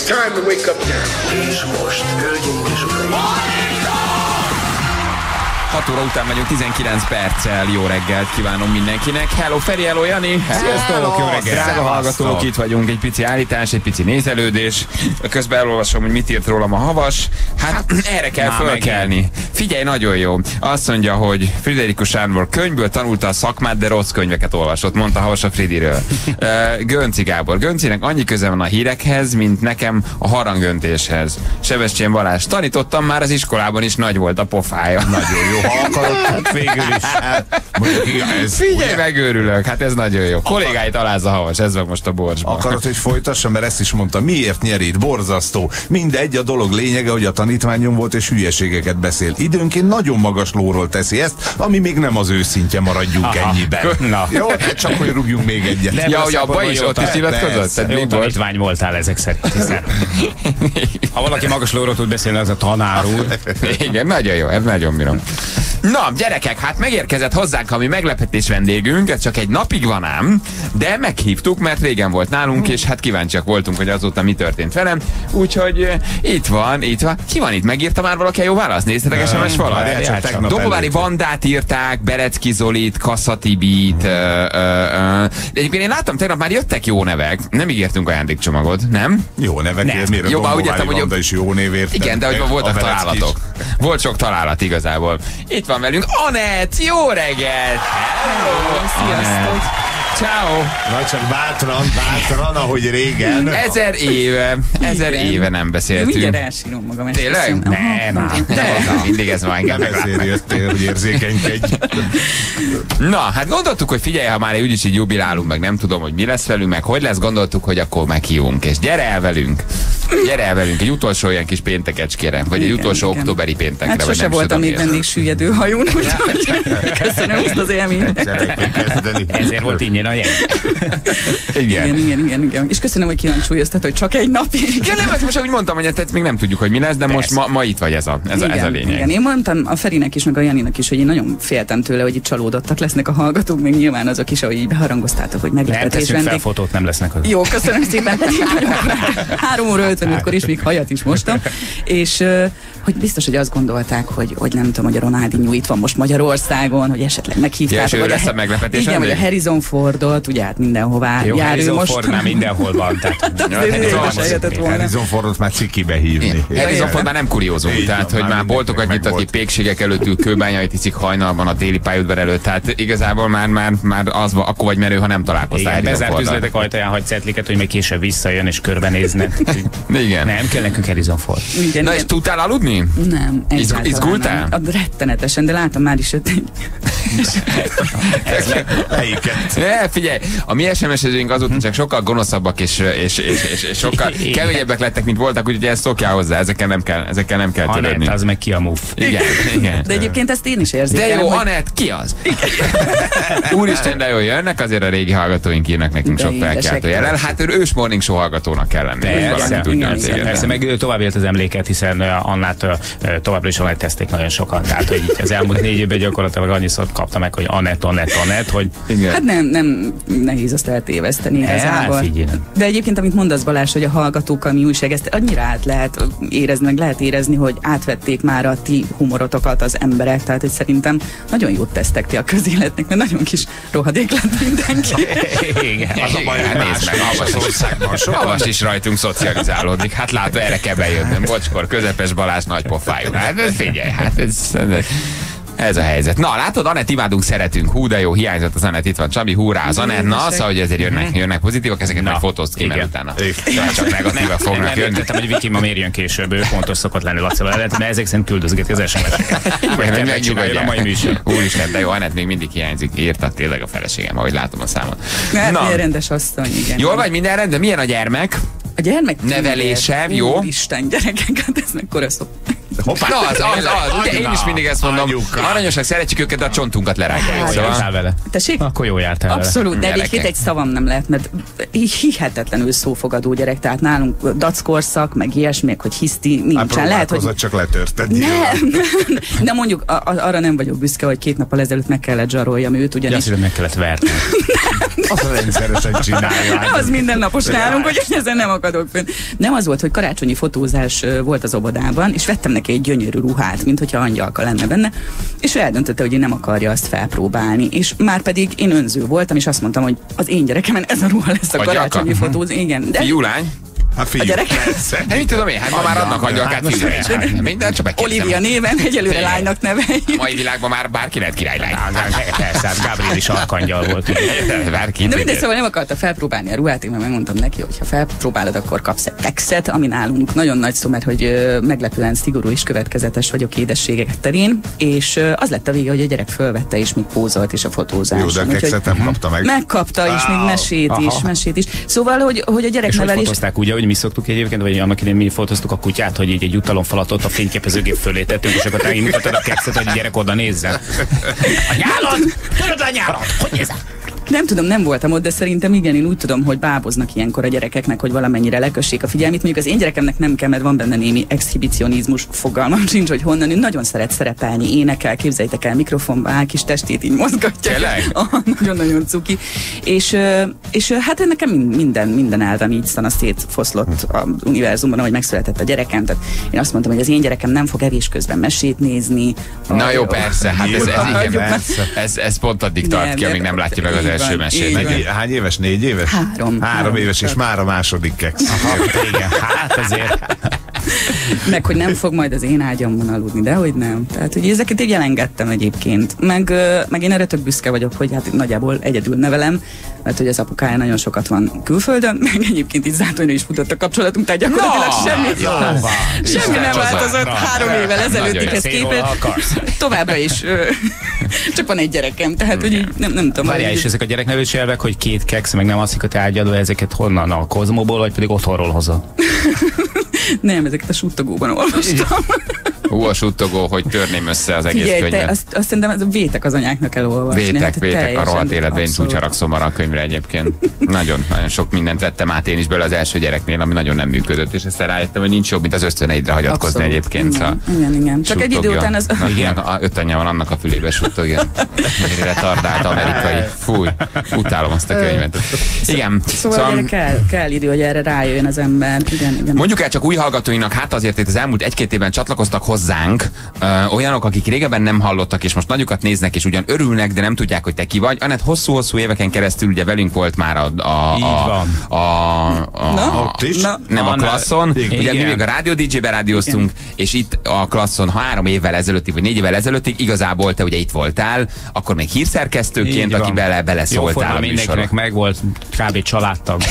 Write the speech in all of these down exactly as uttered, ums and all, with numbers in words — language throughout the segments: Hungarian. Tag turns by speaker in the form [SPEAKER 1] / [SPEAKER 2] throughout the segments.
[SPEAKER 1] time to wake up now.
[SPEAKER 2] És most, hölgyeim és uraim.
[SPEAKER 3] hat óra után vagyunk, tizenkilenc perccel. Jó reggelt kívánom mindenkinek. Hello Feri, hello Jani.
[SPEAKER 4] Sziasztok, jó reggelt.
[SPEAKER 3] Drága hallgatók, itt vagyunk, egy pici állítás, egy pici nézelődés. Közben elolvasom, hogy mit írt rólam a Havas. Hát, hát erre kell fölkelni. Figyelj, nagyon jó. Azt mondja, hogy Friderikus Sándor könyvből tanulta a szakmát, de rossz könyveket olvasott, mondta Havas a Fridiről. uh, Gönci Gábor. Göncinek annyi köze van a hírekhez, mint nekem a harangöntéshez. Sebestyén Balázs. Tanítottam már az iskolában is, nagy volt a pofája.
[SPEAKER 4] Nagyon jó. Ha akarod, hát végül is. Mondjuk, ez,
[SPEAKER 3] Figyelj, ugye? Megőrülök, hát ez nagyon jó. Kollégáit alázza Havas, ez van most a borsban.
[SPEAKER 4] Akarod, hogy folytassam, mert ezt is mondta. Miért nyerít? Borzasztó. Mindegy, a dolog lényege, hogy a tanítványom volt és hülyeségeket beszél. Időnként nagyon magas lóról teszi ezt, ami még nem az őszintje, maradjunk aha, ennyiben. Na. Jó, csak hogy rúgjunk még egyet.
[SPEAKER 3] Nem, ja, hogy abba is ott is nyilatkozott?
[SPEAKER 5] Jó tanítvány voltál ezek szerint, hiszen. Ha valaki magas lóról tud beszélni, az a tanár úr.
[SPEAKER 3] Igen, nagyon jó, ez nagyon bírom. Na, gyerekek, hát megérkezett hozzánk a mi meglepetés vendégünk, ez csak egy napig van ám, de meghívtuk, mert régen volt nálunk, és hát kíváncsiak voltunk, hogy azóta mi történt velem. Úgyhogy uh, itt van, itt van. Ki van itt? Megírta már valaki a jó választ? Nézzetek es em es valamit? Dobóvári Vandát írták, Berecki Zolit, Kasszatibit. Uh, uh, uh. Egyébként én láttam, tegnap már jöttek jó nevek. Nem ígértünk ajándékcsomagot, nem?
[SPEAKER 4] Jó nevek, nem. Miért a
[SPEAKER 3] jó,
[SPEAKER 4] Dobóvári Vanda is jó névért.
[SPEAKER 3] Igen, de hogy voltak találatok. Volt sok találat igazából. Itt van velünk Anett, jó reggelt!
[SPEAKER 6] Hello! Sziasztok!
[SPEAKER 3] Ciao.
[SPEAKER 4] Na csak bátran, bátran, ahogy régen.
[SPEAKER 3] Ezer éve, ezer igen. éve nem beszéltünk.
[SPEAKER 6] Mindjárt elsírom magam.
[SPEAKER 3] Tényleg?
[SPEAKER 6] Nem, nem.
[SPEAKER 3] De. Mindig ez van, engem
[SPEAKER 4] meglepett. Ezért jöttél, hogy érzékenykedj.
[SPEAKER 3] Na, hát gondoltuk, hogy figyelj, ha már úgyis így jubilálunk, meg nem tudom, hogy mi lesz velünk, meg hogy lesz, gondoltuk, hogy akkor meghívunk, és gyere el velünk. Gyere el velünk, egy utolsó ilyen kis péntekecskére, vagy igen, egy utolsó igen. októberi péntekre.
[SPEAKER 6] Hát sose voltam még vendég süllyedő hajón, úgyhogy köszönöm ezt az élményt.
[SPEAKER 5] Ezért volt ingyen a jegy.
[SPEAKER 3] Igen.
[SPEAKER 6] Igen, igen, igen, igen. És köszönöm, hogy kihangsúlyoztat, hogy csak egy napig.
[SPEAKER 3] Igen, nem, most úgy mondtam, hogy ezt még nem tudjuk, hogy mi lesz, de most ma, ma itt vagy ez a, ez, igen, a, ez a lényeg.
[SPEAKER 6] Igen, én mondtam a Ferinek is, meg a Janinak is, hogy én nagyon féltem tőle, hogy itt csalódottak lesznek a hallgatók, még nyilván azok is, ahogy így beharangoztátok, hogy meglepetés vendég.
[SPEAKER 5] Nem fotót, nem lesznek azok.
[SPEAKER 6] Jó, köszönöm szépen. három óra ötvenötkor is még hajat is mostam. És hogy biztos, hogy azt gondolták, hogy, hogy nem tudom, hogy a Ronaldinho itt van most Magyarországon, hogy esetleg meghívták.
[SPEAKER 3] Ja, ő lesz a meglepetés.
[SPEAKER 6] Igen, hogy a Harrison Fordot, ugye hát mindenhová
[SPEAKER 5] jó,
[SPEAKER 6] jár
[SPEAKER 5] Harrison
[SPEAKER 6] most.
[SPEAKER 5] Ford már mindenhol van. Tehát,
[SPEAKER 4] Harrison Fordot már cikibe hívni.
[SPEAKER 3] Harrison Ford már nem kuriózum, tehát hogy már boltokat nyitott ki pékségek előtt ül, kőbányait iszik hajnalban a téli pályaudvar előtt, tehát igazából már, már, már az, akkor vagy merő, ha nem találkoztál.
[SPEAKER 5] Igen, bezárt üzletek ajtaján hagy cetliket, hogy még később visszajön és körbenézne.
[SPEAKER 3] Igen.
[SPEAKER 5] Nem kell nekünk Harrison Ford.
[SPEAKER 6] Igen,
[SPEAKER 3] na és tudtál aludni?
[SPEAKER 6] Nem.
[SPEAKER 3] Izgultál?
[SPEAKER 6] Rettenetesen, de látom már is, hogy
[SPEAKER 3] ne, figyelj, a mi es em es-ezőink azóta csak sokkal gonoszabbak és, és, és, és, és sokkal keményebbek lettek, mint voltak, úgyhogy ezt szokjál hozzá, ezekkel nem kell, ezekkel nem kell törődni.
[SPEAKER 5] Anett, az meg ki a muff.
[SPEAKER 3] Igen, igen.
[SPEAKER 6] De egyébként ezt én is érzékelem.
[SPEAKER 3] De jó,
[SPEAKER 6] hogy...
[SPEAKER 3] Anett, ki az? Úristen, de jó, jönnek, azért a régi hallgatóink írnak nekünk de sok felkeltő jelen. Hát ő ős Morning Show hallgatónak kell lenni.
[SPEAKER 5] Persze, igen, persze, meg tovább élt az emléket, hiszen Annát továbbra is Anett teszték nagyon sokan. Tehát, hogy az elmúlt négy évben gyakorlatilag annyiszor kapta meg, hogy Anett, Anett, Anett, hogy...
[SPEAKER 6] Igen. Hát nem, nem nehéz azt eltéveszteni igazából. De egyébként, amit mondasz Balázs, hogy a hallgatókkal mi újság, ezt annyira át lehet érezni, meg lehet érezni, hogy átvették már a ti humorotokat az emberek, tehát hogy szerintem nagyon jót tesztek ti a közéletnek, mert nagyon kis rohadék lett mindenki.
[SPEAKER 5] Igen,
[SPEAKER 3] az a baj, hogy nézd meg, Havas országban Havas is rajtunk szocializálódik. Hát látod, erre kell bejönnöm. Bocskor, közepes Balázs, nagy pofájú. Hát figyelj, hát ez... Ez a helyzet. Na, látod, Anett imádunk, szeretünk. Hú, de jó, hiányzott az Anett, itt van Csabi, húrá az Anett. Na, szóval, hogy ezért jönnek, jönnek pozitívak, ezeket meg fotózd ki, mert utána. Csak negatívak fognak jönni.
[SPEAKER 5] Nem, hogy Viki ma miért jön később, ő fontos szokott lenni Lacival előtt, mert ezek szerint küldözgeti az es em es-eket. Megcsinálja a mai műsor.
[SPEAKER 3] Úristen, de jó, Anett még mindig hiányzik. Írtak tényleg a feleségem, ahogy látom a számot.
[SPEAKER 6] Milyen rendes asszony, igen.
[SPEAKER 3] Jól vagy, minden rendben? Milyen a gyermek?
[SPEAKER 6] A gyermek
[SPEAKER 3] nevelése, jó?
[SPEAKER 6] Isten, gyerekek, hát ez mekkora szó.
[SPEAKER 4] Hoppá.
[SPEAKER 3] Na, az, az, az. Ugye én is mindig ezt mondom.
[SPEAKER 4] Anyuka.
[SPEAKER 3] Aranyosak, szeretjük őket, de a csontunkat lerágják.
[SPEAKER 5] Jó
[SPEAKER 3] Szóval...
[SPEAKER 5] jártál vele.
[SPEAKER 6] Tessék?
[SPEAKER 5] Akkor jó jártál vele.
[SPEAKER 6] Abszolút, de
[SPEAKER 3] Gyerekek.
[SPEAKER 6] egyébként egy szavam nem lehet, mert hihetetlenül szófogadó gyerek, tehát nálunk dackorszak, meg ilyesmiek, hogy hiszti nincsen. Lehet, hogy
[SPEAKER 4] csak letörted.
[SPEAKER 6] nem, nem, de mondjuk a, a, arra nem vagyok büszke, hogy két nappal ezelőtt meg kellett zsaroljam őt,
[SPEAKER 5] Ja,
[SPEAKER 6] ugyanis...
[SPEAKER 5] azt hiszem, meg kellett verni.
[SPEAKER 4] Az rendszeresen csinálja.
[SPEAKER 6] Nem, az mindennapos nálunk, hogy ezen nem akadok fönn. Nem az volt, hogy karácsonyi fotózás ö, volt az óvodában, és vettem neki egy gyönyörű ruhát, mint hogyha angyalka lenne benne, és ő eldöntötte, hogy ő nem akarja azt felpróbálni. És már pedig én önző voltam, és azt mondtam, hogy az én gyerekemen ez a ruha lesz a
[SPEAKER 3] Angyalka?
[SPEAKER 6] karácsonyi fotóz. Igen. De
[SPEAKER 3] Fiú, lány?
[SPEAKER 4] Hát figyelj,
[SPEAKER 6] A gyerek?
[SPEAKER 4] persze.
[SPEAKER 3] Hát mit tudom én, hát ma már adnak angyalkát fiúra. Minden, csak megkérdezem.
[SPEAKER 6] Olivia néven egyelőre
[SPEAKER 3] Tényleg.
[SPEAKER 6] lánynak neveljük.
[SPEAKER 3] A mai világban már bárki lehet királylány.
[SPEAKER 5] Persze, hát Gabriel is arkangyal volt.
[SPEAKER 3] Bárki.
[SPEAKER 6] De mindegy, szóval nem akarta felpróbálni a ruhát, én meg megmondtam neki, hogy ha felpróbálod, akkor kapsz egy texet, ami nálunk nagyon nagy szó, mert hogy ö, meglepően szigorú és következetes vagyok édességek terén, és ö, az lett a vége, hogy a gyerek fölvette és még pózolt is a fotózáson.
[SPEAKER 4] Jó, de a
[SPEAKER 6] Úgyhogy
[SPEAKER 4] kekszet nem kapta meg.
[SPEAKER 6] megkapta is, még mesét is,
[SPEAKER 5] Aha.
[SPEAKER 6] mesét is. Szóval, hogy, hogy a
[SPEAKER 5] És hogy
[SPEAKER 6] gyereknevelés...
[SPEAKER 5] fotózták úgy, ahogy mi szoktuk egyébként, vagy annak idején mi fotóztuk a kutyát, hogy így egy jutalomfalatot a fényképezőgép fölé tettünk, és akkor te mutattad a kekszet, hogy a gyerek oda nézzen. A nyálad! Töröd a nyálad! Hogy nézel?
[SPEAKER 6] Nem tudom, nem voltam ott, de szerintem igen, én úgy tudom, hogy báboznak ilyenkor a gyerekeknek, hogy valamennyire lekössék a figyelmét. Mondjuk az én gyerekemnek nem kell, mert van benne némi exhibicionizmus, fogalmam sincs, hogy honnan. Ő nagyon szeret szerepelni, énekel, képzeljétek el, mikrofonba áll, kis testét így mozgatja.
[SPEAKER 3] Tényleg?
[SPEAKER 6] Ah, nagyon-nagyon cuki. És, ö, és ö, hát nekem minden, minden elvem így szana szétfoszlott az univerzumban, ahogy megszületett a gyerekem. Tehát én azt mondtam, hogy az én gyerekem nem fog evés közben mesét nézni.
[SPEAKER 3] Na
[SPEAKER 6] A-
[SPEAKER 3] jó, persze, hát ez, ez,
[SPEAKER 6] Hagyjuk
[SPEAKER 3] igen,
[SPEAKER 6] már.
[SPEAKER 3] ez, ez pont addig tart
[SPEAKER 6] Nem,
[SPEAKER 3] ki, amíg
[SPEAKER 6] de-
[SPEAKER 3] nem látja meg az
[SPEAKER 6] így
[SPEAKER 3] első
[SPEAKER 6] van,
[SPEAKER 3] mesét.
[SPEAKER 6] így van.
[SPEAKER 3] Igen.
[SPEAKER 4] Hány éves? Négy éves?
[SPEAKER 6] Három.
[SPEAKER 4] Három
[SPEAKER 6] Három.
[SPEAKER 4] éves, és már a második keksz.
[SPEAKER 5] Igen, hát azért.
[SPEAKER 6] Meg, hogy nem fog majd az én ágyamban aludni, de hogy nem. Tehát, hogy ezeket így elengedtem egyébként. Meg, ö, meg én erre tök büszke vagyok, hogy hát nagyjából egyedül nevelem, mert hogy az apukája nagyon sokat van külföldön, meg egyébként így zátonyra is futott a kapcsolatunk, tehát gyakorlatilag
[SPEAKER 3] No!
[SPEAKER 6] semmi,
[SPEAKER 3] Jó van.
[SPEAKER 6] semmi nem
[SPEAKER 3] Isten
[SPEAKER 6] változott
[SPEAKER 5] csoda.
[SPEAKER 6] három évvel ezelőttihez
[SPEAKER 5] Nagyon jó.
[SPEAKER 6] képest.
[SPEAKER 5] Akarsz.
[SPEAKER 6] Továbbra is ö, csak van egy gyerekem, tehát hogy így nem, nem tudom.
[SPEAKER 5] Várjál,
[SPEAKER 6] hogy-
[SPEAKER 5] és ezek a gyereknevelési elvek, hogy két keksz, meg nem alszik a tárgyadó, ezeket honnan? A Kozmóból, vagy pedig otthonról hozod?
[SPEAKER 6] Nem, ezeket a suttogóban olvastam.
[SPEAKER 3] Hú, a suttogó, hogy törném össze az egész
[SPEAKER 6] Figyelj, te,
[SPEAKER 3] könyvet.
[SPEAKER 6] azt, azt szerintem az vétek az anyáknak elolvasni.
[SPEAKER 3] Vétek,
[SPEAKER 6] hát
[SPEAKER 3] vétek a
[SPEAKER 6] teljesen,
[SPEAKER 3] rohadt életben, én úgy
[SPEAKER 6] abszolút.
[SPEAKER 3] haragszom arra a könyvre egyébként. Nagyon, nagyon sok mindent vettem át én is belőle az első gyereknél, ami nagyon nem működött, és aztán rájöttem, hogy nincs jobb, mint az ösztöneidre hagyatkozni
[SPEAKER 6] Abszolút.
[SPEAKER 3] egyébként.
[SPEAKER 6] Igen, igen, igen. Csak egy idő
[SPEAKER 3] Suttogja.
[SPEAKER 6] után az...
[SPEAKER 3] Na, igen, a öt anyja van, annak a fülébe suttogja. Retardált amerikai. Fúj, utálom azt a könyvet. Igen.
[SPEAKER 6] Szóval, szóval gyere, kell, kell idő, hogy erre rájöjjön az ember. Igen, igen.
[SPEAKER 3] Mondjuk el csak új hallgatóinak, hát azért itt az elmúlt egy-két évben csatlakoztak hozzánk ö, olyanok, akik régebben nem hallottak, és most nagyokat néznek, és ugyan örülnek, de nem tudják, hogy te ki vagy. Anett hosszú-hosszú éveken keresztül ugye velünk volt már a, a,
[SPEAKER 5] Így
[SPEAKER 3] a,
[SPEAKER 5] van.
[SPEAKER 3] a, a, a,
[SPEAKER 6] Na,
[SPEAKER 4] Ott is?
[SPEAKER 6] na,
[SPEAKER 3] nem a
[SPEAKER 5] Anna-
[SPEAKER 3] klasszon,
[SPEAKER 5] Igen.
[SPEAKER 3] ugye mi
[SPEAKER 5] Igen.
[SPEAKER 3] még a Rádió dé jé-be rádióztunk, és itt a klasszon három évvel ezelőttig, vagy négy évvel ezelőttig igazából te ugye itt voltál, akkor még hírszerkesztőként,
[SPEAKER 5] Így
[SPEAKER 3] aki
[SPEAKER 5] van.
[SPEAKER 3] bele, bele szóltál
[SPEAKER 5] Jóformán
[SPEAKER 3] a műsorba.
[SPEAKER 5] mindenkinek megvolt, kb. Családtag.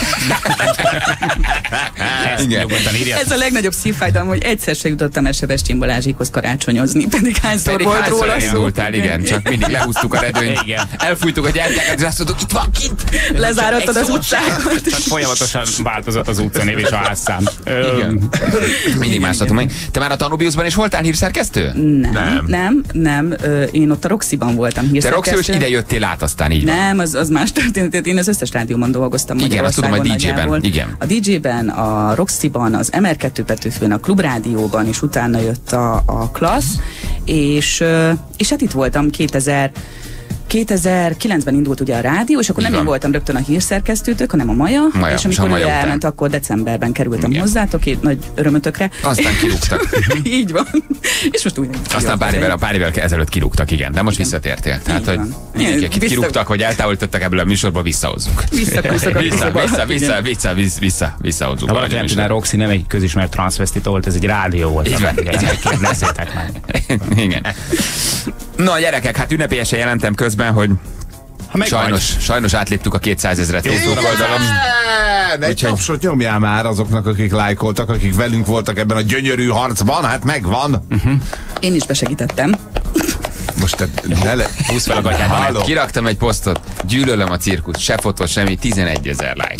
[SPEAKER 5] Ezt
[SPEAKER 3] Igen.
[SPEAKER 5] nyugodtan írják.
[SPEAKER 6] Ez a legnagyobb szívfájdalom, hogy egyszer se jutottam el Sebestyén Balázsikhoz karácsonyozni, pedig hányszor
[SPEAKER 3] Pedig
[SPEAKER 6] volt
[SPEAKER 3] hányszor
[SPEAKER 6] róla szó.
[SPEAKER 3] elindultál, igen, csak mindig lehúztuk a redőnyt,
[SPEAKER 5] Igen.
[SPEAKER 3] elfújtuk a gyertyákat, és azt mondtuk, itt van kint!
[SPEAKER 6] Lezárattad az utcákat.
[SPEAKER 5] Csak folyamatosan változott az utcanév és a házszám. Ö,
[SPEAKER 3] Igen. Mindig másztatunk meg. Te már a Tanubiusban is voltál hírszerkesztő?
[SPEAKER 6] Nem,
[SPEAKER 4] Nem.
[SPEAKER 6] nem, nem. Ö, Én ott a Roxyban voltam
[SPEAKER 3] Te
[SPEAKER 6] hírszerkesztő.
[SPEAKER 3] Roxy, és ide jöttél át, aztán így van.
[SPEAKER 6] Nem, az, az más történet. Én az összes rádióban dolgoztam.
[SPEAKER 3] Igen, azt tudom, hogy
[SPEAKER 6] Magyarországon
[SPEAKER 3] dé jében.
[SPEAKER 6] nagyjából.
[SPEAKER 3] Igen.
[SPEAKER 6] A dé jében, a Roxyban, az em er kettő Petőfőn, a Klubrádióban, és utána jött a, a Klassz, és, ö, és hát itt voltam kétezer kétezer-kilencben indult ugye a rádió, és akkor
[SPEAKER 3] Így
[SPEAKER 6] nem én
[SPEAKER 3] van.
[SPEAKER 6] voltam rögtön a hírszerkesztőtök, hanem a Maja,
[SPEAKER 3] Maja,
[SPEAKER 6] és
[SPEAKER 3] és
[SPEAKER 6] amikor
[SPEAKER 3] a Maja
[SPEAKER 6] ő
[SPEAKER 3] után.
[SPEAKER 6] elment, akkor decemberben kerültem
[SPEAKER 3] Igen.
[SPEAKER 6] hozzátok, én nagy örömötökre.
[SPEAKER 3] Aztán kirúgtak.
[SPEAKER 6] Így van. És most úgy nem
[SPEAKER 3] Aztán pár évvel, pár évvel ezelőtt kirúgtak, igen. De most
[SPEAKER 6] Igen.
[SPEAKER 3] visszatértél. Tehát,
[SPEAKER 6] Így
[SPEAKER 3] hogy
[SPEAKER 6] van.
[SPEAKER 3] mindenki,
[SPEAKER 6] Igen,
[SPEAKER 3] akit
[SPEAKER 6] vissza-
[SPEAKER 3] kirúgtak, hogy eltávolítottak ebből a műsorba, visszahozzuk.
[SPEAKER 6] Visszakúszok a
[SPEAKER 3] Vissza,
[SPEAKER 6] kuszóba.
[SPEAKER 3] vissza, vissza,
[SPEAKER 6] Igen.
[SPEAKER 3] vissza, vissza, vissza, visszahozzuk.
[SPEAKER 5] Ha valaki nem tudná, Roxy nem egy közismert transvestita volt, ez egy rádió volt.
[SPEAKER 3] Így van.
[SPEAKER 5] Nézzétek már.
[SPEAKER 3] Igen. Na gyerekek, hát ünnepélyesen jelentem közben, hogy
[SPEAKER 5] Ha meg
[SPEAKER 3] sajnos, sajnos átléptük a kétszázezret Facebook oldalon.
[SPEAKER 4] Egy
[SPEAKER 3] Úgyhogy-
[SPEAKER 4] tapsot nyomjál már azoknak, akik lájkoltak, akik velünk voltak ebben a gyönyörű harcban, hát megvan.
[SPEAKER 6] Én is besegítettem.
[SPEAKER 4] Most te ne le...
[SPEAKER 5] Húzd fel a gatyát.
[SPEAKER 4] Halló.
[SPEAKER 3] Kiraktam egy posztot, gyűlölöm a cirkusz, se fotó, semmi, tizenegy ezer like.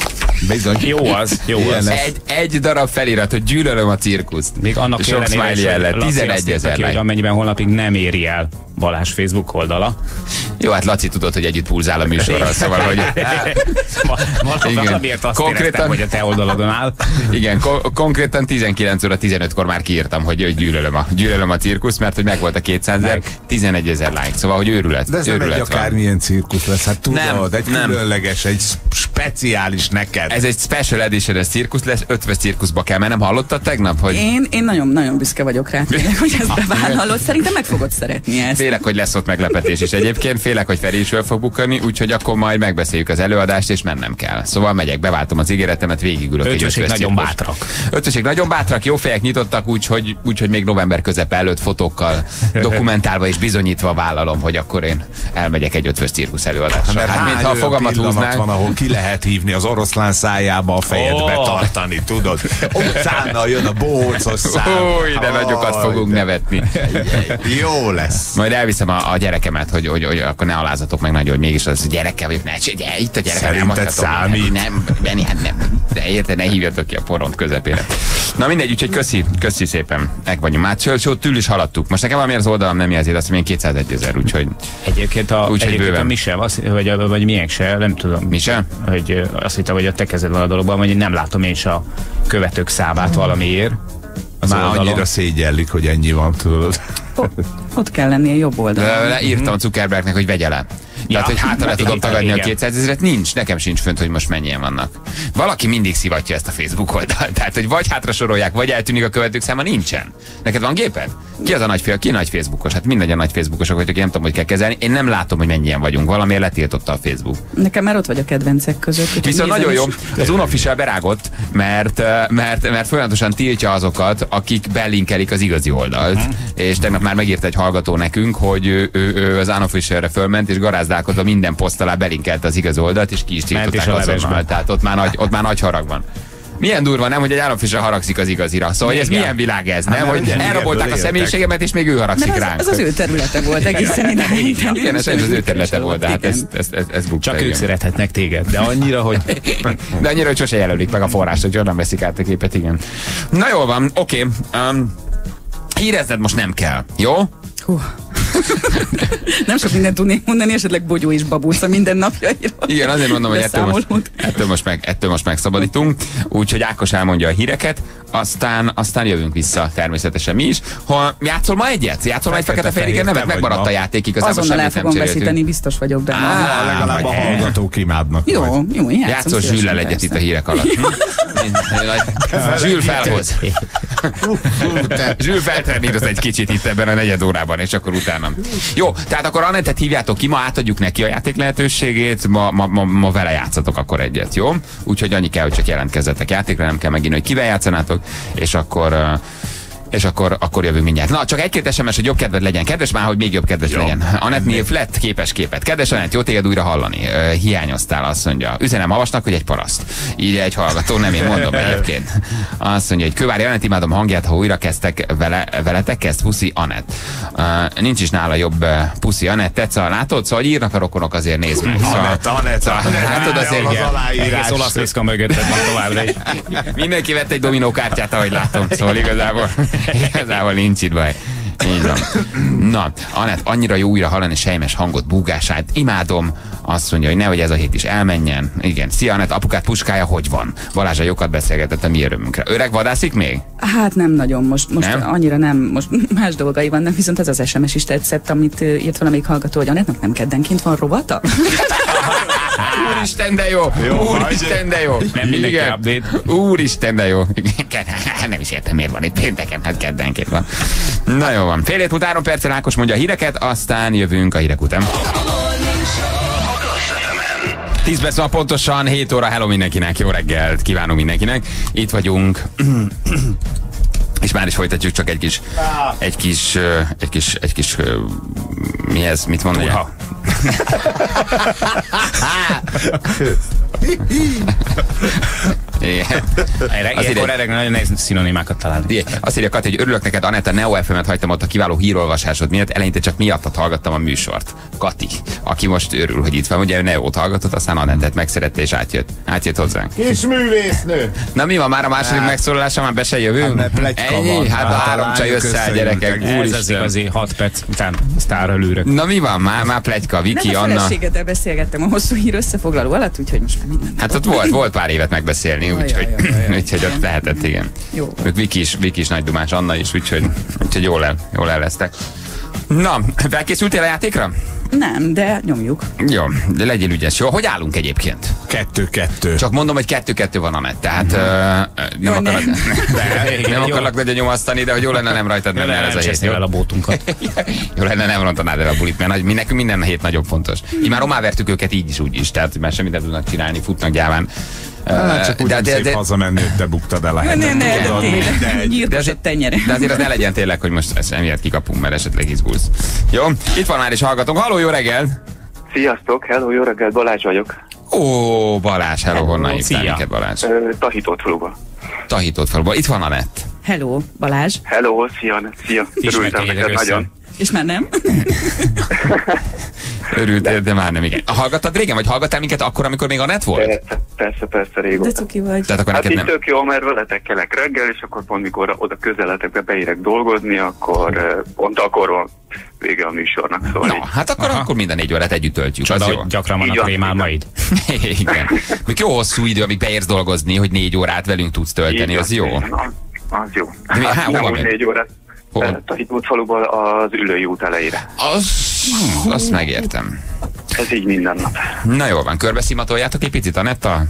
[SPEAKER 4] Bizony.
[SPEAKER 5] Jó az, jó az.
[SPEAKER 3] Egy, egy darab felirat, hogy gyűlölöm a cirkuszt.
[SPEAKER 5] Még annak
[SPEAKER 3] sok smiley
[SPEAKER 5] ellenére,
[SPEAKER 3] tizenegy ezer
[SPEAKER 5] like. Hogy amennyiben holnapig nem éri el Balázs Facebook oldala.
[SPEAKER 3] Jó, hát Laci tudod, hogy együtt pulzál a műsorral, szóval, hogy...
[SPEAKER 5] ma, ma valamiért azt konkrétan... éreztem, hogy a te oldaladon áll.
[SPEAKER 3] Igen, ko- konkrétan tizenkilenc óra tizenötkor már kiírtam, hogy, hogy gyűlölöm, a, gyűlölöm a cirkusz, mert hogy megvolt a kétszázezer, tizenegy ezer like, szóval, hogy őrület.
[SPEAKER 4] De ez
[SPEAKER 3] őrület
[SPEAKER 4] nem egy akármilyen cirkusz lesz, hát tudod, nem, egy
[SPEAKER 3] nem.
[SPEAKER 4] különleges, egy speciális neked.
[SPEAKER 3] Ez egy special edition cirkusz lesz, ötves cirkuszba kell, mert nem hallottad tegnap, hogy...
[SPEAKER 6] Én, én nagyon, nagyon büszke vagyok rá, tényleg, hogy ezt bevállalod. Szerintem meg fogod szeretni ezt.
[SPEAKER 3] Félek, hogy lesz ott meglepetés is egyébként, félek, hogy Feri is föl fog bukkani, úgyhogy akkor majd megbeszéljük az előadást, és mennem kell. Szóval megyek, beváltom az ígéretemet, végigülök egy
[SPEAKER 5] ötöség nagyon bátrak.
[SPEAKER 3] Ötöség nagyon bátrak, jó fejek nyitottak, úgyhogy úgy, még november közepe előtt fotókkal dokumentálva és bizonyítva vállalom, hogy akkor én elmegyek egy ötvös cirkusz előadásra.
[SPEAKER 4] Mert
[SPEAKER 3] hát mintha a fogamat húznánk.
[SPEAKER 4] Van, ahol ki lehet hívni az oroszlán szájába a fejed oh. betartani, tudod? Utána jön a bócos szám.
[SPEAKER 3] Új, de nagyokat fogunk de. nevetni.
[SPEAKER 4] Jó lesz.
[SPEAKER 3] Majd elviszem a, a gyerekemet, hogy, hogy, hogy akkor ne alázatok meg nagyon, hogy mégis az gyerekkel vagyok, ne, de itt a gyerekem.
[SPEAKER 4] Szerinted számít?
[SPEAKER 3] Nem, Benni, hát nem. De érted, ne hívjatok ki a poront közepére. Na mindegy, úgyhogy köszi, köszi szépen. Meg vagyunk. Már sőt, tül is haladtuk. Most nekem valami az oldalam nem jelzi, azt mondja, kétszázegy ezer, úgyhogy...
[SPEAKER 5] Egyébként a,
[SPEAKER 3] úgy,
[SPEAKER 5] egyébként a Mise, vagy, a, vagy milyen se, nem tudom.
[SPEAKER 3] Mise?
[SPEAKER 5] Hogy azt hittem, hogy a te kezed van a dologban, hogy nem látom én is a követők számát valamiért.
[SPEAKER 4] Az Már oldalon. Annyira szégyellik, hogy ennyi van, tudod.
[SPEAKER 6] Ott kell lennie jobb oldalon.
[SPEAKER 3] Leírtam Zuckerbergnek, hogy vegye le. Ja, tehát, hogy hátra le tudom tagadni igen. a kétszázezret, nincs, nekem sincs fönt, hogy most mennyien vannak. Valaki mindig szivatja ezt a Facebook oldalt. Tehát, hogy vagy hátra sorolják, vagy eltűnik a követők száma, nincsen. Neked van géped? Ki az a nagy, ki nagy Facebookos? Hát mindegy a nagy Facebookosok, hogy nem tudom, hogy kell kezelni. Én nem látom, hogy mennyien vagyunk. Valamiért letiltotta a Facebook.
[SPEAKER 6] Nekem már ott vagy a kedvencek között.
[SPEAKER 3] Viszont nagyon jó. Az Unofficial berágott, mert, mert, mert folyamatosan tiltja azokat, akik belinkelik az igazi oldalt. Uh-huh. És tegnap már megírta egy hallgató nekünk, hogy ő, ő, ő az Unofficialre fölment, és garázdálkodva minden poszt alá belinkelte az igaz oldalt, és ki is tiltották azonnal. Tehát ott már, nagy, ott már nagy harag van. Milyen durva, nem, hogy egy államfősre haragszik az igazira. Szóval, hogy ez milyen világ ez, nem? Hogy elrabolták a személyiségemet, és még ő haragszik
[SPEAKER 6] az,
[SPEAKER 3] ránk.
[SPEAKER 6] Ez az ő területe volt egészen ideig.
[SPEAKER 3] Igen, ez az ő területe volt, de hát ez, ez, ez, ez bukta.
[SPEAKER 5] Csak ők szerethetnek téged, de annyira, hogy...
[SPEAKER 3] De annyira, hogy sose jelölik meg a forrást, hogy onnan veszik át a képet, igen. Na jól van, oké. Okay. Um, hírezned most nem kell, jó?
[SPEAKER 6] Hú. Nem sok mindent tudnék mondani, esetleg Bogyó és Babulca mindennapjairól.
[SPEAKER 3] Igen, azért mondom, hogy ettől most, ettől, most meg, ettől most megszabadítunk. Úgyhogy Ákos elmondja a híreket, aztán, aztán jövünk vissza természetesen mi is. Ha játszol ma egyet? Játszol ma egy fekete-fehér, nem megmaradt a játék igazából.
[SPEAKER 6] Azonnal el fogom veszíteni, biztos vagyok benne.
[SPEAKER 4] Á, legalább a hallgatók imádnak.
[SPEAKER 6] Jó, jó, játszom.
[SPEAKER 3] Játszol Zsüllel egyet itt a hírek alatt. Zsül felhoz. Zsül feltreníroz egy kicsit itt ebben a negyed órában, és akkor utána. Jó, tehát akkor Annettet hívjátok ki, ma átadjuk neki a játék lehetőségét, ma, ma, ma, ma vele játszatok akkor egyet, jó? Úgyhogy annyi kell, hogy csak jelentkezzetek játékra, nem kell megint, hogy kivel játszanátok, és akkor... és akkor, akkor jövünk mindjárt. Na, csak egy-két es em es, hogy jobb kedved legyen. Kedves már, hogy még jobb kedves jó. legyen. Anett lett képes képet. Kedves Anett, jó téged újra hallani. Uh, hiányoztál, azt mondja. Üzenem Havasnak, hogy egy paraszt. Így egy hallgató, nem én mondom egyébként. Azt mondja, hogy Kövári Anett, imádom hangját, ha újra kezdtek vele, veletek, kezd puszi Anett. Uh, nincs is nála jobb uh, puszi Anett. Tetsz, látod? Szóval írnak a rokonok, azért nézd meg. Szóval,
[SPEAKER 4] Anett, Anett,
[SPEAKER 3] látod azért,
[SPEAKER 5] az aláírás. Olasz Liszka mögötted van továbbra is.
[SPEAKER 3] Mindenki vett egy dominó kártyát, ahogy látom. Szóval igazából Igazából nincs itt baj. Így van. Na, Anett, annyira jó újra hallani sejmes hangot, búgását. Imádom. Azt mondja, hogy nehogy ez a hét is elmenjen. Igen. Szia, Anett, apukát puskája hogy van? Balázsa jókat beszélgetett a mi örömünkre. Öreg vadászik még?
[SPEAKER 6] Hát nem nagyon. Most, most
[SPEAKER 3] nem?
[SPEAKER 6] annyira nem. Most más dolgai vannak, viszont ez az es em es is tetszett, amit írt valamelyik hallgató, hogy Anettnak nem keddenként van rovata.
[SPEAKER 3] Úristen, de jó! jó Úristen, de jó!
[SPEAKER 5] Nem mindenki update.
[SPEAKER 3] Úristen, de jó! Nem is értem, miért van itt pénteken, hát keddenként van. Na jó van. Fél hét múlt három perccel Ákos mondja a híreket, aztán jövünk a hírek után. tíz perc van pontosan, hét óra, hello mindenkinek, jó reggelt kívánunk mindenkinek. Itt vagyunk. És már is folytatjuk, csak egy kis, egy kis, egy kis, egy kis, mi ez, mit mondani?
[SPEAKER 5] Ilyenkor erre nagyon nehéz szinonimákat találni.
[SPEAKER 3] Azt írja Kati, hogy örülök neked, Anett, a Neo ef emet hagytam ott a kiváló hírolvasásod miatt, eleinte csak miattad hallgattam a műsort. Kati, aki most örül, hogy itt van. Ugye ő Neót hallgatott, aztán Anettet megszerette és átjött, átjött hozzánk.
[SPEAKER 4] Kis művésznő!
[SPEAKER 3] Na mi van, már a második hát, megszólalása, már be se jövünk?
[SPEAKER 4] Hát, Ennyi?
[SPEAKER 3] Hát a három csaj összeáll, gyerekek.
[SPEAKER 5] Ez az igazi hat perc után sztárra lőrök.
[SPEAKER 3] Na mi van, már, már pletyka, Viki,
[SPEAKER 6] nem
[SPEAKER 3] Anna.
[SPEAKER 6] Nem a feleségeddel beszélgettem a hosszú hír összefoglaló alatt, úgyhogy most már minden.
[SPEAKER 3] Hát ott volt, volt pár évet megbeszélni, úgyhogy, úgyhogy ott lehetett, igen.
[SPEAKER 6] Jó.
[SPEAKER 3] Ők Viki is, Viki is nagy dumás, Anna is, úgyhogy, úgyhogy jól, el, jól el lesztek. Na, felkészültél a játékra?
[SPEAKER 6] Nem, de nyomjuk.
[SPEAKER 3] Jó, de legyél ügyes. Jó, hogy állunk egyébként?
[SPEAKER 4] Kettő-kettő.
[SPEAKER 3] Csak mondom, hogy kettő-kettő van a net, tehát uh, nem,
[SPEAKER 6] Jó,
[SPEAKER 3] akarlak,
[SPEAKER 6] nem.
[SPEAKER 3] de, nem akarlak nagyon nyomasztani, de hogy jó lenne nem rajtad menne el ez a hét.
[SPEAKER 5] Jó, a bótunkat.
[SPEAKER 3] Jó lenne nem rontanád el a bulit, mert mi nekünk minden hét nagyon fontos. Így már romávertük őket így is, úgy is, tehát már semmit nem tudnak csinálni, futnak gyáván.
[SPEAKER 4] Hát, csak úgy de, nem de, szép de, hazamenni, hogy te buktad el a hetet.
[SPEAKER 6] Ne, ne, ne, tényleg. Nyírkos a tenyere.
[SPEAKER 3] De azért az ne legyen tényleg, hogy most ezt emiatt kikapunk, mert esetleg izgulsz. Jó, itt van már is hallgatunk. Halló, jó reggel!
[SPEAKER 2] Sziasztok, hello, jó reggel, Balázs vagyok.
[SPEAKER 3] Ó, Balázs, hello, hello honnan hívtál minket, Balázs?
[SPEAKER 2] Tahitót faluba.
[SPEAKER 3] Tahitót faluba. Itt van a net.
[SPEAKER 6] Hello, Balázs.
[SPEAKER 2] Hello, szia, szia. Örültem neked nagyon.
[SPEAKER 6] És már nem?
[SPEAKER 3] Örültél, de már nem, igen. Hallgattad régen, vagy hallgattál minket akkor, amikor még a net volt?
[SPEAKER 2] Persze, persze, persze régóta.
[SPEAKER 6] De cuki vagy.
[SPEAKER 3] Tehát akkor
[SPEAKER 2] hát itt
[SPEAKER 3] nem...
[SPEAKER 2] tök jó, mert veletek kelek reggel, és akkor pont mikor oda közeletekbe beérek dolgozni, akkor pont akkor van vége a műsornak. Szóval
[SPEAKER 3] Na,
[SPEAKER 2] így.
[SPEAKER 3] hát akkor, akkor minden négy órát együtt töltjük.
[SPEAKER 5] Csoda,
[SPEAKER 3] az jó.
[SPEAKER 5] Gyakran vannak rémálmaid.
[SPEAKER 3] Igen. Még jó hosszú idő, amíg beérsz dolgozni, hogy négy órát velünk tudsz tölteni,
[SPEAKER 2] így
[SPEAKER 3] az jó.
[SPEAKER 2] Az, az jó.
[SPEAKER 3] Mi, há,
[SPEAKER 2] hát, nem úgy
[SPEAKER 3] négy
[SPEAKER 2] négy órát. Tahitót faluból az Ülői út elejére.
[SPEAKER 3] Az, azt megértem.
[SPEAKER 2] Ez így minden nap.
[SPEAKER 3] Na jól van, körbeszimatoljátok egy picit a nettal?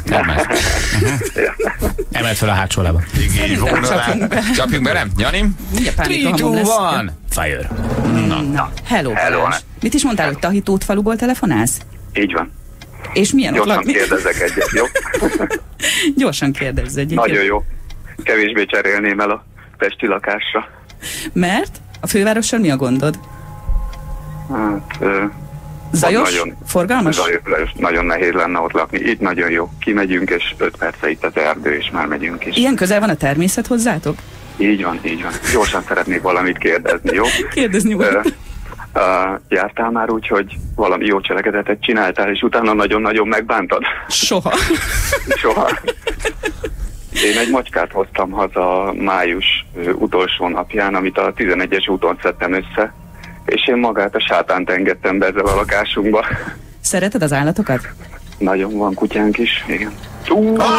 [SPEAKER 5] Emelt fel a hátsó lába.
[SPEAKER 6] Csapjunk be.
[SPEAKER 3] Csapjunk bele, Jani?
[SPEAKER 6] három, kettő, egy,
[SPEAKER 5] Fire.
[SPEAKER 6] Na, Na. Hello,
[SPEAKER 2] Hello.
[SPEAKER 6] Balázs. Mit is mondtál, hogy Tahitót faluból telefonálsz?
[SPEAKER 2] Így van.
[SPEAKER 6] És milyen
[SPEAKER 2] Gyorsan
[SPEAKER 6] ott lakni?
[SPEAKER 2] kérdezzek egyet, jó?
[SPEAKER 6] Gyorsan kérdezz egyet.
[SPEAKER 2] Nagyon jó. Kevésbé cserélném el a pesti lakásra.
[SPEAKER 6] Mert? A fővárossal mi a gondod?
[SPEAKER 2] Hát... Ö,
[SPEAKER 6] Zajos?
[SPEAKER 2] Nagyon,
[SPEAKER 6] Forgalmas?
[SPEAKER 2] Zajos, nagyon nehéz lenne ott lakni. Itt nagyon jó. Kimegyünk, és öt perce itt az erdő, és már megyünk is.
[SPEAKER 6] Ilyen közel van a természet hozzátok?
[SPEAKER 2] Így van, így van. Gyorsan szeretnék valamit kérdezni, jó?
[SPEAKER 6] Kérdezni nyugodtan.
[SPEAKER 2] Uh, jártál már úgy, hogy valami jó cselekedetet csináltál, és utána nagyon-nagyon megbántad?
[SPEAKER 6] Soha.
[SPEAKER 2] Soha. Én egy macskát hoztam haza május uh, utolsó napján, amit a tizenegyes úton szedtem össze, és én magát a sátánt engedtem be ezzel a lakásunkba.
[SPEAKER 6] Szereted az állatokat?
[SPEAKER 2] Nagyon van kutyánk is, igen. Uh, ah!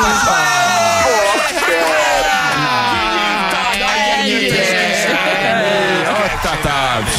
[SPEAKER 3] Ott a taps!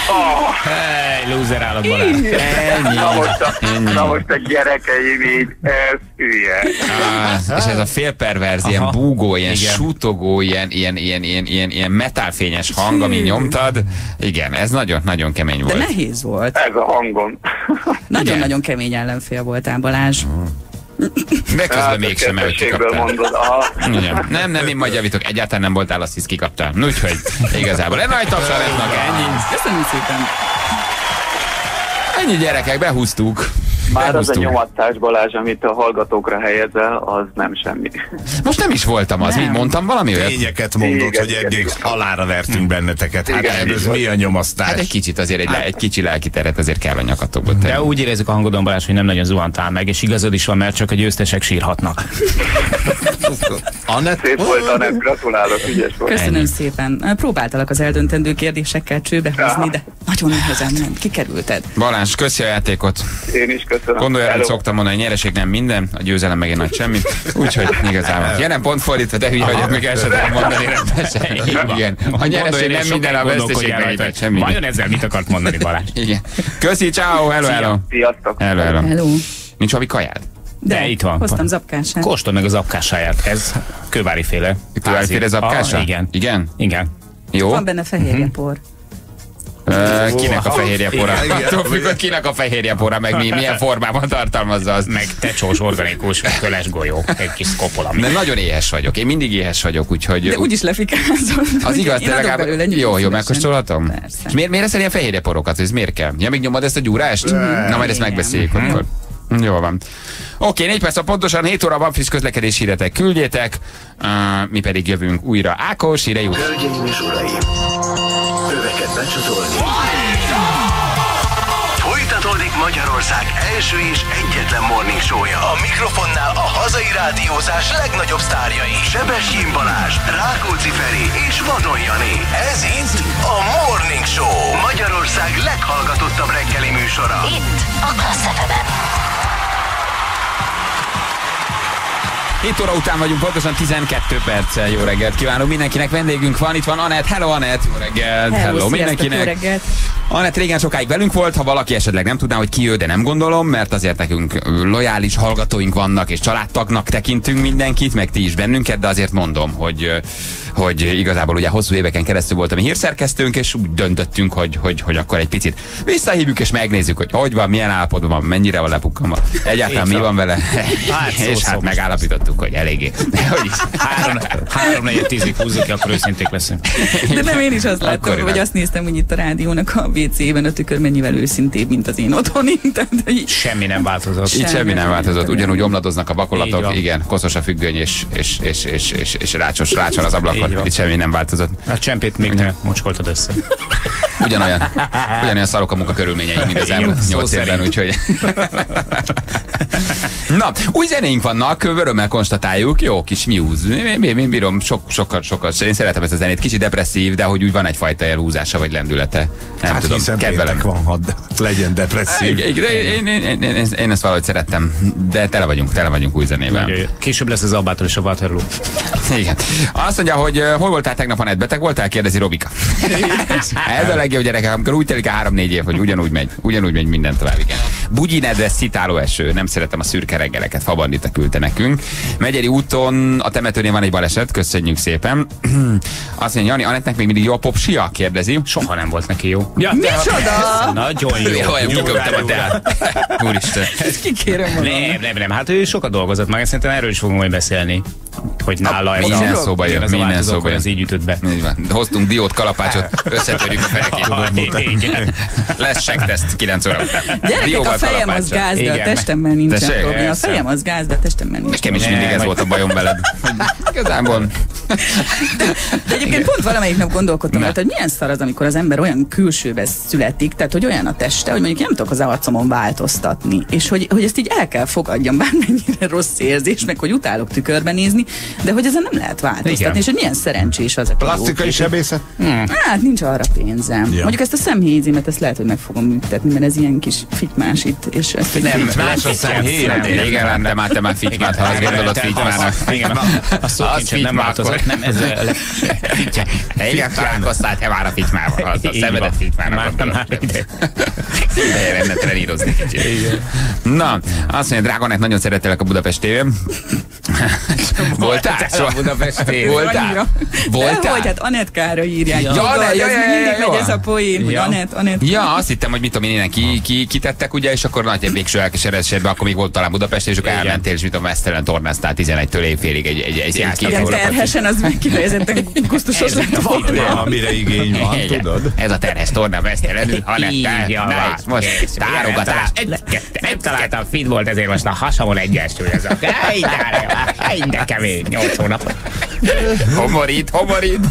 [SPEAKER 5] Hey, loser állok, Balázs.
[SPEAKER 3] Ennyi.
[SPEAKER 2] Na most a, na most a gyerekeim így, ez hülye.
[SPEAKER 3] Ah, és ez a félperverz, ilyen
[SPEAKER 5] Aha.
[SPEAKER 3] búgó, ilyen
[SPEAKER 5] Igen.
[SPEAKER 3] sútogó, ilyen, ilyen, ilyen, ilyen, ilyen, ilyen metálfényes hang, ami nyomtad. Igen, ez nagyon-nagyon kemény
[SPEAKER 6] De
[SPEAKER 3] volt.
[SPEAKER 6] nehéz volt.
[SPEAKER 2] Ez a hangom.
[SPEAKER 6] Nagyon-nagyon kemény ellenfél voltál, Balázs.
[SPEAKER 3] De közben mégsem, mert
[SPEAKER 2] kettősségből
[SPEAKER 3] kikaptál.
[SPEAKER 2] mondod, aha.
[SPEAKER 3] Igen. Nem, nem, én majd javítok. Egyáltalán nem voltál, azt hisz kikaptál. Úgyhogy igazából. Egy nagy tapsarátnak ennyi.
[SPEAKER 6] Köszönöm szépen.
[SPEAKER 3] Ennyi, gyerekek, behúztuk.
[SPEAKER 2] Már az a
[SPEAKER 3] Behúztuk.
[SPEAKER 2] nyomatás, Balázs, amit a hallgatókra helyezel, az nem semmi.
[SPEAKER 3] Most nem is voltam az,
[SPEAKER 6] Nem.
[SPEAKER 3] mit mondtam valami olyat?
[SPEAKER 4] Tényeket mondod,
[SPEAKER 2] Igen,
[SPEAKER 4] hogy
[SPEAKER 2] igen,
[SPEAKER 4] eddig
[SPEAKER 2] igen.
[SPEAKER 4] halára vertünk benneteket. Hát
[SPEAKER 2] Igen,
[SPEAKER 4] ez
[SPEAKER 2] igen.
[SPEAKER 4] mi a nyomasztás?
[SPEAKER 3] Hát egy kicsit azért, egy, le, egy kicsi lelki teret azért kell a nyakatokba tenni.
[SPEAKER 5] De úgy érezzük a hangodon, Balázs, hogy nem nagyon zuhantál meg, és igazad is van, mert csak a győztesek sírhatnak.
[SPEAKER 4] Anett?
[SPEAKER 2] Szép volt, Anett, gratulálok, ügyes volt.
[SPEAKER 6] Köszönöm
[SPEAKER 3] Ennyi.
[SPEAKER 6] szépen. Próbáltalak az eldöntendő kérdésekkel csőbe hozni, de nagyon nehezen nem. Kikerülted.
[SPEAKER 3] Balázs, köszi a játékot.
[SPEAKER 2] Én is köszönöm.
[SPEAKER 3] Gondolj, hogy
[SPEAKER 2] Hello.
[SPEAKER 3] szoktam mondani, hogy nyereség nem minden, a győzelem meg egy nagy semmit. Úgyhogy igazából. Jelen pont fordítva, de hülye vagyok, még el sem tudom mondani rendesen. Igen. A nyereség nem minden, a veszteség meg egy nagy semmi.
[SPEAKER 5] Vajon ezzel mit akart mondani, Balázs?
[SPEAKER 3] Igen. Köszi, ciao, hello, hello.
[SPEAKER 2] Sziasztok.
[SPEAKER 3] Hello, hello.
[SPEAKER 6] Hello.
[SPEAKER 3] Nincs valami kajád?
[SPEAKER 5] De itt van.
[SPEAKER 6] Hoztam zapkását.
[SPEAKER 5] Kóstold meg az apkásáját, ez kővári féle.
[SPEAKER 3] Kővári féle zapkása?
[SPEAKER 5] Ah, igen.
[SPEAKER 3] Igen?
[SPEAKER 5] Igen.
[SPEAKER 3] Jó.
[SPEAKER 6] Van benne fehérjepor.
[SPEAKER 3] Ö, kinek a fehérjepora?
[SPEAKER 4] Igen, igen.
[SPEAKER 3] Attól függ, hogy kinek a fehérjepora, meg mi, milyen formában tartalmazza az.
[SPEAKER 5] Meg tecsós, organikus, köles golyó, egy kis kopola.
[SPEAKER 3] De nagyon éhes vagyok. Én mindig éhes vagyok, úgyhogy...
[SPEAKER 6] De úgyis lefikázol.
[SPEAKER 3] Az igaz,
[SPEAKER 6] Én
[SPEAKER 3] de
[SPEAKER 6] adok
[SPEAKER 3] legalább...
[SPEAKER 6] belőle nyugodtan
[SPEAKER 3] Jó, jó,
[SPEAKER 6] szívesen.
[SPEAKER 3] megkóstolhatom?
[SPEAKER 6] Persze.
[SPEAKER 3] És miért, miért eszel ilyen fehérjeporokat? Ez miért kell? Ja, még nyomod ezt a gyúrást? Na, majd ezt
[SPEAKER 6] Igen.
[SPEAKER 3] megbeszéljük akkor. Jól van. Oké, négy perc a pontosan, hét óra van, friss közlekedés híretek, küldjétek. Uh, mi pedig jövünk újra. Ákos, ide jut.
[SPEAKER 2] Hölgyeim és uraim, öveket becsatolni. Folytatódik
[SPEAKER 1] Magyarország első és egyetlen morning show-ja. A mikrofonnál a hazai rádiózás legnagyobb sztárjai. Sebestyén Balázs, Rákóczi Feri és Vadon Jani. Ez itt a Morning Show. Magyarország leghallgatottabb reggeli műsora.
[SPEAKER 7] Itt a Klassz ef em-en.
[SPEAKER 3] hét óra után vagyunk, pontosan tizenkét perccel. Jó reggelt kívánunk mindenkinek, vendégünk van, itt van Anett. Hello Anett, jó reggelt.
[SPEAKER 6] Hello,
[SPEAKER 3] Hello mindenkinek.
[SPEAKER 6] Jó reggelt.
[SPEAKER 3] Anett régen sokáig velünk volt, ha valaki esetleg nem tudná, hogy ki ő, de nem gondolom, mert azért nekünk lojális hallgatóink vannak, és családtagnak tekintünk mindenkit, meg ti is bennünket, de azért mondom, hogy, hogy igazából ugye hosszú éveken keresztül volt a mi hírszerkesztőnk, és úgy döntöttünk, hogy, hogy, hogy akkor egy picit visszahívjuk, és megnézzük, hogy hogy van, milyen állapotban van, mennyire van lepukkanva, egyáltalán mi van vele, hát, és szó, hát szó megállapítottuk, hogy eléggé.
[SPEAKER 5] Három negyed tízig húzzuk ki, akkor őszinték leszünk.
[SPEAKER 6] De nem, én is azt láttam, vagy azt néztem, hogy itt a rádiónak a vé cében a tükör mennyivel őszintébb, mint az én otthonim. Hogy...
[SPEAKER 5] Semmi nem változott.
[SPEAKER 3] Semmi, Itt semmi nem változott. Ugyanúgy omladoznak a vakolatok, igen, koszos a függöny, és, és, és, és, és, és rácsos rácsol az ablakon. Itt semmi nem változott.
[SPEAKER 5] A csempét még ne mocskoltad össze.
[SPEAKER 3] Ugyanolyan, ugyanolyan szarok a munkakörülményeink, mint az elmúlt nyolc évben, úgyhogy... Na, új zenéink vannak, örömmel konstatáljuk, jó kis muse. Én bírom, sok, sokkal, sokkal, én szeretem ezt a zenét, kicsit depresszív, de hogy úgy van egyfajta elhúzása vagy lendülete. Nem
[SPEAKER 4] hát
[SPEAKER 3] tudom, kedvelem.
[SPEAKER 4] Van, hadd legyen depresszív.
[SPEAKER 3] Én, én, én, én, én, én ezt valahogy szerettem, de tele vagyunk, tele vagyunk új zenével.
[SPEAKER 5] Később lesz az Albától és a Waterloo.
[SPEAKER 3] Igen. Azt mondja, hogy hol voltál tegnap, Anett, beteg voltál? Kérdezi Robika. Ez a legjobb, gyerekek, amikor úgy telik a három-négy év, hogy ugyanúgy megy, ugyanúgy megy minden tovább, igen. Bugyi nedves, szitáló eső, nem szeretem a szürke reggeleket, Fabandita küldte nekünk. Megyeri úton a temetőnél van egy baleset, köszönjük szépen. Azt mondja, Jani, Anettnek még mindig jó a popsia? Kérdezi.
[SPEAKER 5] Soha nem volt neki jó.
[SPEAKER 6] Ja, micsoda?
[SPEAKER 5] Nagyon jó.
[SPEAKER 3] Jó, jó, kiköptem a teát. Úristen.
[SPEAKER 6] Ezt kikérem magam.
[SPEAKER 5] Nem, nem, nem, hát ő sokat dolgozott meg, szerintem erről is fogunk majd beszélni. Hogy nála ez
[SPEAKER 3] minden
[SPEAKER 5] a,
[SPEAKER 3] szóba jön,
[SPEAKER 5] ez
[SPEAKER 3] minden szóba jön.
[SPEAKER 5] Ez így ütött be.
[SPEAKER 3] Hoztunk diót, kalapácsot, összetörjük a fenekét. Lesz segteszt kilenc óra.
[SPEAKER 6] Gyerekek, a fejem az gáz, de a testemmel nincsen probléma. A fejem az gáz, de a testemmel nincs.
[SPEAKER 3] Nekem is mindig ez volt a bajom veled. Igazából.
[SPEAKER 6] De egyébként pont valamelyik nap gondolkodtam, hogy milyen szar az, amikor az ember olyan külsőbe születik, tehát hogy olyan a teste, hogy mondjuk nem tudok az arcomon változtatni. És hogy, hogy ezt így el kell fogadjam, bármennyire rossz érzés, meg hogy utálok tükörben nézni, de hogy ezen nem lehet változtatni, igen. És hogy milyen szerencsés az, aki
[SPEAKER 4] plastikai sebészet?
[SPEAKER 6] Hmm. Hát nincs arra pénzem. Ja. Mondjuk ezt a szemhéjémet, ezt lehet, hogy meg fogom műtetni, mert ez ilyen kis fitymás itt, és ezt hogy
[SPEAKER 3] nem, más a szemhéjét. Igen, láttam már, te már fitymát, ha azt gondolod fitymának.
[SPEAKER 5] A szókincsed nem változott, nem ez fitya.
[SPEAKER 3] Igen, találkoztál te már a fitymával, a szemedet fitmának gondolod. Ideje lenne trenírozni kicsit. Na, azt mondja, drága Anett, nagyon szerettelek a Budapest tévén. Voltál?
[SPEAKER 5] A Budapest tévén.
[SPEAKER 3] Voltál? Voltál?
[SPEAKER 6] Hogy hát Anetkára írják.
[SPEAKER 3] Ja, ja, ja, ja,
[SPEAKER 6] mindig megy ez a poén, hogy Anett, Anett.
[SPEAKER 3] Ja, azt hittem, hogy mit tudom én, innen ki, ki, kitettek, ugye, és akkor nagy végső elkeseredésében, akkor még volt talán Budapest, és akkor elmentél, és mit tudom, mesztelen tornáztál tizenegytől éjfélig egy, egy, egy, egy
[SPEAKER 6] két óra. Terhesen az meg kifejezetten gusztusos lett volna.
[SPEAKER 4] Amire igény van, tudod?
[SPEAKER 3] Ez a terhes torna mesztelenül, Anett, most tárogatás.
[SPEAKER 5] Nem találtam fit volt, ezért most a hasamon egyensúly ez a... De kemény, nyolc hónap.
[SPEAKER 3] Homorít, homorít.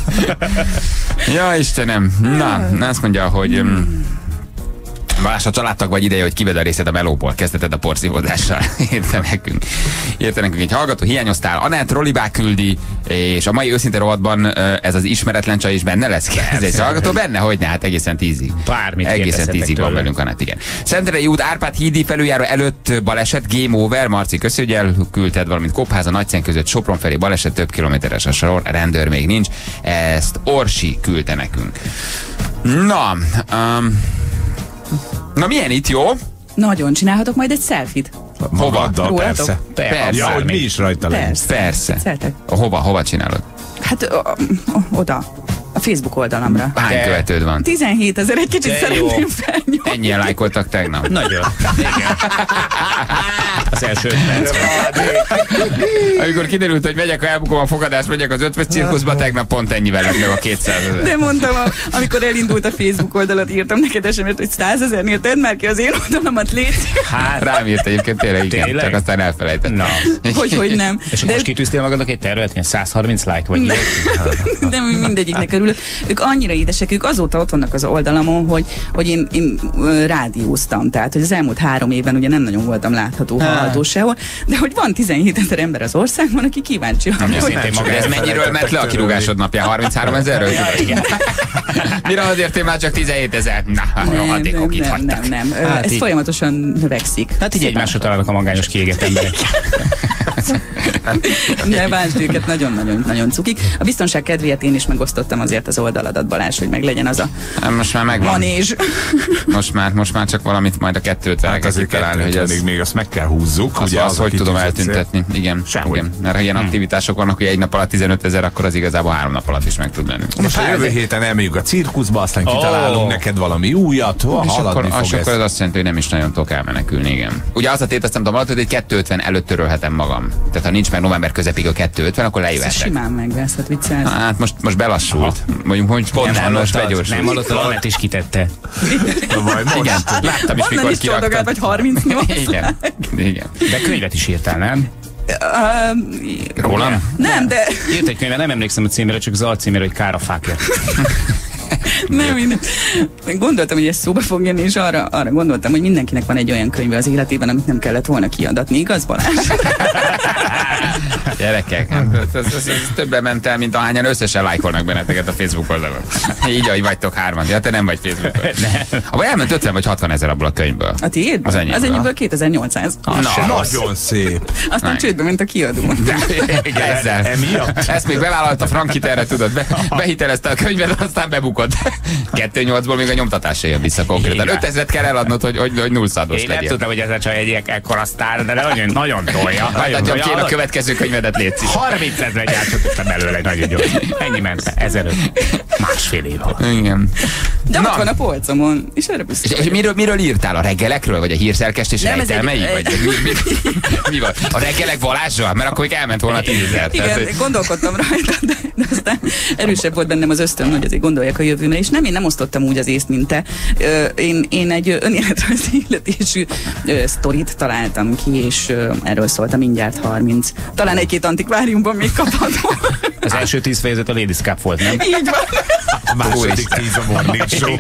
[SPEAKER 3] Ja, Istenem. Na, azt mondja, hogy... Balázs, a családtag vagy ideje, hogy kivedd a részed a melóból, kezdeted a porszívódással. Érte nekünk. Érte nekünk egy hallgató, hiányoztál. Anett Rolibá küldi, és a mai őszinte rovatban ez az ismeretlen csaj is benne lesz. Ez egy hallgató benne, hogy ne, hát egészen tízig.
[SPEAKER 5] Bármit
[SPEAKER 3] egészen tízig van velünk, Anett, igen. Szenterei út, Árpád hídi felüljáró előtt baleset, game over. Marci, köszi, hogy elküldted, valamint Kopháza, Nagyszent között Sopron felé baleset, több kilométeres a sor, rendőr még nincs. Ezt Orsi küldte nekünk. Na, um, Na milyen itt, jó?
[SPEAKER 6] Nagyon, csinálhatok majd egy selfit.
[SPEAKER 4] Magaddal, persze.
[SPEAKER 3] Persze.
[SPEAKER 4] Ja, hogy mi is rajta legyen.
[SPEAKER 6] Persze.
[SPEAKER 3] Persze.
[SPEAKER 6] Szeretek.
[SPEAKER 3] Hova, hova csinálod?
[SPEAKER 6] Hát o, o, oda. A Facebook oldalamra.
[SPEAKER 3] Hány de követőd van?
[SPEAKER 6] tizenhétezer, egy kicsit de szeretném felnyomni.
[SPEAKER 3] Ennyien lájkoltak tegnap?
[SPEAKER 5] Nagyon. Igen. Az első öt percben.
[SPEAKER 3] Amikor kiderült, hogy megyek, ha elbukom a fogadást, megyek az ötves cirkuszba, tegnap pont ennyivel lett meg a kétszázezer.
[SPEAKER 6] De mondtam, a, amikor elindult a Facebook oldalat, írtam neked esemet, hogy százezernél tedd már ki az én oldalamat, légy.
[SPEAKER 3] Hát rám írt egyébként tényleg, igen, tényleg? Csak aztán elfelejtettem.
[SPEAKER 5] Na.
[SPEAKER 6] Hogy, hogy nem.
[SPEAKER 5] És de... most kitűztél magadnak egy terület, ilyen száz harminc like, vagy
[SPEAKER 6] de, de mindegyiknek örül. fölül. Ők annyira édesek, ők azóta ott vannak az oldalamon, hogy, hogy én, én rádióztam. Tehát, hogy az elmúlt három évben ugye nem nagyon voltam látható, hallható sehol, de hogy van tizenhét ezer ember az országban, aki kíváncsi.
[SPEAKER 3] Ez mennyiről ment le a kirúgásod napján? harminchárom ezerről? Mire azért én már csak tizenhét ezer? Na, rohadékok itt hagytak.
[SPEAKER 6] Nem, nem, nem. Ez folyamatosan növekszik.
[SPEAKER 5] Hát így egymásra találnak a magányos kiégett emberek.
[SPEAKER 6] Ne bántsd őket, nagyon-nagyon cukik. A biztonság kedvéért én is megosztottam azért az oldaladat, Balázs, hogy meglegyen az a
[SPEAKER 3] most már megvan.
[SPEAKER 6] manés.
[SPEAKER 3] Most már, most már csak valamit majd a kettőtvenre
[SPEAKER 4] hát azért találni, hogy ez... még azt meg kell húzzuk.
[SPEAKER 3] Az,
[SPEAKER 4] ugye
[SPEAKER 3] az, az hogy tudom eltüntetni.
[SPEAKER 4] Cél.
[SPEAKER 3] Igen, igen. Mert ha ilyen hmm. aktivitások vannak, hogy egy nap alatt tizenöt ezer, akkor az igazából három nap alatt is meg tud lenni.
[SPEAKER 4] Most a jövő héten elmegyünk a cirkuszba, aztán oh. kitalálunk neked valami újat, oh, és
[SPEAKER 3] akkor,
[SPEAKER 4] fog
[SPEAKER 3] és akkor ez azt jelenti, hogy nem is nagyon tudok elmenekülni, igen. Ugye az a tét, azt nem tudom alatt, hogy egy kettőötven előtt törölhetem magam. Tehát ha nincs meg november közepig a kettőötven, akkor lejöhetek.
[SPEAKER 6] Simán megvesz, hát viccelsz.
[SPEAKER 3] Hát most, most belassult. Mondjuk, hogy pont most begyorsult.
[SPEAKER 5] Nem hallott, a Anett is kitette.
[SPEAKER 3] Igen, láttam is,
[SPEAKER 6] Onnan
[SPEAKER 3] mikor
[SPEAKER 6] is
[SPEAKER 3] kiraktam.
[SPEAKER 6] vagy harmincnyolc.
[SPEAKER 3] Igen, igen.
[SPEAKER 5] De könyvet is írtál, nem?
[SPEAKER 6] Uh,
[SPEAKER 3] Rólam?
[SPEAKER 6] Nem, de...
[SPEAKER 5] Írt egy könyvet, nem emlékszem a címére, csak az alcímére, hogy Kár a fákért.
[SPEAKER 6] Nem, én, én gondoltam, hogy ez szóba fog jönni, és arra, arra gondoltam, hogy mindenkinek van egy olyan könyve az életében, amit nem kellett volna kiadatni, igaz, Balázs?
[SPEAKER 3] Gyerekek, hát ez, ez, ez, ez többre ment el, mint ahányan összesen lájkolnak benneteket a Facebook oldalon. Így, ahogy vagytok hárman. Ja, te nem vagy Facebookon. Abban elment ötven vagy hatvan ezer abból a könyvből.
[SPEAKER 6] A tiéd?
[SPEAKER 3] Az enyémből.
[SPEAKER 6] Az enyémből kétezer-nyolcszáz.
[SPEAKER 3] Na,
[SPEAKER 4] nagyon szép.
[SPEAKER 6] Aztán csődbe ment a kiadó.
[SPEAKER 3] Ezzel. Ezt még bevállalta Frankit erre, tudod, be, behitelezte a könyvet, aztán bebukott. kettő nyolcból még a nyomtatás se jön vissza konkrétan. ötezret kell eladnod, hogy, hogy, hogy nullszádós legyen.
[SPEAKER 5] Én nem tudtam, hogy ez a csaj egy ekkora sztár, de nagyon, nagyon tolja.
[SPEAKER 3] Nagyon tolja. Kéne a következő könyvedet létszik.
[SPEAKER 5] harminc ezret gyártottam belőle, nagyon gyors. Ennyi ment, ezelőtt. Másfél év alatt.
[SPEAKER 3] Igen.
[SPEAKER 6] De ott van a polcomon, és erre büszke.
[SPEAKER 3] És miről, miről írtál? A reggelekről? Vagy a hírszerkesztés rejtelmei? Vagy mi, mi, mi van? A reggelek Balázsra? Mert akkor még elment volna tízezer.
[SPEAKER 6] Igen, tehát, gondolkodtam rajta, de, de aztán erősebb volt bennem az ösztön, hogy azért gondoljak a jövőre, és nem, én nem osztottam úgy az észt, mint te. Én, én egy önéletrajzi illetésű sztorit találtam ki, és erről szólt a mindjárt harminc. Talán egy-két antikváriumban még kapható.
[SPEAKER 5] Az első tíz fejezet a Ladies Cup volt, nem?
[SPEAKER 6] Így van.
[SPEAKER 4] A második tíz a Morning Show.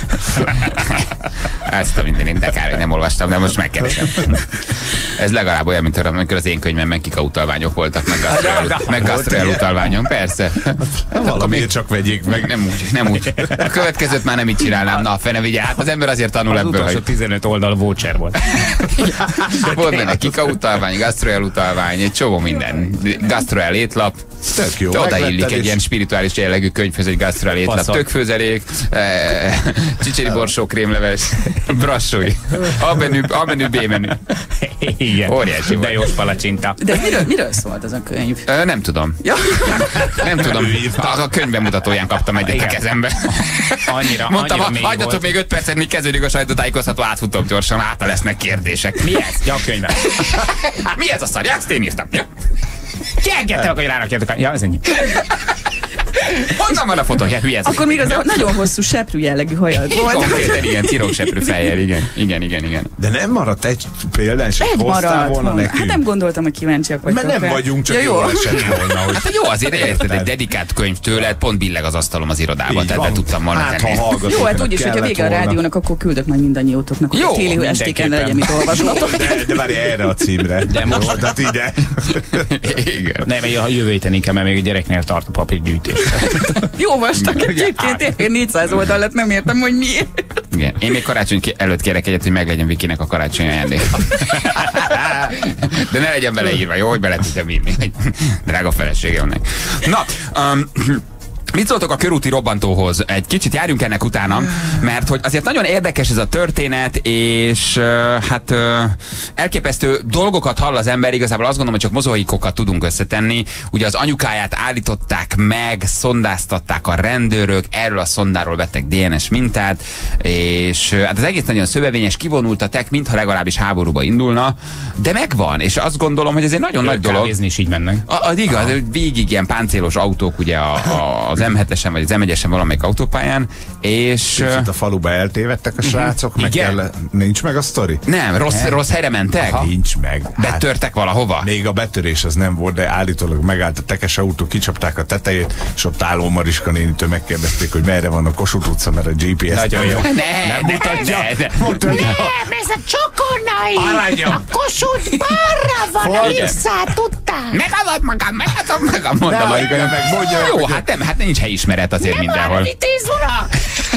[SPEAKER 3] Ezt a mindenit, de kár, hogy nem olvastam, de most megkeresem. Ez legalább olyan, mint amikor az én könyvemben kika utalványok voltak, meg gasztroel utalványom, persze.
[SPEAKER 4] Valamiért csak vegyék meg.
[SPEAKER 3] Nem úgy, nem úgy. A következőt már nem így csinálnám, na fene vigye, hát az ember azért tanul
[SPEAKER 5] az
[SPEAKER 3] ebből.
[SPEAKER 5] Az utolsó tizenöt oldal voucher volt.
[SPEAKER 3] Volt benne kika utalvány, gasztroel utalvány, egy csomó minden. Gasztroel étlap.
[SPEAKER 4] Tök jó.
[SPEAKER 3] Odaillik egy ilyen spirituális jellegű könyvhöz egy gasztroel étlap. Tökfőzelék, eh, csicseri borsó, krémleves, brassói. A menü, A menü, B menü.
[SPEAKER 5] Igen.
[SPEAKER 3] Óriási
[SPEAKER 5] de jó palacsinta.
[SPEAKER 6] De miről, miről szólt az a könyv?
[SPEAKER 3] Ö, nem tudom.
[SPEAKER 6] Ja.
[SPEAKER 3] Nem tudom. A, a könyvbemutatóján kaptam egyet a kezembe.
[SPEAKER 5] Annyira,
[SPEAKER 3] Mondtam,
[SPEAKER 5] annyira
[SPEAKER 3] hagyjatok még öt percet, míg kezdődik a sajtótájékoztató, átfutom gyorsan, hátra lesznek kérdések.
[SPEAKER 5] Mi ez? Ja, a könyvem.
[SPEAKER 3] Mi ez a szar? Ezt én írtam. Ja.
[SPEAKER 5] Ki engedte, hogy rárakjátok? Ja, ez ennyi.
[SPEAKER 3] Honnan van a fotó? Ja, hülye ez.
[SPEAKER 6] Akkor még az nagyon hosszú seprű jellegű hajad volt.
[SPEAKER 3] Konkrétan igen, tirokseprű fejjel, igen. Igen, igen, igen.
[SPEAKER 4] De nem maradt egy példán, és
[SPEAKER 6] egy
[SPEAKER 4] hoztál volna nekünk.
[SPEAKER 6] Hát nem gondoltam, hogy kíváncsiak vagytok.
[SPEAKER 4] Mert nem vagyunk, csak ja, jó. Jól esett volna. Hogy
[SPEAKER 3] hát jó, azért érted, egy dedikált könyv tőled, pont billeg az asztalom az irodában, tehát be tudtam volna
[SPEAKER 4] hát,
[SPEAKER 3] tenni.
[SPEAKER 6] Jó, hát úgyis, hogyha vége a rádiónak, akkor küldök majd mindannyiótoknak, hogy a téli estéken legyen mit olvasnatok.
[SPEAKER 4] De, de várj erre a címre.
[SPEAKER 5] De most
[SPEAKER 4] oldalt ide.
[SPEAKER 3] Igen.
[SPEAKER 5] Nem, a jövő héten inkább, mert még a gyereknél tart a papírgyűjtés.
[SPEAKER 6] Jó vastak egyébként, én négyszáz oldal lett, nem értem, hogy miért.
[SPEAKER 3] Igen. Én még karácsony előtt kérek egyet, hogy meglegyen Vikinek a karácsony ajándék. De ne legyen beleírva, jó, hogy bele tudjam írni. Drága felesége önnek. Na, um, mit szóltok a körúti robbantóhoz? Egy kicsit járjunk ennek utána, mert hogy azért nagyon érdekes ez a történet, és uh, hát uh, elképesztő dolgokat hall az ember, igazából azt gondolom, hogy csak mozaikokat tudunk összetenni. Ugye az anyukáját állították meg, szondáztatták a rendőrök, erről a szondáról vettek dé en es mintát, és uh, hát az egész nagyon szövevényes, kivonultatek, mintha legalábbis háborúba indulna, de megvan, és azt gondolom, hogy ez egy nagyon nagy dolog.
[SPEAKER 5] Kávézni is így mennek.
[SPEAKER 3] A, az igaz, végig ilyen páncélos autók ugye a, a, az az em hetesen vagy az em egyesen valamelyik autópályán, és...
[SPEAKER 4] Itt a faluba eltévedtek a srácok, meg kell, nincs meg a sztori?
[SPEAKER 3] Nem, rossz, rossz helyre mentek?
[SPEAKER 4] Aha. Nincs meg.
[SPEAKER 3] Betörtek valahova?
[SPEAKER 4] Még a betörés az nem volt, de állítólag megállt a tekes autó, kicsapták a tetejét, és ott álló Mariska nénitől megkérdezték, hogy merre van a Kossuth utca, mert a gé pé es
[SPEAKER 5] nagyon jó.
[SPEAKER 3] Ne,
[SPEAKER 4] nem
[SPEAKER 3] ne,
[SPEAKER 4] mutatja.
[SPEAKER 3] Ne, ne.
[SPEAKER 8] Nem, ez a Csokonai!
[SPEAKER 3] Aranyom.
[SPEAKER 8] A Kossuth balra van, a visszát után!
[SPEAKER 3] Megadod magam, megadom magam, mondta Marika.
[SPEAKER 4] meg mondja,
[SPEAKER 3] jó, hát nem, hát nincs helyismeret azért
[SPEAKER 8] Nem
[SPEAKER 3] mindenhol.
[SPEAKER 8] van, vitéz urak!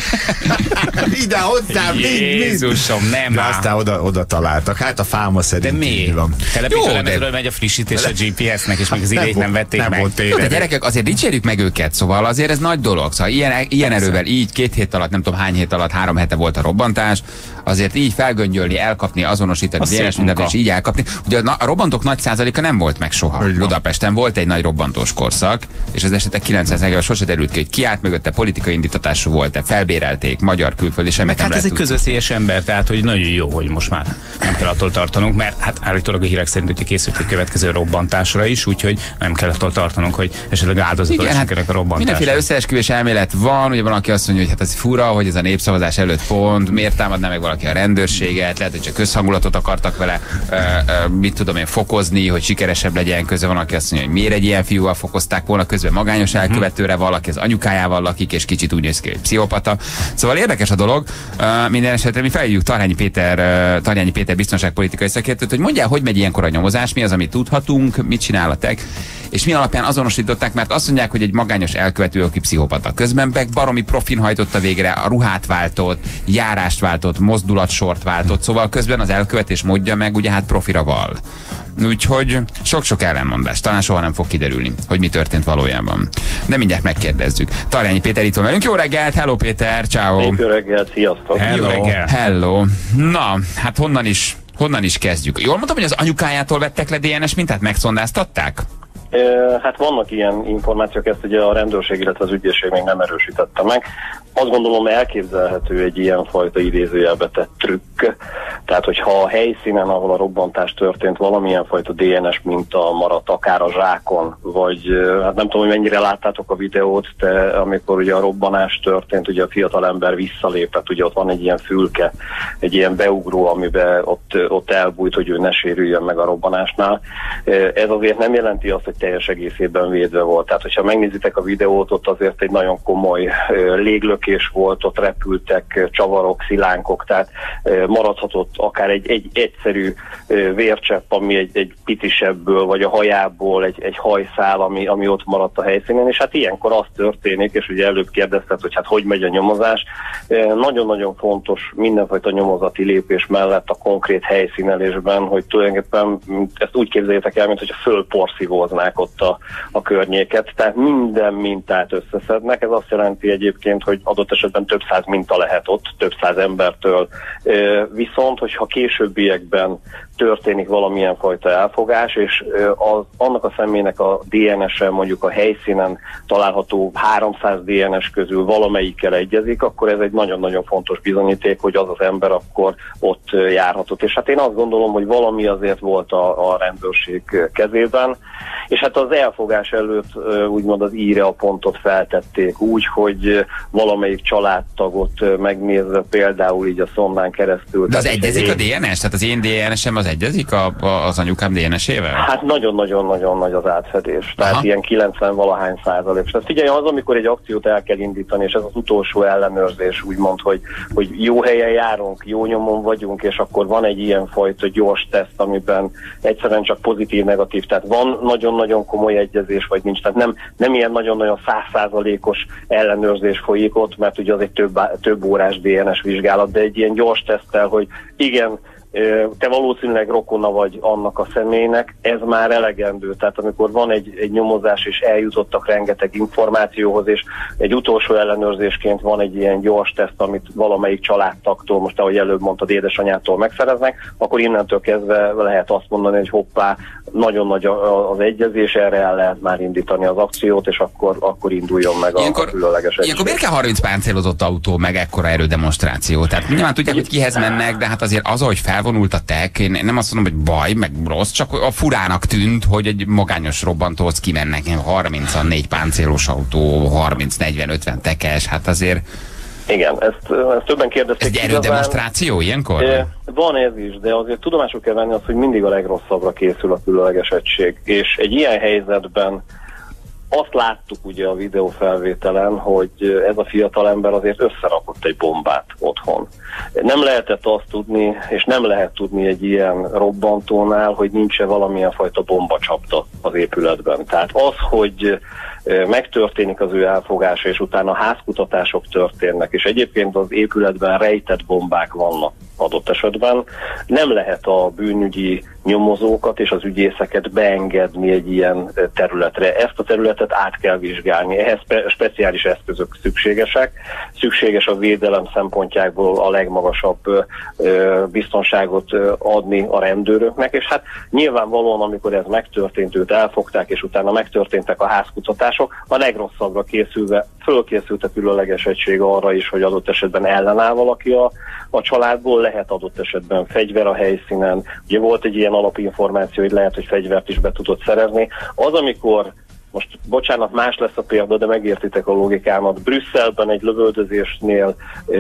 [SPEAKER 4] ide hozzám,
[SPEAKER 5] Jézusom, nem
[SPEAKER 4] de
[SPEAKER 5] áll.
[SPEAKER 4] aztán oda, oda találtak. Hát a fáma
[SPEAKER 5] De
[SPEAKER 4] szerint
[SPEAKER 5] mi?
[SPEAKER 4] így van.
[SPEAKER 5] Telepítőlemekről megy a frissítés a gé pé es-nek, és meg az idejét nem vették
[SPEAKER 4] nem
[SPEAKER 5] meg.
[SPEAKER 4] volt
[SPEAKER 3] Jó, de
[SPEAKER 4] tévedés.
[SPEAKER 3] gyerekek, azért dicsérjük meg őket, szóval azért ez nagy dolog. Szóval ilyen, ilyen erővel így két hét alatt, nem tudom hány hét alatt, három hete volt a robbantás, azért így felgöngyölni, elkapni, azonosítani,
[SPEAKER 5] Az
[SPEAKER 3] dé en es
[SPEAKER 5] szép
[SPEAKER 3] mindent,
[SPEAKER 5] munka.
[SPEAKER 3] és így elkapni. Ugye a, a robbantók nagy százaléka nem volt meg soha.
[SPEAKER 4] Így van.
[SPEAKER 3] Budapesten volt egy nagy robbantós korszak, és az esetek kilencven százalékban sose derült ki, hogy ki állt mögötte, politikai indítatású volt-e, felbérelték, magyar, külföldi, semmit
[SPEAKER 5] Meg
[SPEAKER 3] nem
[SPEAKER 5] hát ez
[SPEAKER 3] lehet
[SPEAKER 5] egy
[SPEAKER 3] tudni.
[SPEAKER 5] közveszélyes ember, tehát hogy nagyon jó, hogy most már nem kell attól tartanunk, mert hát állítólag a hírek szerint hogy készült egy következő robbantásra is, úgyhogy nem kell attól tartanunk, hogy esetleg áldozatot
[SPEAKER 3] Igen, hát
[SPEAKER 5] esetleg a robbantásra.
[SPEAKER 3] mindenféle összeesküvés elmélet van, ugye van, aki azt mondja, hogy hát ez fura, hogy ez a népszavazás előtt pont, miért támadná meg valaki a rendőrséget, lehet, hogy csak közhangulatot akartak vele, ö, ö, mit tudom én, fokozni, hogy sikeresebb legyen, közben van, aki azt mondja, hogy miért egy ilyen fiúval fokozták volna, közben magányos elkövetőre valaki az anyukájával lakik, és kicsit úgy néz ki, hogy pszichopata. Szóval érdekes a dolog. Uh, minden esetre mi felhívjuk Tarjányi Péter, uh, Tarjányi Péter biztonságpolitikai szakértőt, hogy mondjál, hogy megy ilyenkor a nyomozás, mi az, amit tudhatunk, mit csinál a tek, és mi alapján azonosították, mert azt mondják, hogy egy magányos elkövető, aki pszichopata. Közben meg baromi profin hajtotta végre, a ruhát váltott, járást váltott, mozdulatsort váltott, szóval közben az elkövetés módja meg ugye hát profira val. Úgyhogy sok-sok ellenmondás. Talán soha nem fog kiderülni, hogy mi történt valójában. De mindjárt megkérdezzük. Tarjányi Péter itt van velünk. Jó reggelt, hello Péter, ciao.
[SPEAKER 9] Jó reggelt, sziasztok!
[SPEAKER 5] Hello.
[SPEAKER 3] Jó reggel. Hello. Na, hát honnan is, honnan is kezdjük? Jól mondtam, hogy az anyukájától vettek le dé en es mintát, megszondáztatták?
[SPEAKER 9] Hát vannak ilyen információk, ezt ugye a rendőrség, illetve az ügyészség még nem erősítette meg. Azt gondolom elképzelhető egy ilyenfajta idézőjelbe tett trükk. Tehát, hogyha a helyszínen, ahol a robbantás történt, valamilyen fajta dé en es minta maradt, akár a zsákon, vagy hát nem tudom, hogy mennyire láttátok a videót, de amikor ugye a robbanás történt, ugye a fiatalember visszalépett, ugye ott van egy ilyen fülke, egy ilyen beugró, amiben ott, ott elbújt, hogy ő ne sérüljön meg a robbanásnál. Ez azért nem jelenti azt, hogy teljes egészében védve volt. Tehát, hogyha megnézitek a videót, ott azért egy nagyon komoly léglökés volt, ott repültek csavarok, szilánkok, tehát maradhatott akár egy, egy egyszerű vércsepp, ami egy, egy pitisebből, vagy a hajából egy, egy hajszál, ami, ami ott maradt a helyszínen, és hát ilyenkor az történik, és ugye előbb kérdezted, hogy hát hogy megy a nyomozás. Nagyon-nagyon fontos mindenfajta nyomozati lépés mellett a konkrét helyszínelésben, hogy tulajdonképpen ezt úgy képzeljétek el, mint hogyha fölporszívóznák ott a, a környéket, tehát minden mintát összeszednek, ez azt jelenti egyébként, hogy adott esetben több száz minta lehet ott, több száz embertől, viszont, hogyha későbbiekben történik valamilyen fajta elfogás, és az, annak a személynek a dé en es-e mondjuk a helyszínen található háromszáz dé en es közül valamelyikkel egyezik, akkor ez egy nagyon-nagyon fontos bizonyíték, hogy az az ember akkor ott járhatott. És hát én azt gondolom, hogy valami azért volt a, a rendőrség kezében, és hát az elfogás előtt úgymond az íre a pontot feltették úgy, hogy valamelyik családtagot megnézve, például így a szondán keresztül.
[SPEAKER 3] De az egyezik
[SPEAKER 9] én...
[SPEAKER 3] a dé en es? Tehát az én dé en es-em az egyezik a, a, az anyukám dé en es-ével?
[SPEAKER 9] Hát nagyon-nagyon-nagyon nagy az átfedés. Tehát
[SPEAKER 3] Aha.
[SPEAKER 9] ilyen kilencven valahány százalék. Tehát figyelj, az, amikor egy akciót el kell indítani, és ez az utolsó ellenőrzés, úgymond, hogy, hogy jó helyen járunk, jó nyomon vagyunk, és akkor van egy ilyen fajta gyors teszt, amiben egyszerűen csak pozitív-negatív. Tehát van nagyon-nagyon komoly egyezés, vagy nincs. Tehát nem, nem ilyen nagyon-nagyon száz százalékos ellenőrzés folyik ott, mert ugye az egy több, több órás dé en es vizsgálat, de egy ilyen gyors teszttel, hogy igen, te valószínűleg rokona vagy annak a személynek, ez már elegendő. Tehát amikor van egy, egy nyomozás, és eljutottak rengeteg információhoz, és egy utolsó ellenőrzésként van egy ilyen gyors teszt, amit valamelyik családtagtól, most ahogy előbb mondtad, édesanyától megszereznek, akkor innentől kezdve lehet azt mondani, hogy hoppá, nagyon nagy az egyezés, erre el lehet már indítani az akciót, és akkor, akkor induljon meg ilyenkor, a különleges egység.
[SPEAKER 3] Ilyenkor miért kell harminc páncélozott autó, meg ekkora erődemonstráció? Tehát nyilván tudják, hogy kihez mennek, de hát azért az, hogy felvonult a tek, én nem azt mondom, hogy baj, meg rossz, csak a furának tűnt, hogy egy magányos robbantóhoz kimennek harmincnégy páncélos autó, harminc negyven ötven tekes, hát azért...
[SPEAKER 9] Igen, ezt, ezt többen kérdezték.
[SPEAKER 3] Ez egy erődemonstráció ilyenkor?
[SPEAKER 9] E, van ez is, de azért tudomásul kell venni azt, hogy mindig a legrosszabbra készül a különleges egység. És egy ilyen helyzetben azt láttuk ugye a videófelvételen, hogy ez a fiatalember azért összerakott egy bombát otthon. Nem lehetett azt tudni, és nem lehet tudni egy ilyen robbantónál, hogy nincs-e valamilyen fajta bombacsapda az épületben. Tehát az, hogy megtörténik az ő elfogása, és utána házkutatások történnek, és egyébként az épületben rejtett bombák vannak adott esetben, nem lehet a bűnügyi nyomozókat és az ügyészeket beengedni egy ilyen területre. Ezt a területet át kell vizsgálni. Ehhez spe- speciális eszközök szükségesek. Szükséges a védelem szempontjából a legmagasabb ö, biztonságot ö, adni a rendőröknek, és hát nyilvánvalóan, amikor ez megtörtént, őt elfogták, és utána megtörténtek a házkutatások, a legrosszabbra készülve fölkészült a különleges egység arra is, hogy adott esetben ellenáll valaki a, a családból, lehet adott esetben fegyver a helyszínen. Ugye volt egy ilyen alapinformáció, hogy lehet, hogy fegyvert is be tudott szerezni. Az, amikor most, bocsánat, más lesz a példa, de megértitek a logikámat. Brüsszelben egy lövöldözésnél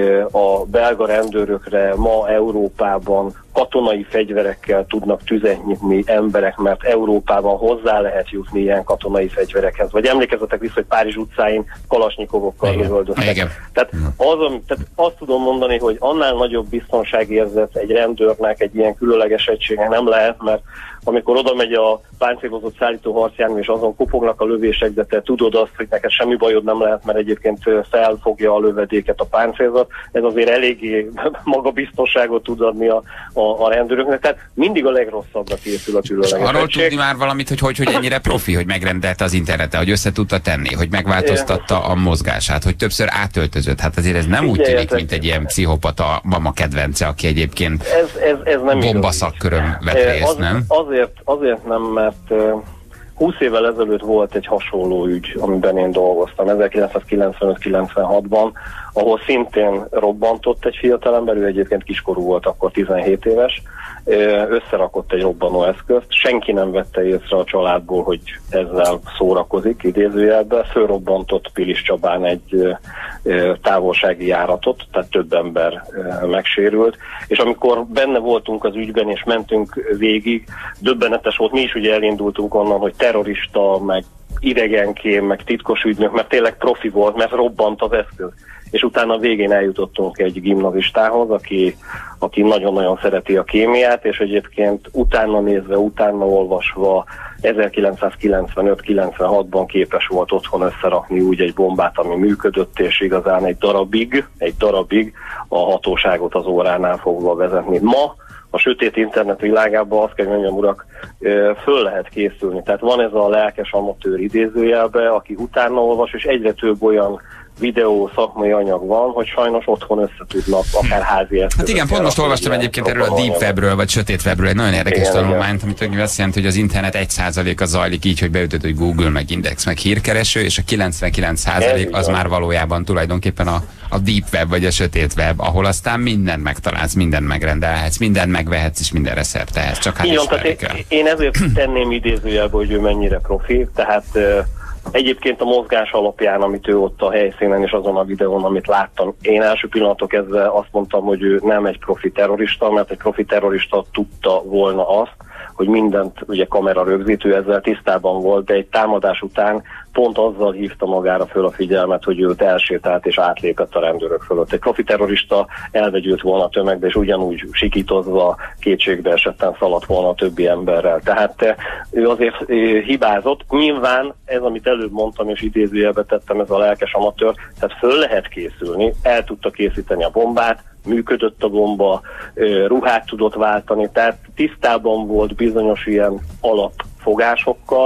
[SPEAKER 9] a belga rendőrökre ma Európában katonai fegyverekkel tudnak tüzet nyitni emberek, mert Európában hozzá lehet jutni ilyen katonai fegyverekhez. Vagy emlékezzetek vissza, hogy Párizs utcáin kalasnyikovokkal lövöldöztek. Tehát, az, tehát azt tudom mondani, hogy annál nagyobb biztonságérzet egy rendőrnek, egy ilyen különleges egységnek nem lehet, mert amikor oda megy a páncélozott szállító harcjármű, és azon kopognak a lövések, de te tudod azt, hogy neked semmi bajod nem lehet, mert egyébként felfogja a lövedéket a páncélzat, ez azért eléggé magabiztonságot tud adni a, a, a rendőröknek, tehát mindig a legrosszabbra készül a különleges egység.
[SPEAKER 3] Arról tudni már valamit, hogy, hogy hogy ennyire profi, hogy megrendelte az interneten, hogy össze tudta tenni, hogy megváltoztatta a mozgását, hogy többször átöltözött. Hát azért ez nem úgy tűnik, mint egy ilyen pszichopata mama kedvence, aki egyébként
[SPEAKER 9] ez, ez, ez nem
[SPEAKER 3] bombaszakkörön vett részt,
[SPEAKER 9] az,
[SPEAKER 3] nem?
[SPEAKER 9] Azért, azért nem, mert uh, húsz évvel ezelőtt volt egy hasonló ügy, amiben én dolgoztam, ezerkilencszázkilencvenöt kilencvenhatban, ahol szintén robbantott egy fiatalember, ő egyébként kiskorú volt, akkor tizenhét éves, összerakott egy robbanó eszközt, senki nem vette észre a családból, hogy ezzel szórakozik, idézőjelben, fölrobbantott Pilis Csabán egy távolsági járatot, tehát több ember megsérült, és amikor benne voltunk az ügyben, és mentünk végig, döbbenetes volt, mi is ugye elindultunk onnan, hogy terrorista, meg idegenkém, meg titkos ügynök, mert tényleg profi volt, mert robbant az eszköz. És utána végén eljutottunk egy gimnazistához, aki, aki nagyon-nagyon szereti a kémiát, és egyébként utána nézve, utána olvasva ezerkilencszázkilencvenöt kilencvenhatban képes volt otthon összerakni úgy egy bombát, ami működött, és igazán egy darabig, egy darabig a hatóságot az óránál fogva vezetni. Ma a sötét internet világában azt kell mondjam, urak, föl lehet készülni. Tehát van ez a lelkes amatőr idézőjelbe, aki utána olvas, és egyre több olyan videó, szakmai anyag van, hogy sajnos otthon össze tudnak akár házi eszközökkel.
[SPEAKER 3] Hát igen, pont most olvastam egyébként erről a Deep Webről, vagy Sötét Webről egy nagyon érdekes tanulmányt, amit azt jelenti, hogy az internet egy százaléka zajlik így, hogy beütöd, hogy Google, meg Index, meg hírkereső, és a kilencvenkilenc százalék az már valójában tulajdonképpen a, a Deep Web, vagy a Sötét Web, ahol aztán mindent megtalálsz, mindent megrendelhetsz, mindent megvehetsz, és mindenre szert tehetsz. Csak hát
[SPEAKER 9] igen, tehát én, én ezért tenném idézőjelbe, hogy ő mennyire profi, tehát egyébként a mozgás alapján, amit ő ott a helyszínen és azon a videón, amit láttam, én első pillanatok kezdve azt mondtam, hogy ő nem egy profi terrorista, mert egy profi terrorista tudta volna azt, hogy mindent ugye kamera rögzítő, ezzel tisztában volt, de egy támadás után pont azzal hívta magára föl a figyelmet, hogy őt elsétált és átlépett a rendőrök fölött. Egy profi terrorista elvegyült volna a tömegbe, és ugyanúgy sikítozva kétségbe esetten szaladt volna a többi emberrel. Tehát ő azért hibázott. Nyilván ez, amit előbb mondtam, és idézőjelbe tettem, ez a lelkes amatőr, tehát föl lehet készülni, el tudta készíteni a bombát, működött a bomba, ruhát tudott váltani, tehát tisztában volt bizonyos ilyen alapfogásokkal,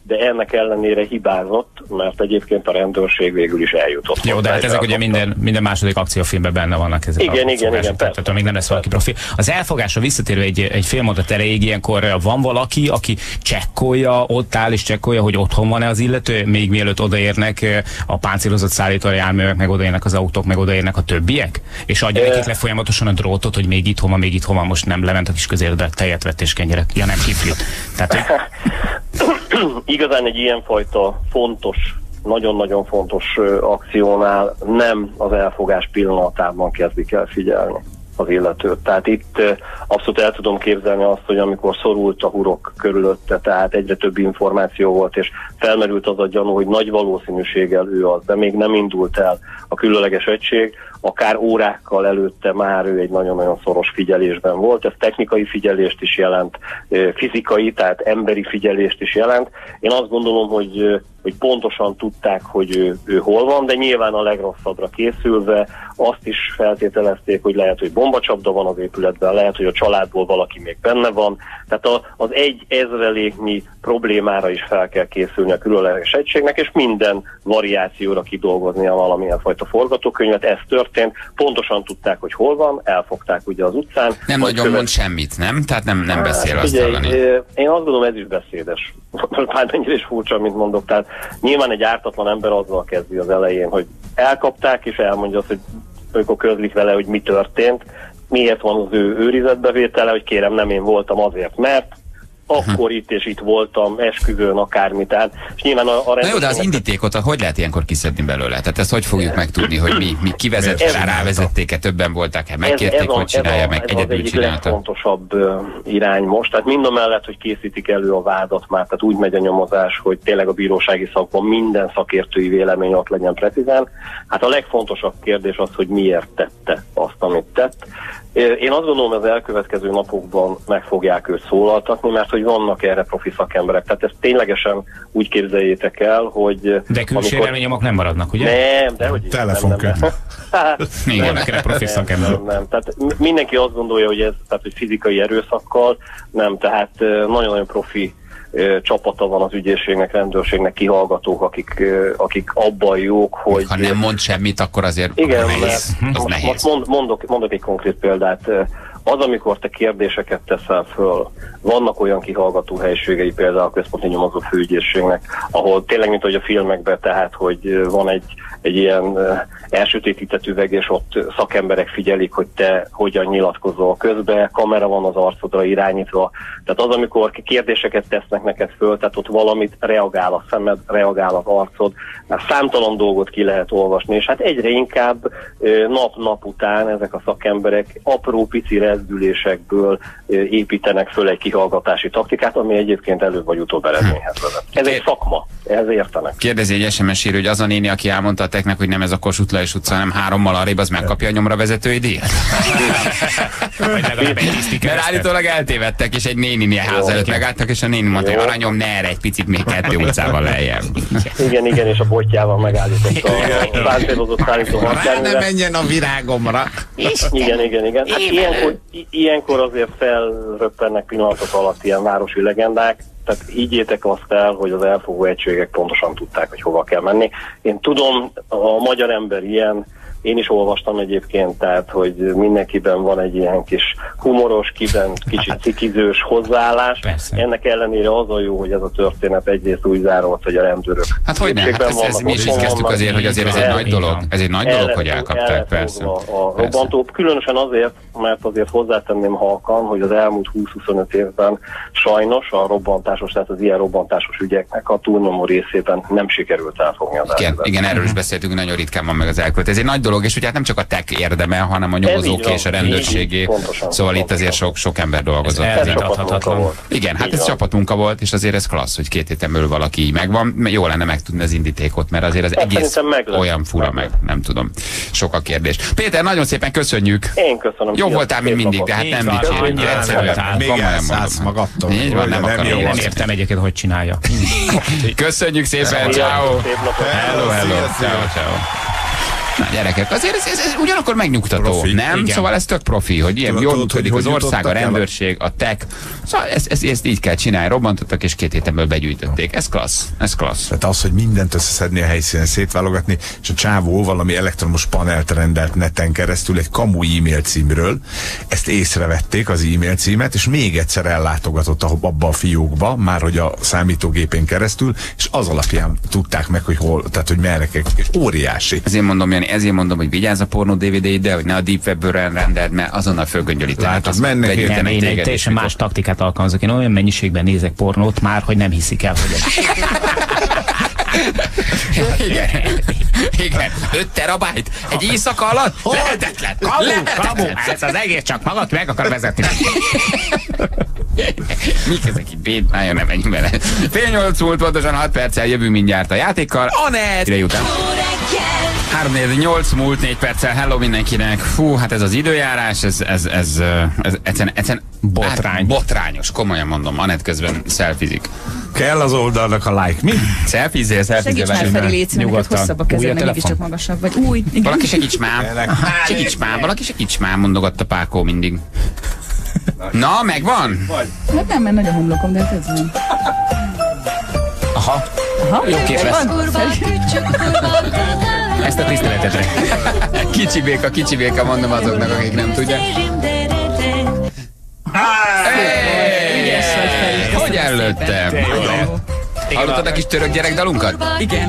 [SPEAKER 9] de ennek ellenére hibázott, mert egyébként a rendőrség végül is eljutott.
[SPEAKER 5] Jó, de hát ezek ugye minden, minden második akciófilmben benne vannak ezek.
[SPEAKER 9] Igen,
[SPEAKER 5] a
[SPEAKER 9] igen, igen.
[SPEAKER 5] Tehát még nem lesz valaki profi. Az elfogásra visszatérve egy, egy fél mondat erejéig, ilyenkor van valaki, aki csekkolja, ott áll és csekkolja, hogy otthon van-e az illető, még mielőtt odaérnek a páncélozott szállító járművek, meg odaérnek az autók, meg odaérnek a többiek? És adja nekik le folyamatosan a drótot, hogy még itthon van, még itthon van, most nem lement a kis közérbe, tejet vett és kenyeret. Ja, nem kiflit. Tehát, hogy...
[SPEAKER 9] Igazán egy ilyenfajta fontos, nagyon-nagyon fontos akciónál nem az elfogás pillanatában kezdik el figyelni az illetőt. Tehát itt abszolút el tudom képzelni azt, hogy amikor szorult a hurok körülötte, tehát egyre több információ volt, és felmerült az a gyanú, hogy nagy valószínűséggel ő az, de még nem indult el a különleges egység, akár órákkal előtte már ő egy nagyon-nagyon szoros figyelésben volt. Ez technikai figyelést is jelent, fizikai, tehát emberi figyelést is jelent. Én azt gondolom, hogy, hogy pontosan tudták, hogy ő, ő hol van, de nyilván a legrosszabbra készülve azt is feltételezték, hogy lehet, hogy bombacsapda van az épületben, lehet, hogy a családból valaki még benne van. Tehát a, az egy ezreléknyi problémára is fel kell készülni a különleges egységnek, és minden variációra kidolgoznia valamilyen fajta forgatókönyvet. Ez történt, pontosan tudták, hogy hol van, elfogták ugye az utcán.
[SPEAKER 3] Nem nagyon követ... mond semmit, nem? Tehát nem, nem beszél azt hallani.
[SPEAKER 9] Én azt gondolom, ez is beszédes. Bármennyire is furcsa, mint mondok. Tehát nyilván egy ártatlan ember azzal kezdi az elején, hogy elkapták, és elmondja azt, hogy amikor közlik vele, hogy mi történt, miért van az ő őrizetbevétele, hogy kérem, nem én voltam azért, mert akkor itt és itt voltam, esküvőn, akármi. Tehát, és nyilván a, a
[SPEAKER 3] Na jó, de az indítékot, hogy lehet ilyenkor kiszedni belőle? Tehát ezt hogy fogjuk megtudni, hogy mi, mi kivezette rá, rávezették-e, többen voltak-e, megkérték, ez, ez hogy csinálja, a, meg ez egyedül
[SPEAKER 9] az
[SPEAKER 3] csinálta?
[SPEAKER 9] Ez az egyik legfontosabb uh, irány most. Tehát mind a mellett, hogy készítik elő a vádat már, tehát úgy megy a nyomozás, hogy tényleg a bírósági szakban minden szakértői vélemény ott legyen precízen. Hát a legfontosabb kérdés az, hogy miért tette azt, amit tett. Én azt gondolom, az elkövetkező napokban meg fogják őt szólaltatni, mert hogy vannak erre profi szakemberek. Tehát ezt ténylegesen úgy képzeljétek el, hogy...
[SPEAKER 5] De külső reményomok nem maradnak, ugye?
[SPEAKER 9] Nem, de hogy is.
[SPEAKER 4] Telefonkönyv.
[SPEAKER 5] Igen, erre profi szakemberek.
[SPEAKER 9] Nem, nem. Tehát mindenki azt gondolja, hogy ez tehát, hogy fizikai erőszakkal, nem, tehát nagyon-nagyon profi csapata van az ügyészségnek, rendőrségnek, kihallgatók, akik, akik abban jók, hogy...
[SPEAKER 3] Ha nem mond semmit, akkor azért
[SPEAKER 9] igen,
[SPEAKER 3] nehéz.
[SPEAKER 9] Az
[SPEAKER 3] most,
[SPEAKER 9] nehéz. Mond, mondok, mondok egy konkrét példát. Az, amikor te kérdéseket teszel föl, vannak olyan kihallgató helyiségei, például a központi nyomozó főügyészségnek, ahol tényleg, mint hogy a filmekben, tehát, hogy van egy, egy ilyen uh, elsötétített üveg, és ott szakemberek figyelik, hogy te hogyan nyilatkozol közben, kamera van az arcodra irányítva. Tehát az, amikor kérdéseket tesznek neked föl, tehát ott valamit reagál a szemed, reagál az arcod, már számtalan dolgot ki lehet olvasni, és hát egyre inkább nap-nap után ezek a szakemberek apró pici rezdülésekből építenek föl egy kihallgatási taktikát, ami egyébként előbb vagy utóbb eredményhez vezet. Ez egy szakma, ehhez értenek.
[SPEAKER 3] Kérdezi egy es em es írő, hogy az a néni, aki elmondta a teknek, hogy nem ez a Kossuth Lajos utca, hanem hárommal arrébb, az megkapja a nyomra vezetői díjat? Mert állítólag eltévedtek, és egy néni ház előtt megálltak, és a néni mondta, hogy aranyom, ne erre egy picit még kettő utcával lejjebb.
[SPEAKER 9] Igen, igen, és a botjával megállította a páncélozott szállító
[SPEAKER 4] harcjárművet. Ne menjen a virágomra.
[SPEAKER 9] Igen, igen, igen. Hát ilyenkor, ilyenkor azért felröppennek pillanatok alatt ilyen városi legendák, tehát higgyétek azt el, hogy az elfogó egységek pontosan tudták, hogy hova kell menni. Én tudom, a magyar ember ilyen, én is olvastam egyébként, tehát, hogy mindenkiben van egy ilyen kis humoros, kiben kicsit cikizős hozzáállás. Persze. Ennek ellenére az a jó, hogy ez a történet egyrészt úgy zárolt, hogy a rendőrök.
[SPEAKER 3] Hát hogy nem, hát ez, ez mi is így kezdtük azért, hogy azért ez egy nagy dolog. Ez egy nagy dolog, hogy elkapták, persze.
[SPEAKER 9] A, a robbantó, különösen azért, mert azért hozzátenném halkan, hogy az elmúlt húsz-huszonöt évben sajnos a robbantásos, tehát az ilyen robbantásos ügyeknek a túlnyomó részében nem sikerült elfogni az
[SPEAKER 3] igen, igen, erről is beszéltünk, nagyon ritkán van meg az elkövet. Ez egy nagy dolog, és ugye hát nem csak a tek érdeme, hanem a nyomozóké és a rendőrségé. Szóval itt azért sok, sok ember dolgozott.
[SPEAKER 5] Ez elvitathatatlan.
[SPEAKER 3] Igen, hát ez csapatmunka volt, és azért ez klassz, hogy két héten belül valaki így megvan. Jó lenne megtudni az indítékot, mert azért az egész olyan fura meg, nem tudom. Sok a kérdés. Péter, nagyon szépen köszönjük.
[SPEAKER 9] Én köszönöm.
[SPEAKER 3] Jó voltál, mint mindig, de hát nem dicsérjük.
[SPEAKER 4] Még elszállsz magadtól.
[SPEAKER 3] Így van, nem akarom.
[SPEAKER 5] Én nem értem egyébként, hogy csinálja.
[SPEAKER 3] Köszönjük szépen, ciao. Hello, hello. Ciao, ciao. Na gyerekek, azért ez, ez, ez ugyanakkor megnyugtató,
[SPEAKER 4] Profi,
[SPEAKER 3] nem?
[SPEAKER 4] igen.
[SPEAKER 3] Szóval ez tök profi, hogy ilyen jól működik az ország, a rendőrség, a tech. Szóval ezt, ezt, ezt így kell csinálni. Robbantottak és két héten begyűjtötték. Ez klassz, ez klassz.
[SPEAKER 4] Tehát az, hogy mindent összeszedni a helyszínen, szétválogatni, és a csávó valami elektromos panelt rendelt neten keresztül egy kamu e-mail címről, ezt észrevették az e-mail címet, és még egyszer ellátogatott abba a fiókba, már hogy a számítógépén keresztül, és az alapján tudták meg, hogy hol, tehát hogy merre kell, és óriási.
[SPEAKER 3] Ezért mondom, Jani, ezért mondom, hogy vigyázz a pornó dé vé dé-ide, hogy ne a Deep Webből rendeld, mert azonnal fölgöngyölítenek.
[SPEAKER 4] Látod, mennek
[SPEAKER 5] Én, én egy teljesen más taktikát alkalmazok. Én olyan mennyiségben nézek pornót már, hogy nem hiszik el, hogy
[SPEAKER 3] Igen. Igen. öt terabájt egy éjszaka alatt? Lehetetlen.
[SPEAKER 5] Kamu, kamu. Ez az egész csak magad meg akar vezetni.
[SPEAKER 3] Mik ezek itt bétmája, nem menjünk bele. Fél nyolc múlt, pontosan hat perccel jövünk mindjárt a játékkal. Anett! Ide jután. három nyolc múlt, négy perccel. Hello mindenkinek. Fú, hát ez az időjárás, ez, ez, ez, ez egyszerűen, egyszerűen
[SPEAKER 5] Botrány.
[SPEAKER 3] Hát, botrányos, komolyan mondom. Anett közben szelfizik.
[SPEAKER 4] Kell az oldalnak a like, mi?
[SPEAKER 3] Szelfizzél, szelfizzél.
[SPEAKER 6] Segíts már, Feri, légy szíves, neked hosszabb a kezed, meg mégiscsak magasabb vagy. Új, igen.
[SPEAKER 3] Valaki segíts már. Segíts már, valaki segíts már, mondogatta Pákó mindig. Na, megvan?
[SPEAKER 6] Hát nem, mert nagy a homlokom, de hát ez van.
[SPEAKER 5] Aha.
[SPEAKER 6] Aha,
[SPEAKER 5] jó kép lesz. Ezt a tiszteletetre.
[SPEAKER 3] Kicsi béka, kicsi béka, mondom azoknak, akik nem tudják.
[SPEAKER 6] Ügyes vagy, Feri.
[SPEAKER 3] Hogy előttem? Hallottad a kis török gyerekdalunkat?
[SPEAKER 6] Igen.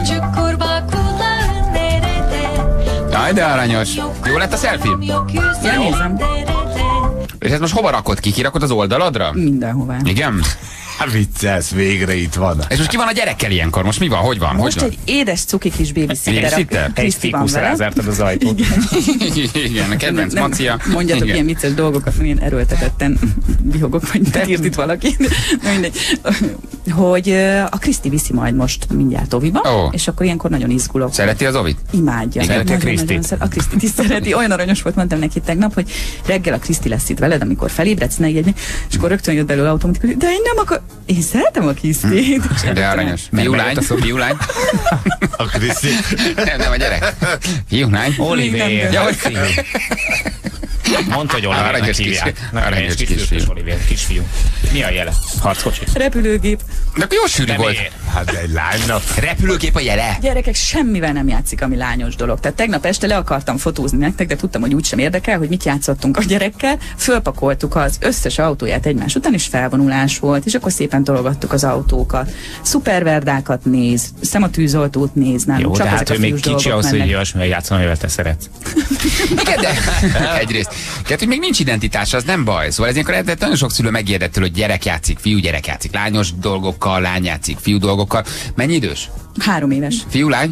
[SPEAKER 3] Jaj, de aranyos. Jó lett a selfie?
[SPEAKER 6] Ja, nézem.
[SPEAKER 3] És ezt most hova rakod ki? Kirakod az oldaladra?
[SPEAKER 6] Mindenhová.
[SPEAKER 3] Igen?
[SPEAKER 4] Hát viccelsz, végre itt van.
[SPEAKER 3] És most ki van a gyerekkel ilyenkor? Most mi van? Hogy van?
[SPEAKER 6] Most
[SPEAKER 3] Hogy
[SPEAKER 6] egy édes cuki kis babysitter.
[SPEAKER 3] Babysitter?
[SPEAKER 5] Egy fikus rázártad az ajtót.
[SPEAKER 3] Igen, a kedvenc
[SPEAKER 6] nem,
[SPEAKER 3] macia.
[SPEAKER 6] Mondjatok
[SPEAKER 3] Igen.
[SPEAKER 6] ilyen vicces dolgokat, milyen erőltetetten bihogok, vagy nem írt itt valaki. Na, mindegy. Hogy ö, a Kriszti viszi majd most mindjárt Oviba,
[SPEAKER 3] Ó.
[SPEAKER 6] és akkor ilyenkor nagyon izgulok.
[SPEAKER 3] Szereti az Ovit?
[SPEAKER 6] Imádja.
[SPEAKER 3] Igen,
[SPEAKER 6] Nagyon,
[SPEAKER 5] a Krisztit.
[SPEAKER 6] nagyon szer- A Krisztit is szereti. Olyan aranyos volt, mondtam neki tegnap, hogy reggel a Kriszti lesz itt veled, amikor felébredsz, ne ijedni, és akkor rögtön jött belőle automatikus, de én nem akar... Én szeretem a Krisztit.
[SPEAKER 3] De aranyos. Fiú-lány? Fiú-lány?
[SPEAKER 4] A Kriszti.
[SPEAKER 3] Nem, nem a gyerek. Fiú-lány?
[SPEAKER 5] Oliver.
[SPEAKER 3] Ja, hogy...
[SPEAKER 5] Mondta, hogy Olivernek
[SPEAKER 3] Aranyos
[SPEAKER 5] hívják.
[SPEAKER 3] kis-
[SPEAKER 5] Nem,
[SPEAKER 3] aranyos
[SPEAKER 5] kis
[SPEAKER 3] kisfiú.
[SPEAKER 5] fiú. Oliver, kisfiú. Mi a jele? Harckocsi?
[SPEAKER 6] Repülőgép.
[SPEAKER 3] De akkor jó sűrű
[SPEAKER 5] De
[SPEAKER 3] volt.
[SPEAKER 5] miért?
[SPEAKER 4] Hát de egy lánynak.
[SPEAKER 3] Repülőgép a jele.
[SPEAKER 6] Gyerekek, semmivel nem játszik, ami lányos dolog. Tehát tegnap este le akartam fotózni nektek, de tudtam, hogy úgysem érdekel, hogy mit játszottunk a gyerekkel. Fölpakoltuk az összes autóját egymás után, és felvonulás volt, és akkor szépen tologattuk az autókat. Szuperverdákat néz, szematűzoltót néz, nálunk
[SPEAKER 5] Jó,
[SPEAKER 6] csak
[SPEAKER 5] de hát
[SPEAKER 6] ezek a
[SPEAKER 5] ő még
[SPEAKER 6] fiús
[SPEAKER 5] kicsi
[SPEAKER 6] dolgok
[SPEAKER 5] ahhoz, hogy
[SPEAKER 6] mennek.
[SPEAKER 5] olyasmivel játszani, amivel te szeretsz.
[SPEAKER 3] Igen, de egyrészt. Tehát, hogy még nincs identitása, az nem baj. Szóval ez ilyenkor nagyon sok szülő megijedett tőle, hogy gyerek játszik, fiú, gyerek játszik lányos dolgokkal, lány játszik fiú dolgokkal. Mennyi idős?
[SPEAKER 6] Három éves.
[SPEAKER 3] Fiú, lány?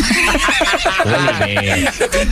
[SPEAKER 5] Oliver.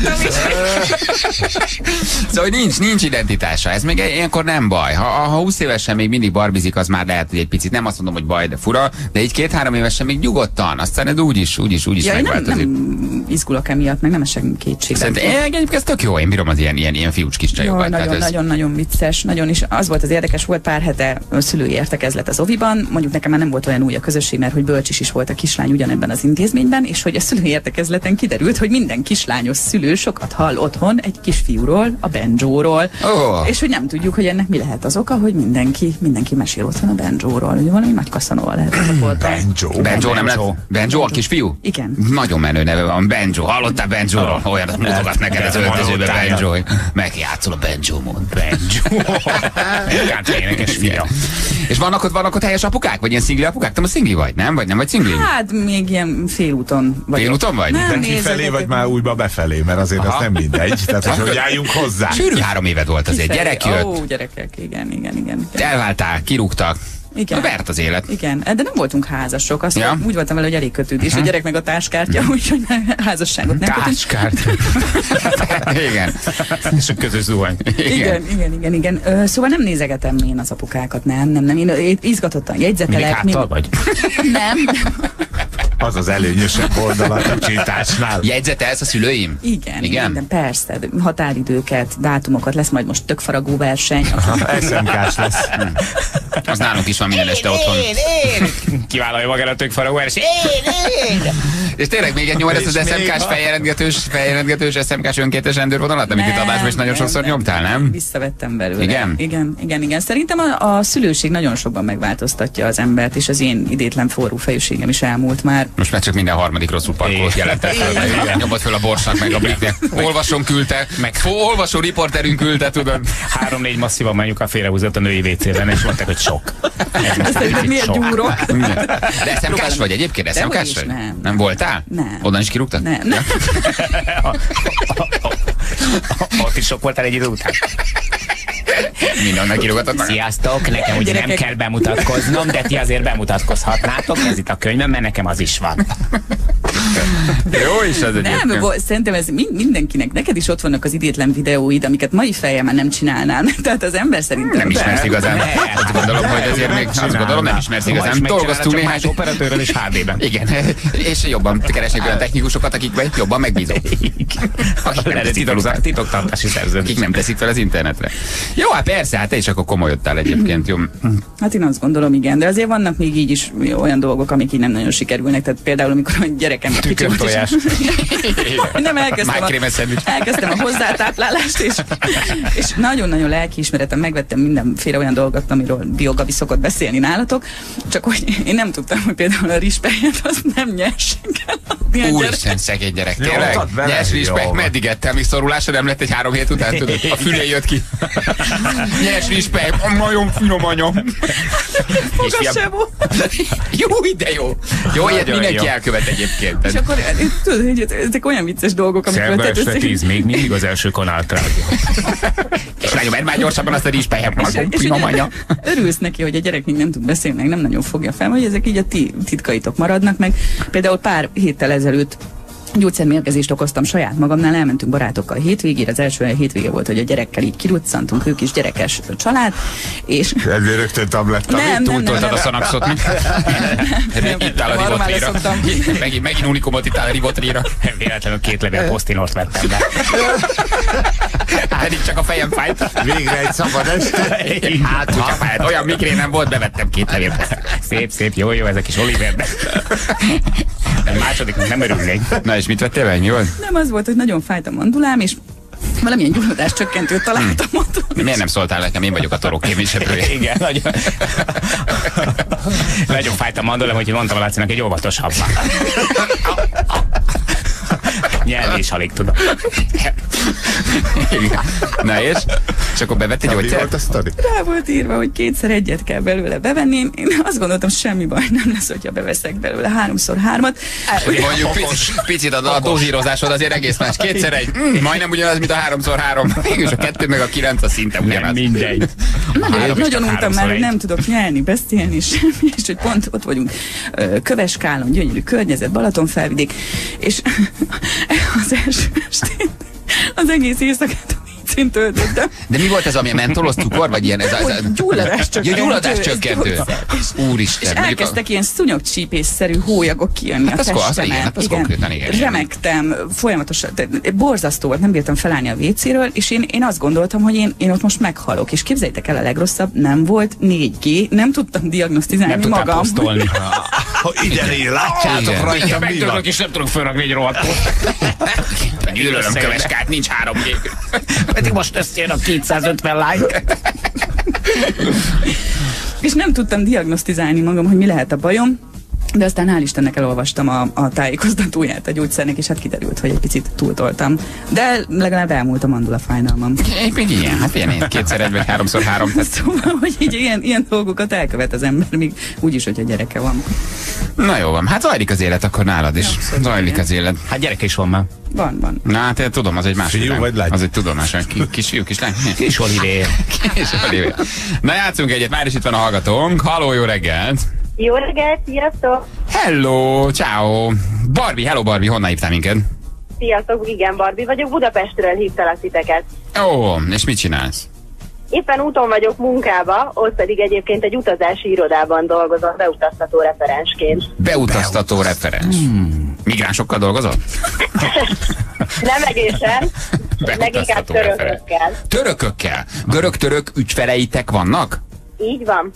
[SPEAKER 3] Szóval hogy nincs, nincs identitása. Ez még ilyenkor nem baj. Ha, ha húsz évesen még mindig barbizik, az már lehet, hogy egy picit, nem azt mondom, hogy baj, de fura, de így két-három évesen még nyugodtan. Aztán ez úgyis, úgyis, úgyis
[SPEAKER 6] Ja, én nem,
[SPEAKER 3] megváltozik.
[SPEAKER 6] nem izgulok emiatt, meg nem esek kétségbe.
[SPEAKER 3] Szerintem én egyébként ez tök jó, én bírom az ilyen, ilyen, ilyen fiúcs kis
[SPEAKER 6] Jaj,
[SPEAKER 3] csajokat.
[SPEAKER 6] nagyon,
[SPEAKER 3] Tehát ez-
[SPEAKER 6] nagyon, nagyon vicces, nagyon is. Az volt az érdekes, volt pár hete a szülői értekezlet az Oviban, mondjuk nekem már nem volt olyan új a közösség, mert hogy bölcsis is volt a kislány ugyanebben az intézményben, és hogy a szülői értekezleten kiderült, hogy minden kislányos szülő sokat hall otthon egy kisfiúról, a banjóról,
[SPEAKER 3] Ó.
[SPEAKER 6] és hogy nem tudjuk, hogy ennek mi lehet az oka, hogy mindenki, mindenki mesél otthon a banjóról, hogy valami nagy kaszanova lehet. Volt a-
[SPEAKER 4] Benjo.
[SPEAKER 3] Benjo nem lett?
[SPEAKER 5] Benjo.
[SPEAKER 3] Benjo a kisfiú?
[SPEAKER 6] Igen.
[SPEAKER 3] Nagyon menő neve van. Benjo. Hallottál Benjo-ról? Olyat mutogat neked az öltözőbe Benjo, hogy megjátszol a Benjo-mond.
[SPEAKER 5] Benjo. Kánt énekes fia.
[SPEAKER 3] És vannak ott, vannak ott helyes apukák? Vagy ilyen szingli apukák? Te most szingli vagy, nem? Vagy nem vagy szingli?
[SPEAKER 6] Hát még ilyen félúton vagy.
[SPEAKER 3] Félúton vagy?
[SPEAKER 6] Nem,
[SPEAKER 4] De kifelé
[SPEAKER 6] nézzetek.
[SPEAKER 4] vagy már újba befelé, mert azért
[SPEAKER 3] Aha.
[SPEAKER 4] az nem mindegy. Tehát, hogy, hogy álljunk hozzá.
[SPEAKER 3] Sűrű három éved volt azért.
[SPEAKER 6] Kifelé.
[SPEAKER 3] Gyerek jött,
[SPEAKER 6] Ó, gyerekek, igen, igen, igen.
[SPEAKER 3] elváltál, kirúgtak.
[SPEAKER 6] Igen.
[SPEAKER 3] Vert az élet.
[SPEAKER 6] Igen, de nem voltunk házasok. Azt
[SPEAKER 3] Ja.
[SPEAKER 6] úgy voltam vele, hogy elég kötődés. A gyerek meg a táskártya, úgyhogy házasságot nem kötünk.
[SPEAKER 5] Táskárt.
[SPEAKER 3] Igen.
[SPEAKER 5] És a közös zuhany.
[SPEAKER 6] Igen, igen, igen, igen. Ö, szóval nem nézegetem én az apukákat, nem, nem, nem. Én, én izgatottan
[SPEAKER 5] Mindig
[SPEAKER 6] jegyzetelek.
[SPEAKER 5] háttal vagy?
[SPEAKER 6] Nem.
[SPEAKER 4] Az az előnyösebb oldala a csításnál.
[SPEAKER 3] Jegyzetelsz a szülőim?
[SPEAKER 6] Igen,
[SPEAKER 3] Igen?
[SPEAKER 6] igen, persze. de Határidőket, dátumokat, lesz majd most tökfaragó verseny.
[SPEAKER 4] es em ká-s lesz.
[SPEAKER 3] Az nálunk is van minden este otthon.
[SPEAKER 5] Én, én! Kivállalja magára tök faragóeres. Én, én!
[SPEAKER 3] És tényleg még egy nyomod ezt az es em ká-s feljelentgetős, feljelentgetős es em ká-s önkéntes rendőrvonalat, amit itt adásban is nagyon
[SPEAKER 6] nem,
[SPEAKER 3] sokszor
[SPEAKER 6] nem,
[SPEAKER 3] nyomtál, nem?
[SPEAKER 6] Visszavettem belőle.
[SPEAKER 3] Igen?
[SPEAKER 6] Igen, igen, igen. Szerintem a, a szülőség nagyon sokban megváltoztatja az embert, és az én idétlen forró fejűségem is elmúlt már.
[SPEAKER 3] Most már csak minden harmadik rosszul parkolt jelentett fel. Nyomott föl a Borsnak, meg a Bliknek. Olvasón küldte, meg olvasó riporterünk küldte, tudod.
[SPEAKER 5] Három-négy masszívan mondjuk a félrehúzott a női vécében, és mondták, hogy sok.
[SPEAKER 6] Ez miért gyúrok?
[SPEAKER 3] De es em ká-s vagy egyébként? es em ká-s vagy?
[SPEAKER 6] Nem.
[SPEAKER 3] Nem voltál?
[SPEAKER 6] Nem.
[SPEAKER 3] Onnan is kirúgtad?
[SPEAKER 6] Nem. nem.
[SPEAKER 5] Ott is sok voltál egy idő után.
[SPEAKER 3] Mindennek kirúgatott.
[SPEAKER 5] Sziasztok, nekem ugye nem kell bemutatkoznom, de ti azért bemutatkozhatnátok, ez itt a könyvem, mert nekem az is van.
[SPEAKER 3] Jó is az egyébként.
[SPEAKER 6] Nem, bo- szerintem ez mind- mindenkinek, neked is ott vannak az idétlen videóid, amiket mai fejjel már nem csinálnál. Tehát az ember szerintem...
[SPEAKER 3] Nem ismersz igazán. Azt gondolom, hogy azért még azt gondolom, nem ismersz igazán. Dolgoztunk néhány
[SPEAKER 5] operatőrrel és há dében.
[SPEAKER 3] Igen, és jobban keresnek olyan technikusokat, akikben jobban megbízok.
[SPEAKER 5] Titoktartási szerződés.
[SPEAKER 3] Akik nem teszik fel az internetre. Jó, hát persze, hát te is akkor komolyodtál egyébként, jó?
[SPEAKER 6] Hát én azt gondolom, igen, de azért vannak még így is olyan dolgok, amik így nem nagyon sikerülnek. Tehát például, amikor a gyerekem
[SPEAKER 5] tükörtojás.
[SPEAKER 6] Nem, elkezdtem a, elkezdtem a hozzátáplálást, és, és nagyon-nagyon lelkiismeretem, megvettem mindenféle olyan dolgot, amiről Biogabi szokott beszélni nálatok, csak hogy én nem tudtam, hogy például a rizspelyet azt nem nyersen kell adni.
[SPEAKER 3] Úristen, szegény gyerek, tényleg? Nyers rizspely, meddig ettem, míg szorulásra nem lett egy három hét után, tudod? A fülé jött ki. Nyers rizspely, nagyon finom anya.
[SPEAKER 6] Foga sem volt.
[SPEAKER 3] Jó, de jó. Jó, ilyet mindenki elkövet egyébként.
[SPEAKER 6] És akkor tudod, hogy ezek olyan vicces dolgok, amikor...
[SPEAKER 5] Szerbe este tíz, még mindig az első kanáltrágya.
[SPEAKER 3] És lányom, mert már gyorsabban azt a rizspelyet, nagyon finom anya.
[SPEAKER 6] Örülsz neki, hogy a gyerek még nem tud beszélni, meg nem nagyon fogja fel, hogy ezek így a ti titkaitok maradnak meg. Például pár héttel ezelőtt gyógyszermérgezést okoztam saját magamnál, elmentünk barátokkal hétvégére, az első hétvége volt, hogy a gyerekkel így kiruccantunk, ők is gyerekes család, és...
[SPEAKER 4] Ezért rögtön tabletta.
[SPEAKER 6] Nem, nem, nem, nem.
[SPEAKER 3] a szanaxot, mi? Itt áll a rivotríra. Megint, megint unikumot itt áll a rivotríra.
[SPEAKER 5] Véletlenül két levél posztinort vettem be.
[SPEAKER 3] Pedig csak a fejem fájt.
[SPEAKER 4] Végre egy szabad este.
[SPEAKER 3] Hát, hogyha fájt, olyan migrén nem volt, bevettem két levél.
[SPEAKER 5] Szép, szép, jó, jó, ezek is Olivernek. A másodiknak nem örülnék.
[SPEAKER 3] Na és mit vettél ennyi volt?
[SPEAKER 6] Nem, az volt, hogy nagyon fájt a mandulám, és valamilyen gyulladás csökkentőt találtam hmm. otthon.
[SPEAKER 3] Miért nem szóltál nekem? Én vagyok a torok kéményseprője.
[SPEAKER 5] Igen, nagyon. Nagyon fájt a mandulám, úgyhogy mondtam a Lacinak egy óvatosabban. Nyelni is alig tudom.
[SPEAKER 3] Na és? És akkor bevett egy gyógyszert?
[SPEAKER 6] Rá volt írva, hogy kétszer egyet kell belőle bevenni. Én azt gondoltam, semmi baj nem lesz, hogyha beveszek belőle háromszor hármat.
[SPEAKER 3] Mondjuk picit, picit a, a dózírozásod azért egész más. Kétszer egy, mm, majdnem ugyanaz, mint a háromszor három. Mégis a kettő meg a kilenc a szinte ugyanaz.
[SPEAKER 5] Nem, mindegy.
[SPEAKER 6] Nagyon, nagyon untam már, hogy nem tudok nyelni, beszélni, semmi, és hogy pont ott vagyunk Köveskálon, gyönyörű környezet, Balatonfelvidék, és az első estén az egész éjszakát vícén töltöttem.
[SPEAKER 3] De mi volt ez, ami a mentolos cukor, vagy ilyen? Ez a, ez a...
[SPEAKER 6] Gyulladás csökkentő.
[SPEAKER 3] Ja, gyulladás csökkentő. Úristen.
[SPEAKER 6] És elkezdtek ilyen szúnyogcsípésszerű hólyagok kijönni hát a testemen.
[SPEAKER 3] Hát az konkrétan igen.
[SPEAKER 6] Remegtem, folyamatosan, borzasztó volt, nem bírtam felállni a vécéről, és én, én azt gondoltam, hogy én, én ott most meghalok. És képzeljétek el, a legrosszabb, nem volt négy G, nem tudtam diagnosztizálni
[SPEAKER 5] nem
[SPEAKER 6] magam.
[SPEAKER 5] Nem tudtam posztolni.
[SPEAKER 4] Ha idené, látjátok rajtam, mi van?
[SPEAKER 5] És nem tudok fölrakni egy rohadt
[SPEAKER 3] Gyűlölöm Köveskát, nincs három G.
[SPEAKER 5] Pedig most összejön a kétszázötven like.
[SPEAKER 6] És nem tudtam diagnosztizálni magam, hogy mi lehet a bajom, de aztán hál' Istennek elolvastam a, a tájékoztatóját a gyógyszernek, és hát kiderült, hogy egy picit túltoltam. De legalább elmúlt a mandula fájdalmam.
[SPEAKER 3] Én még ilyen, hát ilyen, én kétszer egy vagy háromszor három.
[SPEAKER 6] Szóval, hogy így ilyen, ilyen dolgokat elkövet az ember, még úgyis, hogyha gyereke van.
[SPEAKER 3] Na jó van, hát zajlik az élet akkor nálad is.
[SPEAKER 6] Ja,
[SPEAKER 3] zajlik az élet.
[SPEAKER 5] Hát gyerek is van már.
[SPEAKER 6] Van, van.
[SPEAKER 3] Na hát én tudom, az egy másik.
[SPEAKER 4] Fiú vagy lány?
[SPEAKER 3] Az egy tudomás, kisfiú, kislány.
[SPEAKER 5] Kis Olivér.
[SPEAKER 3] Kis Olivér. Na játszunk egyet, már is itt van a hallgatónk. Halló, jó reggelt!
[SPEAKER 10] Jó reggelt, sziasztok!
[SPEAKER 3] Hello, ciao. Barbie, hello Barbie, honnan hívtál minket?
[SPEAKER 10] Sziasztok, igen, Barbie vagyok, Budapestről hívtalak titeket.
[SPEAKER 3] Ó, és mit csinálsz?
[SPEAKER 10] Éppen úton vagyok munkába, ott pedig egyébként egy utazási irodában dolgozom beutaztató referensként.
[SPEAKER 3] Beutaztató referens. Hmm. Migránsokkal dolgozol?
[SPEAKER 10] Nem egészen, leginkább törökökkel.
[SPEAKER 3] Törökökkel? Görög-török ügyfeleitek vannak?
[SPEAKER 10] Így van.
[SPEAKER 3] És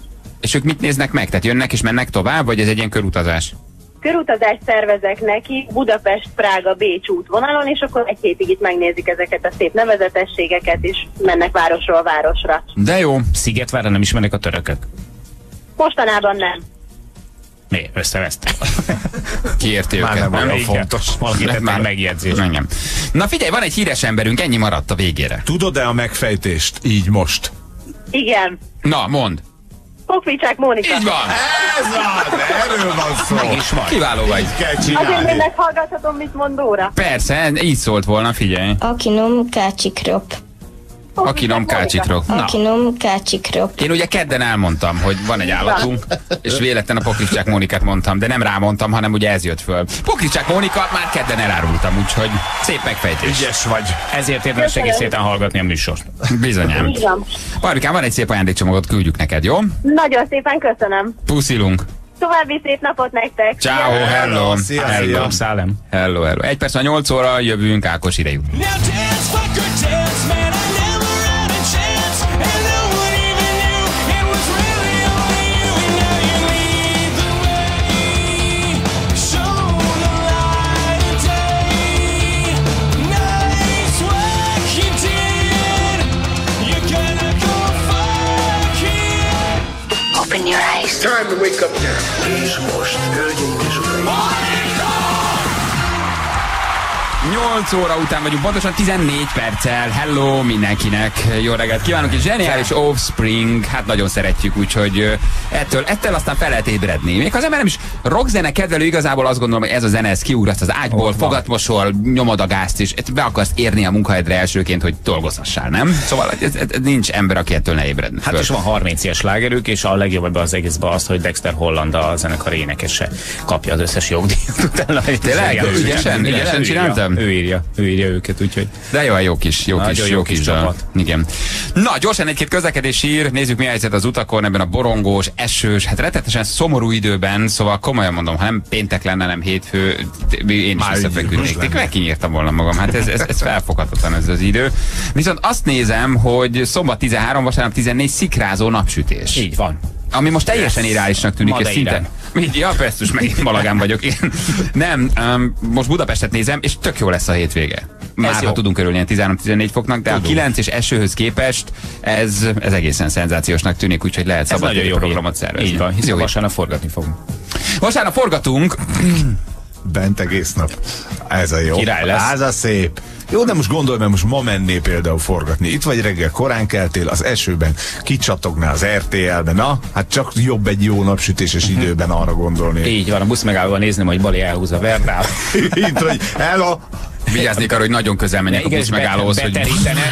[SPEAKER 3] És ők mit néznek meg? Tehát jönnek és mennek tovább, vagy ez egy ilyen körutazás?
[SPEAKER 10] Körutazást szervezek neki Budapest-Prága-Bécs útvonalon, és akkor egy hétig itt megnézik ezeket a szép nevezetességeket, és mennek városról városra.
[SPEAKER 3] De jó.
[SPEAKER 5] Szigetvárra nem ismerik a törökök?
[SPEAKER 10] Mostanában nem.
[SPEAKER 5] Mi? Összevesztek.
[SPEAKER 3] Kiérti őket,
[SPEAKER 4] nem
[SPEAKER 3] nem?
[SPEAKER 4] olyan fontos.
[SPEAKER 5] Valaki tett már megjegyzés.
[SPEAKER 3] Engem. Na figyelj, van egy híres emberünk, ennyi maradt a végére.
[SPEAKER 4] Tudod-e a megfejtést így most?
[SPEAKER 10] Igen.
[SPEAKER 3] Na, mondd.
[SPEAKER 10] Pokvicsák Mónika.
[SPEAKER 3] Így van.
[SPEAKER 4] Ez az, erről van szó.
[SPEAKER 5] Meg is van.
[SPEAKER 3] Kiváló vagy.
[SPEAKER 4] Kell
[SPEAKER 10] Azért
[SPEAKER 4] csinálni.
[SPEAKER 10] még meghallgathatom, mit mond Dóra.
[SPEAKER 3] Persze, így szólt volna, figyelj.
[SPEAKER 7] Akinom kácsikrop.
[SPEAKER 3] Akinom kácsikrok. Na.
[SPEAKER 7] Akinom kácsikrop.
[SPEAKER 3] Én ugye kedden elmondtam, hogy van egy állatunk, és véletlen a Pokricsák Mónikát mondtam, de nem rámondtam, hanem ugye ez jött föl. Pokricsák Mónika már kedden elárultam, úgyhogy szép megfejtés.
[SPEAKER 4] Ügyes vagy.
[SPEAKER 5] Ezért érdemes egész héten hallgatni a műsort.
[SPEAKER 3] Bizonyám.
[SPEAKER 10] Így van.
[SPEAKER 3] Parikám, van egy szép ajándékcsomagot, küldjük neked, jó?
[SPEAKER 10] Nagyon szépen köszönöm.
[SPEAKER 3] Puszilunk.
[SPEAKER 10] További szép napot nektek.
[SPEAKER 3] Ciao, hello.
[SPEAKER 4] Szia,
[SPEAKER 3] Hello.
[SPEAKER 4] szia.
[SPEAKER 5] Szálem.
[SPEAKER 3] Hello, hello. Egy perc a nyolc óra, jövünk Ákos idejük.
[SPEAKER 7] Open your eyes.
[SPEAKER 1] Time to wake up now. És most, hölgyeim és uraim.
[SPEAKER 3] nyolc óra után vagyunk, pontosan tizennégy perccel. Hello mindenkinek, jó reggelt kívánok, és zseniális Offspring, hát nagyon szeretjük, úgyhogy ö, ettől, ettől aztán fel lehet ébredni. Még ha az ember nem is rockzene kedvelő, igazából azt gondolom, hogy ez a zene, ez kiugraszt az ágyból, fogatmosol, nyomod a gázt, és be akarsz érni a munkahelyedre elsőként, hogy dolgozhassál, nem? Szóval ez, ez, ez nincs ember, aki ettől ne ébredni.
[SPEAKER 5] Hát és van harminc ilyes slágerük, és a legjobb ebben az egészben az, hogy Dexter Holland, a zenekar énekese, kapja az összes jogdíjat utána.
[SPEAKER 3] Tényleg? Ügyesen? Ügyesen csináltam?
[SPEAKER 5] Ő írja, ő írja őket, úgyhogy...
[SPEAKER 3] De jó, jó kis, jó
[SPEAKER 5] Nagyon
[SPEAKER 3] kis,
[SPEAKER 5] jó
[SPEAKER 3] jó
[SPEAKER 5] kis
[SPEAKER 3] kis
[SPEAKER 5] csapat.
[SPEAKER 3] Igen. Na, gyorsan egy-két közlekedési hír, nézzük mi a helyzet az utakon, ebben a borongós, esős, hát rettetesen szomorú időben, szóval komolyan mondom, ha nem péntek lenne, nem hétfő, én is összefeküdnék. Meg kinyírtam volna magam, hát ez, ez, ez felfoghatatlan ez az idő. Viszont azt nézem, hogy szombat tizenhárom, vasárnap tizennégy szikrázó napsütés.
[SPEAKER 5] Így van.
[SPEAKER 3] Ami most teljesen irreálisnak tűnik, és
[SPEAKER 5] Madeirán.
[SPEAKER 3] szinten. Mit? Ja, persze, megint malagán vagyok. Igen. Nem, um, most Budapestet nézem, és tök jó lesz a hétvége. Már ha
[SPEAKER 5] jó.
[SPEAKER 3] tudunk örülni ilyen tizenhárom-tizennégy foknak, de
[SPEAKER 4] Tudunk.
[SPEAKER 3] a kilenc és esőhöz képest ez, ez egészen szenzációsnak tűnik, úgyhogy lehet
[SPEAKER 5] Ez nagyon
[SPEAKER 3] szabad
[SPEAKER 5] jó
[SPEAKER 3] programot
[SPEAKER 5] hír.
[SPEAKER 3] szervezni.
[SPEAKER 5] Így van, hiszen
[SPEAKER 3] Jó hír.
[SPEAKER 5] vasárnap forgatni fogunk.
[SPEAKER 3] Vasárnap forgatunk.
[SPEAKER 4] Bent egész nap. Ez a jó.
[SPEAKER 5] Király lesz.
[SPEAKER 4] Ez a szép. Jó, de most gondolj, mert most ma menné például forgatni. Itt vagy reggel korán keltél, az esőben kicsatogná az er té el-ben. Na, hát csak jobb egy jó napsütéses időben arra gondolni.
[SPEAKER 5] Így van, a busz megállóban nézni, hogy Bali elhúz a verdát.
[SPEAKER 4] Itt vagy, hello!
[SPEAKER 3] Vigyáznék arra, hogy nagyon közel menjek a busz megállóhoz, hogy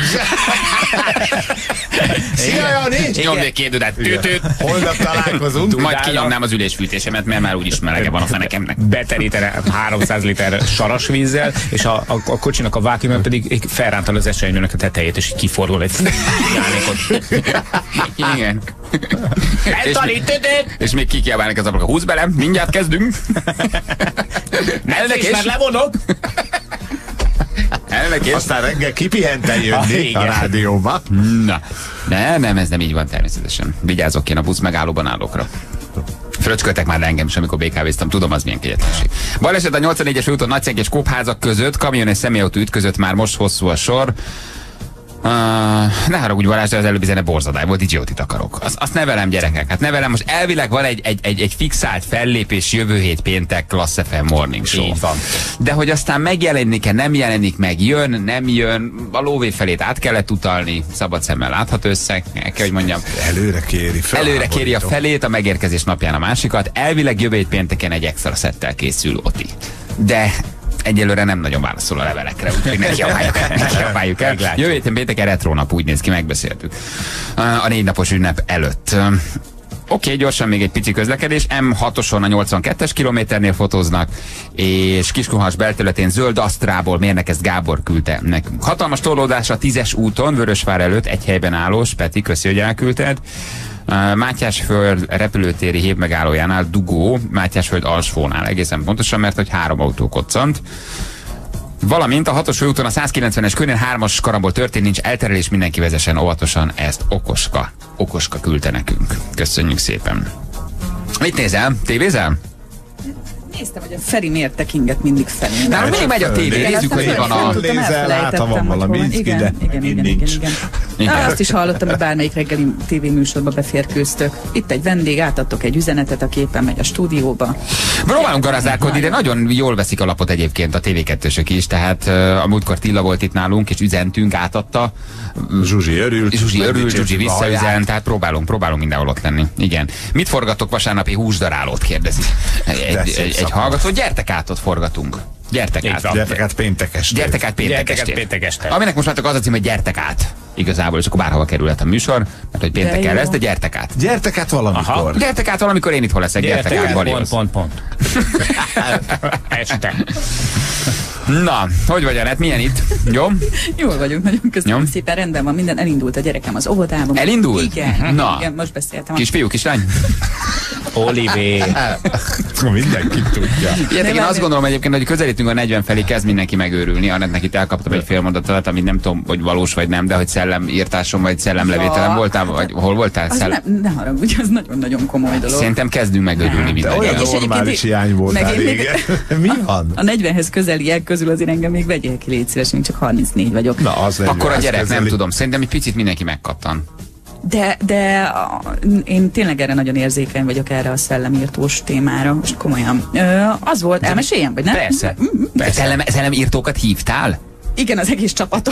[SPEAKER 4] Szia, Jani!
[SPEAKER 3] nyomnék két düdet. Tütüt.
[SPEAKER 4] Holnap találkozunk.
[SPEAKER 3] Majd kinyomnám az ülésfűtésemet, mert már úgyis melege van a fenekemnek.
[SPEAKER 5] Beterítene háromszáz liter saras vízzel, és a, a, a kocsinak a vákiumban pedig felrántal az esernyőnek a tetejét, és így kifordul egy jánékot.
[SPEAKER 3] Igen. és,
[SPEAKER 5] Eltanít, tütüt!
[SPEAKER 3] és még kikiabálnak az ablakon. Húzz bele, mindjárt kezdünk. Elnek
[SPEAKER 5] És már
[SPEAKER 3] és...
[SPEAKER 5] levonok!
[SPEAKER 3] Elnek és...
[SPEAKER 4] Aztán reggel kipihenten
[SPEAKER 5] Ah,
[SPEAKER 4] jönni
[SPEAKER 5] igen.
[SPEAKER 4] a rádióba.
[SPEAKER 3] Na. Ne, nem, ez nem így van természetesen. Vigyázok én a busz megállóban állókra. Fröcsköltek már le engem is, amikor bé ká véztem. Tudom, az milyen kegyetlenség. Baleset a nyolcvannégyes úton Nagyszeg és Kópházak között, kamion és személyautó ütközött, már most hosszú a sor. Uh, ne haragudj Balázs, de az előbbi zene borzadály volt, idiótit akarok. Azt, azt nevelem, gyerekek, hát nevelem. Most elvileg van egy, egy, egy, egy fixált fellépés jövő hét péntek Class ef em Morning Show.
[SPEAKER 5] Így van.
[SPEAKER 3] De hogy aztán megjelenik-e, nem jelenik meg, jön, nem jön, a lóvé felét át kellett utalni, szabad szemmel látható összeg, el kell, hogy mondjam.
[SPEAKER 4] Előre kéri.
[SPEAKER 3] Előre kéri a felét, a megérkezés napján a másikat. Elvileg jövő hét pénteken egy extra szettel készül Oti. De egyelőre nem nagyon válaszol a levelekre, úgyhogy ne kiabáljuk el. Ne kiabáljuk el. Jövő héten pénteken retro nap, úgy néz ki, megbeszéltük. A négy napos ünnep előtt. Oké, okay, gyorsan még egy pici közlekedés. em hatoson a nyolcvankettes kilométernél fotóznak, és Kiskunhalas belterületén zöld Asztrából Mérnekeszt Gábor küldte nekünk. Hatalmas torlódás a tízes úton, Vörösvár előtt, egy helyben állós. Peti, köszi, hogy elküldted. Uh, Mátyásföld repülőtéri hév megállójánál dugó, Mátyásföld alsónál egészen pontosan, mert hogy három autó koccant. Valamint a hatos főúton a százkilencvenes körén hármas karamból történt, nincs elterelés, mindenki vezessen óvatosan, ezt Okoska. Okoska küldte nekünk. Köszönjük szépen. Mit nézel? Tévézel?
[SPEAKER 6] Néztem, hogy a Feri miért tekinget mindig felé.
[SPEAKER 3] Na, mindig megy a tévé, nézzük, hogy mi van a...
[SPEAKER 4] Lézel, hát, ha van valami,
[SPEAKER 6] igen, igen, igen, igen, igen, igen. Na, azt is hallottam, hogy bármelyik reggeli tévéműsorba beférkőztök. Itt egy vendég, átadtok egy üzenetet, a képen megy a stúdióba.
[SPEAKER 3] Próbálunk garazálkodni, de nagyon jól veszik a lapot egyébként a té vé kettősök is, tehát uh, a múltkor Tilla volt itt nálunk, és üzentünk, átadta.
[SPEAKER 4] Zsuzsi örült.
[SPEAKER 3] Zsuzsi örült, Zsuzsi visszaüzent, tehát próbálunk, próbálunk mindenhol ott lenni. Igen. Mit forgatok vasárnapi húsdarálót, kérdezi egy, egy, egy, egy hallgató. Gyertek át, ott forgatunk. Gyertek
[SPEAKER 4] Így
[SPEAKER 3] át.
[SPEAKER 4] Van. Gyertek át péntek este.
[SPEAKER 3] Gyertek át péntek este.
[SPEAKER 5] péntek este.
[SPEAKER 3] Aminek most már csak az a cím, hogy gyertek át. Igazából, és akkor bárhova kerülhet a műsor, mert hogy péntekkel lesz, de gyertek át.
[SPEAKER 4] Gyertek át valamikor. Aha.
[SPEAKER 3] Gyertek át valamikor, én itthon leszek. Gyertek, gyertek át,
[SPEAKER 5] pont, pont, pont. Este.
[SPEAKER 3] Na, hogy vagy, Anett? Milyen itt? Jó?
[SPEAKER 6] Jól vagyunk, nagyon köszönöm
[SPEAKER 3] Jó.
[SPEAKER 6] szépen, rendben van, minden elindult a gyerekem az óvodában.
[SPEAKER 3] Elindult?
[SPEAKER 6] Igen,
[SPEAKER 3] Na.
[SPEAKER 6] igen, most beszéltem.
[SPEAKER 3] Kisfiú, kislány?
[SPEAKER 5] Olivé.
[SPEAKER 4] Mindenki tudja.
[SPEAKER 3] Ilyetek, én azt gondolom egyébként, hogy közelítünk a negyven felé, kezd mindenki megőrülni. Anettnek itt elkaptam egy fél mondatot, amit nem tudom, hogy valós vagy nem, de hogy szellemírtáson vagy szellemlevételen voltál, vagy hol voltál?
[SPEAKER 6] Az
[SPEAKER 3] Szellem...
[SPEAKER 6] ne, ne haragudj, az nagyon-nagyon komoly dolog.
[SPEAKER 3] Szerintem kezdünk megőrülni mindannyian.
[SPEAKER 4] Olyan normális hiány voltál régen. Mi van?
[SPEAKER 6] A negyvenhez közeliek közül azért engem még vegyél ki, légy szíves, én csak harmincnégy vagyok.
[SPEAKER 4] Na, az
[SPEAKER 3] akkor a gyerek,
[SPEAKER 4] közeli.
[SPEAKER 3] nem tudom, szerintem egy picit mindenki megkattan.
[SPEAKER 6] De, de a, én tényleg erre nagyon érzékeny vagyok, erre a szellemírtós témára, most komolyan. Ö, az volt, elmeséljem, vagy nem?
[SPEAKER 3] Persze. Persze. Szellem, szellemírtókat hívtál?
[SPEAKER 6] Igen, az egész csapatom.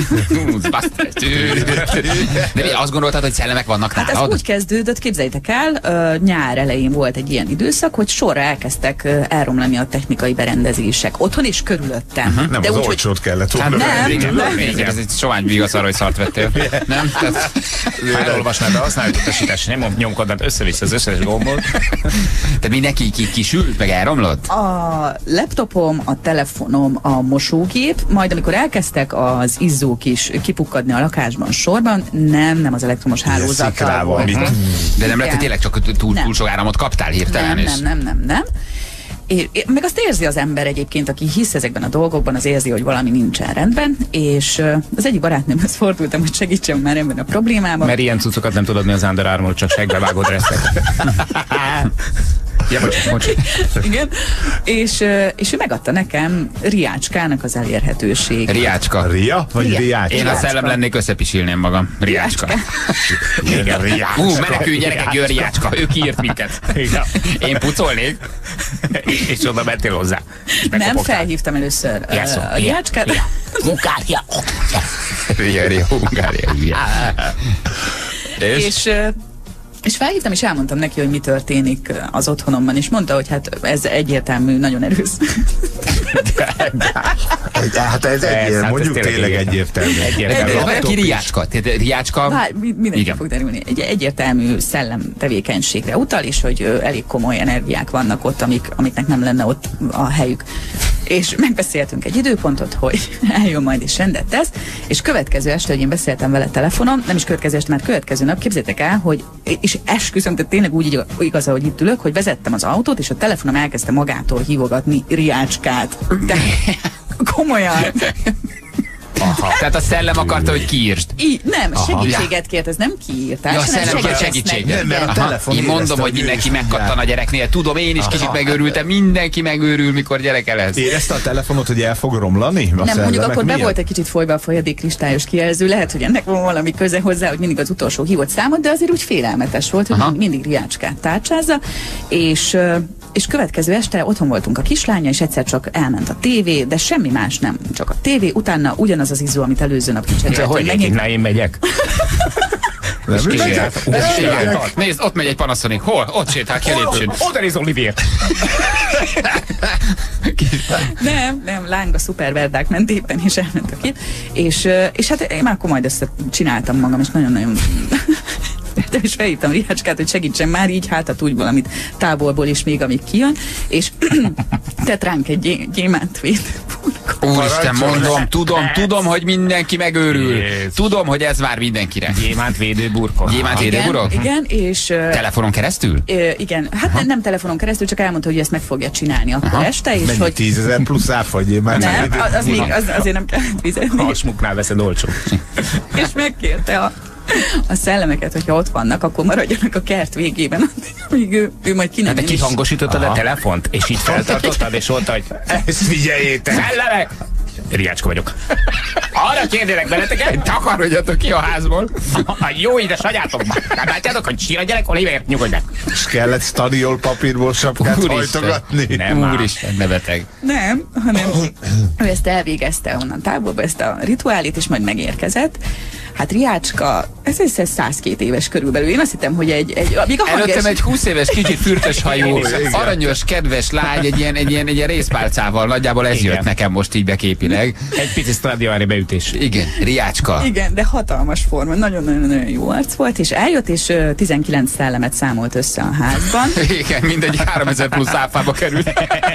[SPEAKER 3] De mi azt gondoltad, hogy szellemek vannak
[SPEAKER 6] Hát
[SPEAKER 3] nálad?
[SPEAKER 6] ez úgy kezdődött, képzeljétek el, uh, nyár elején volt egy ilyen időszak, hogy sorra elkezdtek uh, elromlani a technikai berendezések. Otthon és körülöttem.
[SPEAKER 4] Uh-huh. Nem,
[SPEAKER 6] de
[SPEAKER 4] az
[SPEAKER 6] úgy,
[SPEAKER 4] olcsót kellett volna.
[SPEAKER 6] Nem,
[SPEAKER 3] igen,
[SPEAKER 6] nem.
[SPEAKER 3] igen, ez egy sovány vigasz arra, hogy szart vettél. Nem? Tehát,
[SPEAKER 5] Ha elolvasnád, de használjuk utasítást, nem nyomkodnád össze-vissza az összes gombot.
[SPEAKER 3] tehát mindenki ki, kisült, meg elromlott?
[SPEAKER 6] A laptopom, a telefonom, a mosógép, majd amikor elkezdtek az izzók is kipukkadni a lakásban sorban, nem, nem az elektromos hálózattal volt.
[SPEAKER 3] De nem lett, hogy tényleg csak túl, túl sok áramot kaptál hirtelen?
[SPEAKER 6] Nem,
[SPEAKER 3] és...
[SPEAKER 6] nem, nem, nem, nem. É, é, meg azt érzi az ember egyébként, aki hisz ezekben a dolgokban, az érzi, hogy valami nincsen rendben, és uh, az egyik barátnőmhez fordultam, hogy segítsen már ebben a problémában.
[SPEAKER 5] Mert ilyen cuccokat nem tudod mi az Under Armour, csak segbevágó dresszek. Ja, bocs, bocs.
[SPEAKER 6] Igen, és, uh, és ő megadta nekem Riácskának az elérhetőség.
[SPEAKER 3] Riácska.
[SPEAKER 4] Ria? Vagy
[SPEAKER 6] Ria.
[SPEAKER 4] Riácska?
[SPEAKER 3] Én a szellem lennék, összepisilném magam. Riácska.
[SPEAKER 4] Igen, Riácska.
[SPEAKER 3] Ú, menekülj gyerekek, jön Riácska. Ő kiírt minket. Én pucolnék.
[SPEAKER 5] És oda mentél hozzá.
[SPEAKER 6] Nem, felhívtam először uh, a Riácskát.
[SPEAKER 8] Hungária.
[SPEAKER 3] Ria, Ria, Hungária. És?
[SPEAKER 6] És, uh, és felhívtam, és elmondtam neki, hogy mi történik az otthonomban, és mondta, hogy hát ez egyértelmű, nagyon erős.
[SPEAKER 4] Hát ez egyértelmű, mondjuk tényleg egyértelmű.
[SPEAKER 3] Egyértelmű. Valaki Riácska. Riácska.
[SPEAKER 6] Bár, mindenki igen. fog derülni. Egy egyértelmű szellem tevékenységre utal, és hogy ö, elég komoly energiák vannak ott, amik, amiknek nem lenne ott a helyük. És megbeszéltünk egy időpontot, hogy eljön majd és rendet tesz, és következő este, hogy én beszéltem vele telefonon, nem is következő este, már következő nap, képzeljétek el, hogy, és esküszöm, tehát tényleg úgy igaz, hogy itt ülök, hogy vezettem az autót, és a telefonom elkezdte magától hívogatni Riácskát. De komolyan.
[SPEAKER 3] Aha. Tehát a szellem akarta, hogy kiírtsd.
[SPEAKER 6] I, nem, aha. Segítséget kért, ez nem kiírtás.
[SPEAKER 3] Ja, a szellem kért segítséget.
[SPEAKER 4] Nem, mert a telefon
[SPEAKER 3] én mondom, hogy mindenki megkattan a gyereknél. Tudom, én is aha. kicsit megőrültem. Mindenki megőrül, mikor gyereke lesz.
[SPEAKER 4] Érezte a telefonot, hogy el fog romlani?
[SPEAKER 6] Nem, mondjuk akkor be volt egy kicsit folyva a folyadék kristályos kijelző. Lehet, hogy ennek van valami köze hozzá, hogy mindig az utolsó hívott számot, de azért úgy félelmetes volt, hogy aha. mindig Riácskát tárcsázza. És És következő este otthon voltunk a kislánya, és egyszer csak elment a tévé, de semmi más nem, csak a tévé, utána ugyanaz az izzó, amit előző nap kicseréltünk.
[SPEAKER 5] Hogy megint? Na, én megyek.
[SPEAKER 3] Nézd, ott megy egy Panasonic. Hol? Ott sétál ki a lépcsőn.
[SPEAKER 5] Oda néz Olivier.
[SPEAKER 6] Nem, nem, láng a szuperverdák ment éppen, és elment a két. És, és hát én már akkor majd ezt csináltam magam, és nagyon-nagyon... De is felhívtam Riácskát, hogy segítsen már így, hát hát úgy valamit távolból is még, amíg kijön, és tett ránk egy gyémántvét
[SPEAKER 3] Úristen, mondom, tudom, tudom, hogy mindenki megőrül. Yes. Tudom, hogy ez vár mindenkire.
[SPEAKER 5] Gyémánt védőburkok.
[SPEAKER 3] Gyémánt védőburkok?
[SPEAKER 6] Igen, és...
[SPEAKER 3] Telefonon keresztül?
[SPEAKER 6] Igen, hát nem, nem telefonon keresztül, csak elmondta, hogy ezt meg fogja csinálni akkor Aha. este, és
[SPEAKER 4] mennyi,
[SPEAKER 6] hogy...
[SPEAKER 4] tízezer plusz áfa gyémánt?
[SPEAKER 6] Nem, az, az még, az, azért nem kellett fizetni.
[SPEAKER 5] A smuknál veszed olcsó.
[SPEAKER 6] És megkérte a... a szellemeket, hogyha ott vannak, akkor maradjanak a kert végében, amíg ő, ő majd ki nem
[SPEAKER 5] hát, de kihangosítottad a telefont, és így feltartottad, és ott, hogy
[SPEAKER 4] ezt figyeljétek!
[SPEAKER 5] Szellemek! Riácska vagyok. Arra kérdélek beleteket,
[SPEAKER 3] takarodjatok ki a házból.
[SPEAKER 5] A jó édes anyátokba. Nem látjátok, hogy sír a gyerek, Oliver, nyugodj meg.
[SPEAKER 4] És kellett stadiol papírból sapkát hajtogatni?
[SPEAKER 3] Nem, úristen, ne beteg.
[SPEAKER 6] Nem, hanem ő ezt elvégezte onnan távolba, ezt a rituálét, és majd megérkezett. Hát Riácska, ez ez százkét éves körülbelül. Én azt hittem, hogy egy... egy a
[SPEAKER 3] Előttem egy húsz éves, kicsit fürtös hajú, aranyos, kedves lány, egy ilyen, egy ilyen, egy ilyen részpálcával. Nagyjából ez Igen. jött nekem most így beképileg.
[SPEAKER 5] Egy pici Stradivari beütés.
[SPEAKER 3] Igen, Riácska.
[SPEAKER 6] Igen, de hatalmas forma. Nagyon-nagyon jó arc volt, és eljött, és uh, tizenkilenc szellemet számolt össze a házban.
[SPEAKER 3] Igen, mindegy háromezer plusz áfába került.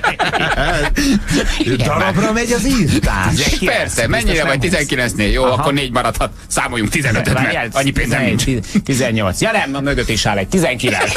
[SPEAKER 4] Darabra megy az írtás.
[SPEAKER 3] Persze, mennyire vagy tizenkilencnél? Jó, Aha. akkor négy maradhat. Számoljunk tizenötöt, mert annyi pénzem nincs.
[SPEAKER 5] tizennyolc. Ja nem, a mögött is áll egy tizenkilenc.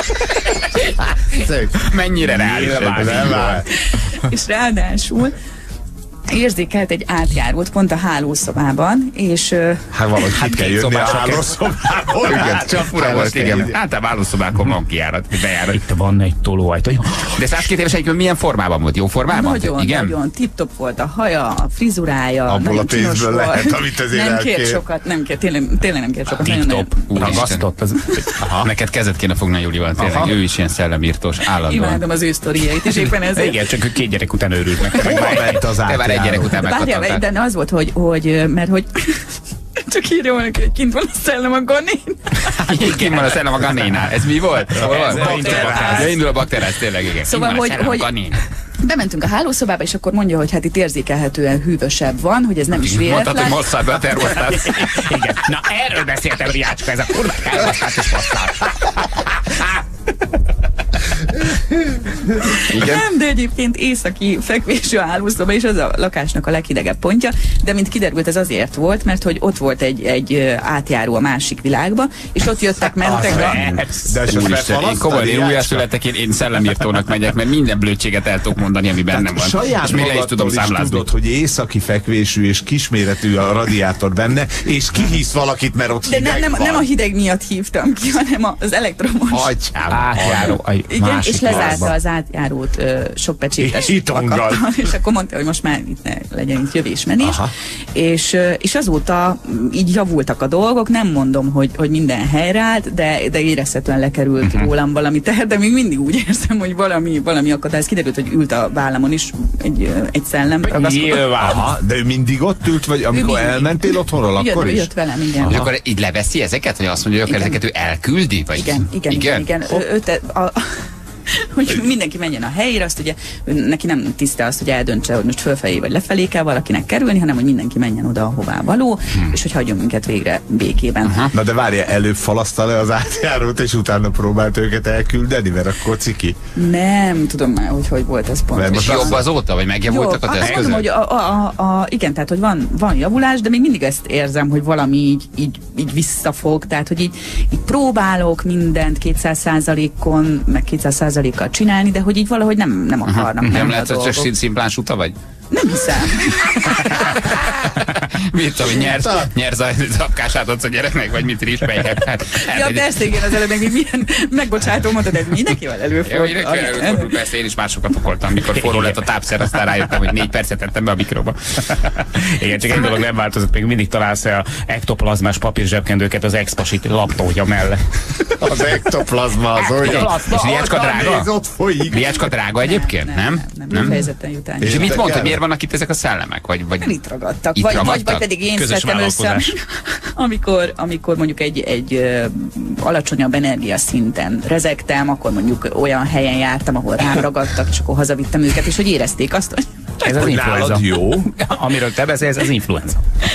[SPEAKER 3] Mennyire reális.
[SPEAKER 6] És ráadásul érzékelt egy átjárót pont a hálószobában, és...
[SPEAKER 4] Hát valahogy hát itt kell jönni a hálószobából.
[SPEAKER 3] Igen, csak fura volt, igen. Általában hálószobákon van kijárat, bejárat.
[SPEAKER 5] Itt van egy tolóajtó.
[SPEAKER 3] De százkét éves egyébként milyen formában volt? Jó formában?
[SPEAKER 6] Nagyon, igen? nagyon. Tip-top volt a haja, a frizurája.
[SPEAKER 4] Abból a pénzből lehet, amit ezért
[SPEAKER 6] Nem kért sokat, nem kért, tényleg, tényleg nem kért sokat.
[SPEAKER 5] Tip-top. Ragasztott.
[SPEAKER 3] Neked kezet kéne fogni a Julival, tényleg. Ő is ilyen szellemírtós állandóan.
[SPEAKER 6] Imádom az ő sztoriait, és éppen ezért.
[SPEAKER 5] Igen, csak két gyerek után őrült meg.
[SPEAKER 3] Egy gyerek után meghatolták.
[SPEAKER 6] De az volt, hogy, hogy mert hogy csak írja valaki, hogy kint van a szellem a ganén.
[SPEAKER 3] Kint van a szellem a ganénál. Ez mi volt? Ez indul a bakteráz, tényleg, igen.
[SPEAKER 6] Szóval, hogy, hogy bementünk a hálószobába, és akkor mondja, hogy hát itt érzékelhetően hűvösebb van, hogy ez nem is véletlen.
[SPEAKER 3] Mondtad, hogy mosszál be a termosztát.
[SPEAKER 5] Igen. Na erről beszéltem, Riácska, ez a kurva termosztát is mosszál.
[SPEAKER 6] Igen? Nem, de egyébként északi fekvésű hálószoba, és az a lakásnak a leghidegebb pontja, de mint kiderült, ez azért volt, mert hogy ott volt egy, egy átjáró a másik világba, és ott jöttek, mentek a...
[SPEAKER 3] De úristen, én komolyan, én újjászületek, én, én szellemírtónak megyek, mert minden blödséget el tudok mondani, ami bennem van.
[SPEAKER 4] Saját magadtól is tudod, hogy északi fekvésű és kisméretű a radiátor benne, és kihisz valakit, mert ott
[SPEAKER 6] de hideg nem, nem, nem a hideg miatt hívtam ki, hanem az elektromos
[SPEAKER 5] átjáró.
[SPEAKER 6] Igen, és lezárta az átjárót ö, sok pecsétes plakattal, és akkor mondta, hogy most már itt ne legyen itt jövés-menés. És, ö, és azóta így javultak a dolgok, nem mondom, hogy, hogy minden helyreállt, de, de érezhetően lekerült uh-huh. rólam valami teher, de még mindig úgy érzem, hogy valami, valami akadály. Kiderült, hogy ült a vállamon is egy, egy szellem.
[SPEAKER 4] Aha, de ő mindig ott ült, vagy amikor elmentél otthonról, akkor is?
[SPEAKER 6] Jött velem, igen.
[SPEAKER 3] És akkor így leveszi ezeket, vagy azt mondja, hogy ezeket ő elküldi? Vagy?
[SPEAKER 6] Igen, igen, igen. igen, igen. Ő, te, a, hogy mindenki menjen a helyére, azt ugye neki nem tiszte azt, hogy eldöntse, hogy most fölfelé vagy lefelé kell valakinek kerülni, hanem hogy mindenki menjen oda, ahová való, hmm. és hogy hagyjon minket végre békében.
[SPEAKER 4] Aha. Na de várja, előbb falaszta le az átjárót, és utána próbált őket elküldeni, mert akkor ciki.
[SPEAKER 6] Nem tudom már, hogy hogy volt ez pont.
[SPEAKER 3] És jobb azóta, vagy megjavultak az eszközök?
[SPEAKER 6] Mondom, hogy a, a, a, a, igen, tehát hogy van, van javulás, de még mindig ezt érzem, hogy valami így, így, így visszafog, tehát hogy így, így próbálok mindent kétszáz százalékon, meg kétszáz százalékkal csinálni, de hogy így valahogy nem, nem akarnak.
[SPEAKER 3] Nem, nem lehet, hogy csak szimplán uta vagy?
[SPEAKER 6] Nem hiszem.
[SPEAKER 3] Mit tudom, hogy nyersz, nyersz a zapkását adsz a gyereknek, vagy mit rispelyek? Hát,
[SPEAKER 6] ja, persze, igen, az előbb meg milyen megbocsátó mondod, de mindenkivel előfordul.
[SPEAKER 3] Ja, mindenkivel előfordul, persze, én is másokat okoltam, mikor forró lett a tápszer, aztán rájöttem, hogy négy percet tettem be a mikróba.
[SPEAKER 5] Igen, csak egy dolog nem változott, még mindig találsz a ektoplazmás papírzsebkendőket az expasit laptója mellett.
[SPEAKER 4] Az ektoplazma az olyan.
[SPEAKER 3] És Riácska drága? Riácska drága egyébként, nem?
[SPEAKER 6] Nem, nem fejezetten jután.
[SPEAKER 3] És mit mondta, hogy miért vannak itt ezek a szellemek? Vagy, vagy...
[SPEAKER 6] Itt ragadtak.
[SPEAKER 3] Itt
[SPEAKER 6] vagy,
[SPEAKER 3] ragadtak?
[SPEAKER 6] vagy, vagy pedig én szedtem össze, amikor, amikor mondjuk egy, egy ö, alacsonyabb energiaszinten rezegtem, akkor mondjuk olyan helyen jártam, ahol rám ragadtak, és akkor hazavittem őket, és hogy érezték azt, hogy
[SPEAKER 5] ez az influenza. Jó. Amiről te beszélsz, az influenza.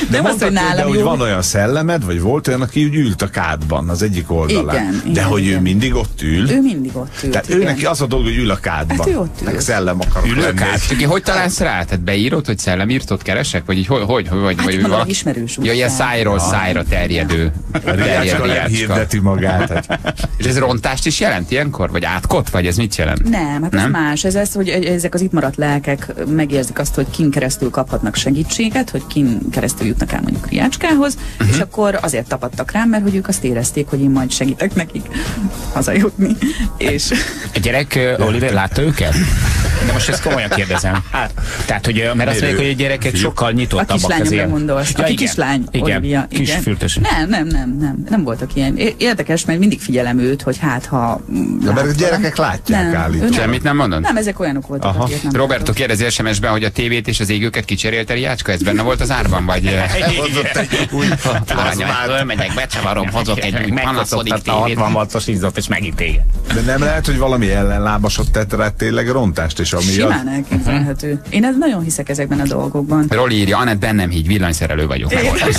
[SPEAKER 6] Nem azt, hogy nálam
[SPEAKER 4] de hogy
[SPEAKER 6] jó.
[SPEAKER 4] van olyan szellemed, vagy volt olyan, aki úgy ült a kádban, az egyik oldalán.
[SPEAKER 6] Igen,
[SPEAKER 4] de
[SPEAKER 6] igen,
[SPEAKER 4] hogy
[SPEAKER 6] igen.
[SPEAKER 4] ő mindig ott ül.
[SPEAKER 6] Ő mindig ott ült.
[SPEAKER 4] Tehát
[SPEAKER 6] igen.
[SPEAKER 4] ő neki az a dolga, hogy ül a kádban.
[SPEAKER 6] Hát ő ott ül.
[SPEAKER 4] Meg szellem akarok lenni.
[SPEAKER 3] Ülőkád. Hogy találsz rá? Tehát beírod, hogy szellemírtót keresek? Vagy így hogy? hogy, hogy vagy,
[SPEAKER 6] Hát
[SPEAKER 3] vagy
[SPEAKER 6] valami
[SPEAKER 3] valaki-
[SPEAKER 6] ismerős
[SPEAKER 3] Ja, ilyen
[SPEAKER 6] útján.
[SPEAKER 3] szájról szájra terjedő.
[SPEAKER 4] Riácska
[SPEAKER 3] terjedő
[SPEAKER 4] nem
[SPEAKER 3] riácska.
[SPEAKER 4] hirdeti magát.
[SPEAKER 3] És ez rontást is jelent ilyenkor? Vagy átkot? Vagy ez mit jelent?
[SPEAKER 6] Nem, hát ez
[SPEAKER 3] Nem?
[SPEAKER 6] más. Ez az, hogy ezek az itt maradt lelkek megérzik azt, hogy kin keresztül kaphatnak segítséget, hogy kin keresztül jutnak el mondjuk Riácskához, uh-huh. és akkor azért tapadtak rám, mert hogy ők azt érezték, hogy én majd segítek nekik hazajutni. És...
[SPEAKER 5] A gyerek, uh, Oliver, látta őket? De most ezt komolyan kérdezem. Hát, tehát, hogy, uh, mert azt mondják, hogy a gyerekek sokkal
[SPEAKER 6] A
[SPEAKER 5] nyitottabbak az
[SPEAKER 6] kislányomra
[SPEAKER 5] ilyen.
[SPEAKER 6] gondolsz.
[SPEAKER 5] Ja,
[SPEAKER 6] Aki
[SPEAKER 5] igen.
[SPEAKER 6] kislány,
[SPEAKER 5] Igen,
[SPEAKER 6] Olivia.
[SPEAKER 5] kis
[SPEAKER 6] igen.
[SPEAKER 5] fültös.
[SPEAKER 6] Nem, nem, nem, nem. Nem voltak ilyen. É- Érdekes, mert mindig figyelem őt, hogy hát ha...
[SPEAKER 4] De mert a gyerekek látják állítólag.
[SPEAKER 3] Semmit nem mondod?
[SPEAKER 6] Nem, ezek olyanok voltak,
[SPEAKER 4] Aha.
[SPEAKER 6] akiket nem
[SPEAKER 3] Roberto
[SPEAKER 6] látok.
[SPEAKER 3] kérdezi es em es-ben, hogy a tévét és az égőket kicserélte Riácska? Ez benne volt az árban? Vagy...
[SPEAKER 4] Hozott egy új plazmát.
[SPEAKER 3] Megyek, becsavarom, hozok egy új Panasonic
[SPEAKER 5] Megkocogtatta a
[SPEAKER 3] tévét.
[SPEAKER 5] hatvan wattos izzat, és megint téged.
[SPEAKER 4] De nem lehet, hogy valami ellenlábasot tett rá tényleg rontást, és ami
[SPEAKER 6] Simán elképzelhető. Én ez nagyon hiszek ezekben a dolgokban.
[SPEAKER 3] Roli írja, Anett, bennem hígy, villanyszerelő vagyok.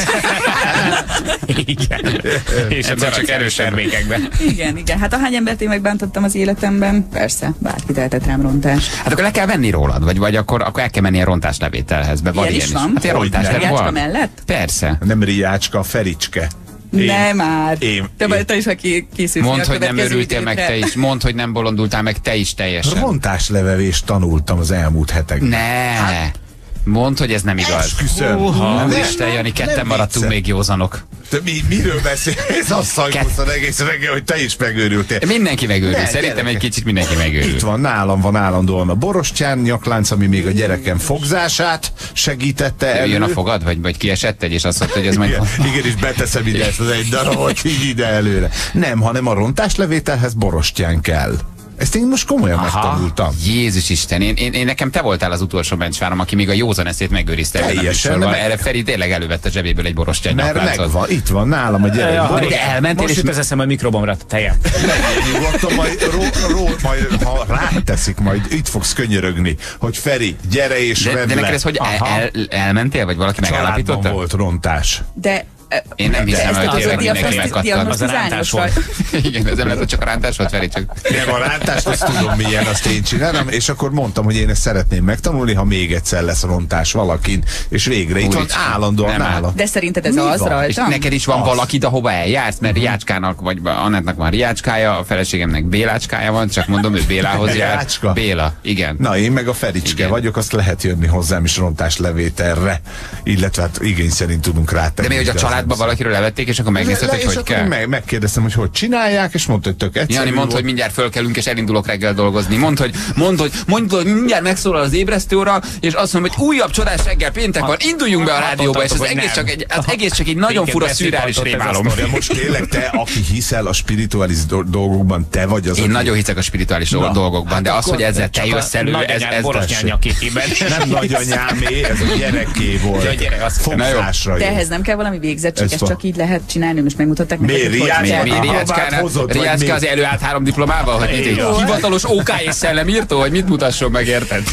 [SPEAKER 5] Igen. És
[SPEAKER 3] Egyszer csak erős
[SPEAKER 5] termékekben.
[SPEAKER 6] Igen, igen. Hát ahány embert én megbántottam az életemben, persze, bárki tehetett rám rontást.
[SPEAKER 3] Hát akkor le kell venni rólad, vagy, vagy akkor, akkor el kell menni a rontáslevételhez. Be,
[SPEAKER 6] Ilyen is van?
[SPEAKER 3] Hát ilyen
[SPEAKER 4] Hogy
[SPEAKER 3] rontás
[SPEAKER 4] ne?
[SPEAKER 3] levétel
[SPEAKER 6] Riácska
[SPEAKER 3] van.
[SPEAKER 6] mellett?
[SPEAKER 3] Persze.
[SPEAKER 4] Nem Riácska, a Fericske. Én-
[SPEAKER 6] Nem már.
[SPEAKER 4] én-
[SPEAKER 6] te,
[SPEAKER 4] én-
[SPEAKER 6] te is, aki készülsz.
[SPEAKER 3] Mondd,
[SPEAKER 6] a
[SPEAKER 3] hogy nem
[SPEAKER 6] következő
[SPEAKER 3] örültél meg
[SPEAKER 6] időkre.
[SPEAKER 3] te is. Mondd, hogy nem bolondultál meg te is teljesen.
[SPEAKER 4] Rontáslevevést tanultam az elmúlt hetekben.
[SPEAKER 3] Ne! Mondd, hogy ez nem igaz.
[SPEAKER 4] Esküszöm.
[SPEAKER 3] Húha,
[SPEAKER 4] Nem,
[SPEAKER 3] Isten, Jani, ketten
[SPEAKER 4] nem
[SPEAKER 3] maradtunk
[SPEAKER 4] vicce.
[SPEAKER 3] még józanok.
[SPEAKER 4] Te mi, miről beszélsz? Ez a szajkoszod egész reggel, hogy te is megőrültél.
[SPEAKER 3] Mindenki megőrül.
[SPEAKER 4] Ne,
[SPEAKER 3] Szerintem
[SPEAKER 4] gyerekek.
[SPEAKER 3] egy kicsit mindenki megőrül.
[SPEAKER 4] Itt van, nálam van állandóan a borostyán nyaklánc, ami még a gyerekem fogzását segítette elő.
[SPEAKER 3] Jön a fogad, vagy, vagy kiesett egy, és azt mondta, hogy ez majd...
[SPEAKER 4] Igen, igen, és beteszem ide ezt az egy darabot, így ide előre. Nem, hanem a rontáslevételhez borostyán kell. Ezt én most komolyan megtanultam.
[SPEAKER 3] Jézus Isten, én, én, én nekem te voltál az utolsó bencsvárom, aki még a józan eszét megőrizte. ebben a
[SPEAKER 4] Teljesen,
[SPEAKER 3] műsorban.
[SPEAKER 4] meg-
[SPEAKER 3] Erre Feri tényleg elővette a zsebéből egy borostyán
[SPEAKER 4] Mert
[SPEAKER 3] nyakláncot.
[SPEAKER 4] megvan, itt van nálam a gyerek.
[SPEAKER 5] Ja,
[SPEAKER 4] Boros-
[SPEAKER 5] de elmentél, most jut az eszembe, hogy mikrobomra tejem.
[SPEAKER 4] Menjél nyugodtan, majd, ró, ró, majd ha ráteszik, majd itt fogsz könyörögni, hogy Feri, gyere és
[SPEAKER 3] De,
[SPEAKER 4] vedd
[SPEAKER 3] de
[SPEAKER 4] le.
[SPEAKER 3] neked ez hogy el, el, elmentél, vagy valaki
[SPEAKER 4] Családban
[SPEAKER 3] megállapította?
[SPEAKER 4] volt rontás.
[SPEAKER 6] De
[SPEAKER 3] Én nem hiszem,
[SPEAKER 6] ezt
[SPEAKER 3] hogy
[SPEAKER 6] az
[SPEAKER 3] tényleg
[SPEAKER 6] a
[SPEAKER 3] mindenki
[SPEAKER 6] diagnoszti-
[SPEAKER 3] megkattan.
[SPEAKER 5] Az a rántás volt.
[SPEAKER 3] Igen, ez nem lehet, hogy csak a rántás volt, Feri, csak...
[SPEAKER 4] Nem, a rántást azt tudom milyen, azt én csinálom, és akkor mondtam, hogy én ezt szeretném megtanulni, ha még egyszer lesz rontás valakin, és végre itt van
[SPEAKER 3] Úristen,
[SPEAKER 4] állandóan
[SPEAKER 3] nem
[SPEAKER 4] nála.
[SPEAKER 6] De szerinted ez
[SPEAKER 4] Mi
[SPEAKER 6] az
[SPEAKER 4] van?
[SPEAKER 3] És
[SPEAKER 6] rajtam?
[SPEAKER 3] neked is van
[SPEAKER 4] Az.
[SPEAKER 3] valakid, ahova eljársz, mert Riácskának, vagy Anettnak van Riácskája, a feleségemnek Bélácskája van, csak mondom, ő Bélához jár.
[SPEAKER 4] Riácska?
[SPEAKER 3] Béla, igen.
[SPEAKER 4] Na, én meg a Fericske
[SPEAKER 3] Igen.
[SPEAKER 4] vagyok, azt lehet jönni hozzám is rontáslevételre, illetve hát igény szerint tudunk rátenni.
[SPEAKER 3] De mi, hogy a
[SPEAKER 4] az
[SPEAKER 3] családba
[SPEAKER 4] nem-
[SPEAKER 3] valakiről levették, és akkor megnézted,
[SPEAKER 4] Le-
[SPEAKER 3] hogy
[SPEAKER 4] és
[SPEAKER 3] hogy
[SPEAKER 4] akkor
[SPEAKER 3] kell?
[SPEAKER 4] Meg, megkérdeztem, hogy hogy csinálják, és mondta, hogy tök egyszerű
[SPEAKER 3] Jani, mondd,
[SPEAKER 4] volt.
[SPEAKER 3] hogy mindjárt fölkelünk, és elindulok reggel dolgozni. Mondd, hogy, mondd, hogy, mondd, hogy mindjárt megszólal az ébresztő óra, és azt mondom, hogy újabb csodás reggel péntek van, induljunk be a rádióba, és ez
[SPEAKER 5] Hogy
[SPEAKER 3] egész
[SPEAKER 5] nem.
[SPEAKER 3] csak egy, az egész csak egy nagyon
[SPEAKER 5] Téged
[SPEAKER 3] fura
[SPEAKER 5] beszélhajtott
[SPEAKER 3] szürreális
[SPEAKER 5] ez a
[SPEAKER 3] rémálom.
[SPEAKER 5] sztori.
[SPEAKER 4] De most tényleg te, aki hiszel a spirituális do- dolgokban, te vagy az,
[SPEAKER 3] Én
[SPEAKER 4] aki...
[SPEAKER 3] nagyon hiszek a spirituális
[SPEAKER 4] Na,
[SPEAKER 3] dolgokban, de az, hogy ezzel te jössz elő, ez, ez,
[SPEAKER 5] Borostyán nyakében.
[SPEAKER 4] Nem nagyanyámé, ez a gyereké volt.
[SPEAKER 5] Ja, gyere, azt hiszem.
[SPEAKER 4] Fogzásra
[SPEAKER 6] De
[SPEAKER 4] jött.
[SPEAKER 6] ehhez nem kell valami végzettség,
[SPEAKER 4] Ez
[SPEAKER 6] ezt
[SPEAKER 4] van.
[SPEAKER 6] csak így lehet csinálni, most megmutatták
[SPEAKER 4] Miért?
[SPEAKER 6] neked, hogy
[SPEAKER 4] Riács-
[SPEAKER 6] hogy
[SPEAKER 3] Mi,
[SPEAKER 6] kell.
[SPEAKER 3] mi
[SPEAKER 4] Aha,
[SPEAKER 3] Riácskának?
[SPEAKER 4] hozott, vagy
[SPEAKER 3] Riácska
[SPEAKER 4] mi?
[SPEAKER 3] az előállt három diplomával, hogy mit,
[SPEAKER 5] Igen.
[SPEAKER 3] hivatalos ó ká és szellemírtó, hogy mit mutasson meg, érted?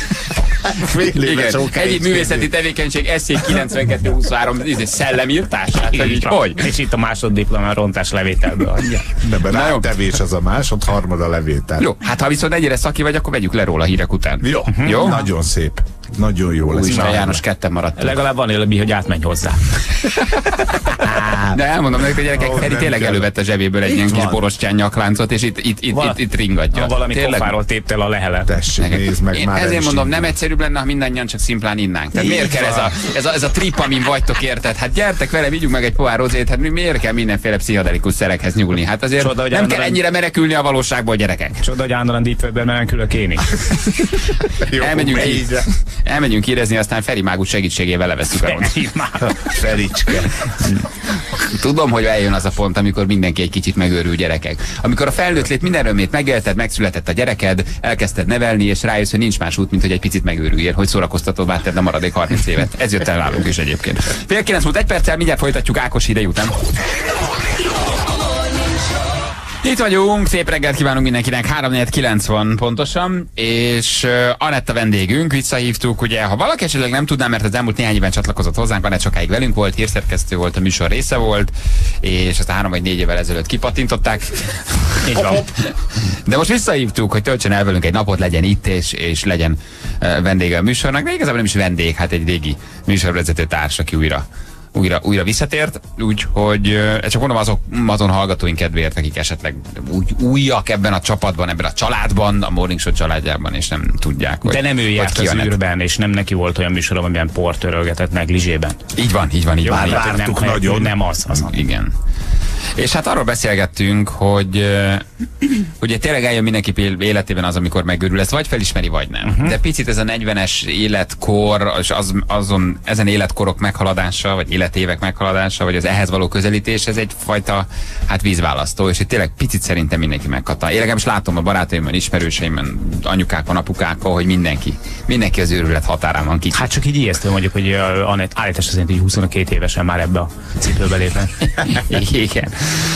[SPEAKER 4] Fél éves
[SPEAKER 3] Igen,
[SPEAKER 4] okáig
[SPEAKER 3] egyéb művészeti tevékenység es zé kilencvenkettő huszonhárom, ez egy szellemírtás? Hát, hogy így, hogy?
[SPEAKER 5] És itt a másoddiplomán rontás levételből adja.
[SPEAKER 4] De be
[SPEAKER 3] Na jó.
[SPEAKER 4] rátevés az a másod, harmad a levétel.
[SPEAKER 3] Jó, hát ha viszont ennyire szaki vagy, akkor vegyük le róla a hírek után.
[SPEAKER 4] Jó.
[SPEAKER 3] Jó?
[SPEAKER 4] Nagyon szép. Nagyon jó lesz.
[SPEAKER 3] Úristen, János, ketten maradtunk.
[SPEAKER 5] Legalább van élőbi, hogy átmenj hozzá.
[SPEAKER 3] De elmondom nekik, hogy gyerekek,
[SPEAKER 4] Ó,
[SPEAKER 3] Feri
[SPEAKER 4] nem
[SPEAKER 3] tényleg
[SPEAKER 4] kell.
[SPEAKER 3] elővette a zsebéből egy
[SPEAKER 4] Itt
[SPEAKER 3] ilyen kis
[SPEAKER 4] van.
[SPEAKER 3] borostyán nyakláncot, és itt, itt, itt,
[SPEAKER 5] Vala-
[SPEAKER 3] itt, itt ringatja.
[SPEAKER 5] Ha valami
[SPEAKER 3] Tényleg?
[SPEAKER 5] pofáról téptél a lehelet.
[SPEAKER 4] Tessék, nézd meg,
[SPEAKER 3] Én
[SPEAKER 4] már el
[SPEAKER 3] ezért
[SPEAKER 4] is
[SPEAKER 3] mondom,
[SPEAKER 4] indul.
[SPEAKER 3] nem egyszerűbb lenne, ha mindannyian csak szimplán innánk. Tehát
[SPEAKER 4] Így
[SPEAKER 3] miért kell ez
[SPEAKER 4] van.
[SPEAKER 3] a, ez, a, ez a trip, amin vagytok, érted? Hát gyertek vele, vigyünk meg egy pohár rozét, hát mi miért kell mindenféle pszichedelikus szerekhez nyúlni? Hát azért
[SPEAKER 5] Csoda, hogy
[SPEAKER 3] nem kell
[SPEAKER 5] állandóan-
[SPEAKER 3] ennyire menekülni a valóságból, gyerekek.
[SPEAKER 5] Csoda, hogy állandóan Deep Webben menekülök én is.
[SPEAKER 4] Jó,
[SPEAKER 3] Elmegyünk,
[SPEAKER 4] megy.
[SPEAKER 3] ki, elmegyünk érezni, aztán Feri mágus segítségével leveszünk a rontot.
[SPEAKER 5] Így már.
[SPEAKER 4] Fericske.
[SPEAKER 3] Tudom, hogy eljön az a pont, amikor mindenki egy kicsit megőrül, gyerekek. Amikor a felnőtt lét minden örömét megélted, megszületett a gyereked, elkezdted nevelni, és rájössz, hogy nincs más út, mint hogy egy picit megőrüljél, hogy szórakoztatóvá tedd a maradék harminc évet. Ez jött el nálunk is egyébként. Fél kilenc múlt egy perccel, mindjárt folytatjuk Ákos hírei után. Itt vagyunk, szép reggelt kívánunk mindenkinek, három négy kilenc van pontosan, és uh, Anett a vendégünk, visszahívtuk, ugye, ha valaki esetleg nem tudná, mert az elmúlt néhány évben csatlakozott hozzánk, Anett sokáig velünk volt, hírszerkesztő volt, a műsor része volt, és aztán három vagy négy évvel ezelőtt kipatintották. Így van. De most visszahívtuk, hogy töltsön el velünk egy napot, legyen itt, és, és legyen uh, vendége a műsornak, de igazából nem is vendég, hát egy régi műsorvezető társ, aki újra Újra, újra visszatért, úgyhogy csak mondom azok, azon hallgatóink kedvéért, akik esetleg úgy, újak ebben a csapatban, ebben a családban, a Morning Show családjában, és nem tudják, hogy...
[SPEAKER 5] De nem ő járt az űrben, és nem neki volt olyan műsorom, amilyen por törölgetett meg Lizsében.
[SPEAKER 3] Így van, így van, így van.
[SPEAKER 4] Már vártuk
[SPEAKER 5] nem,
[SPEAKER 4] nagyon.
[SPEAKER 5] Nem az, az.
[SPEAKER 3] Igen. És hát arról beszélgettünk, hogy ugye tényleg eljön mindenki életében az, amikor megőrül, ezt vagy felismeri, vagy nem. Uh-huh. De picit ez a negyvenes életkor, és az, azon, ezen életkorok meghaladása, vagy életévek meghaladása, vagy az ehhez való közelítés, ez egyfajta hát vízválasztó, és itt tényleg picit szerintem mindenki megkattan. Én legalábbis látom a barátaimban, ismerőseimben, anyukákon, apukákon, hogy mindenki, mindenki az őrület határán van kicsit.
[SPEAKER 5] Hát csak így ijesztő mondjuk, hogy Anett állítás szerint így huszonkettő évesen már ebbe a cipőbe lépve.
[SPEAKER 3] Igen.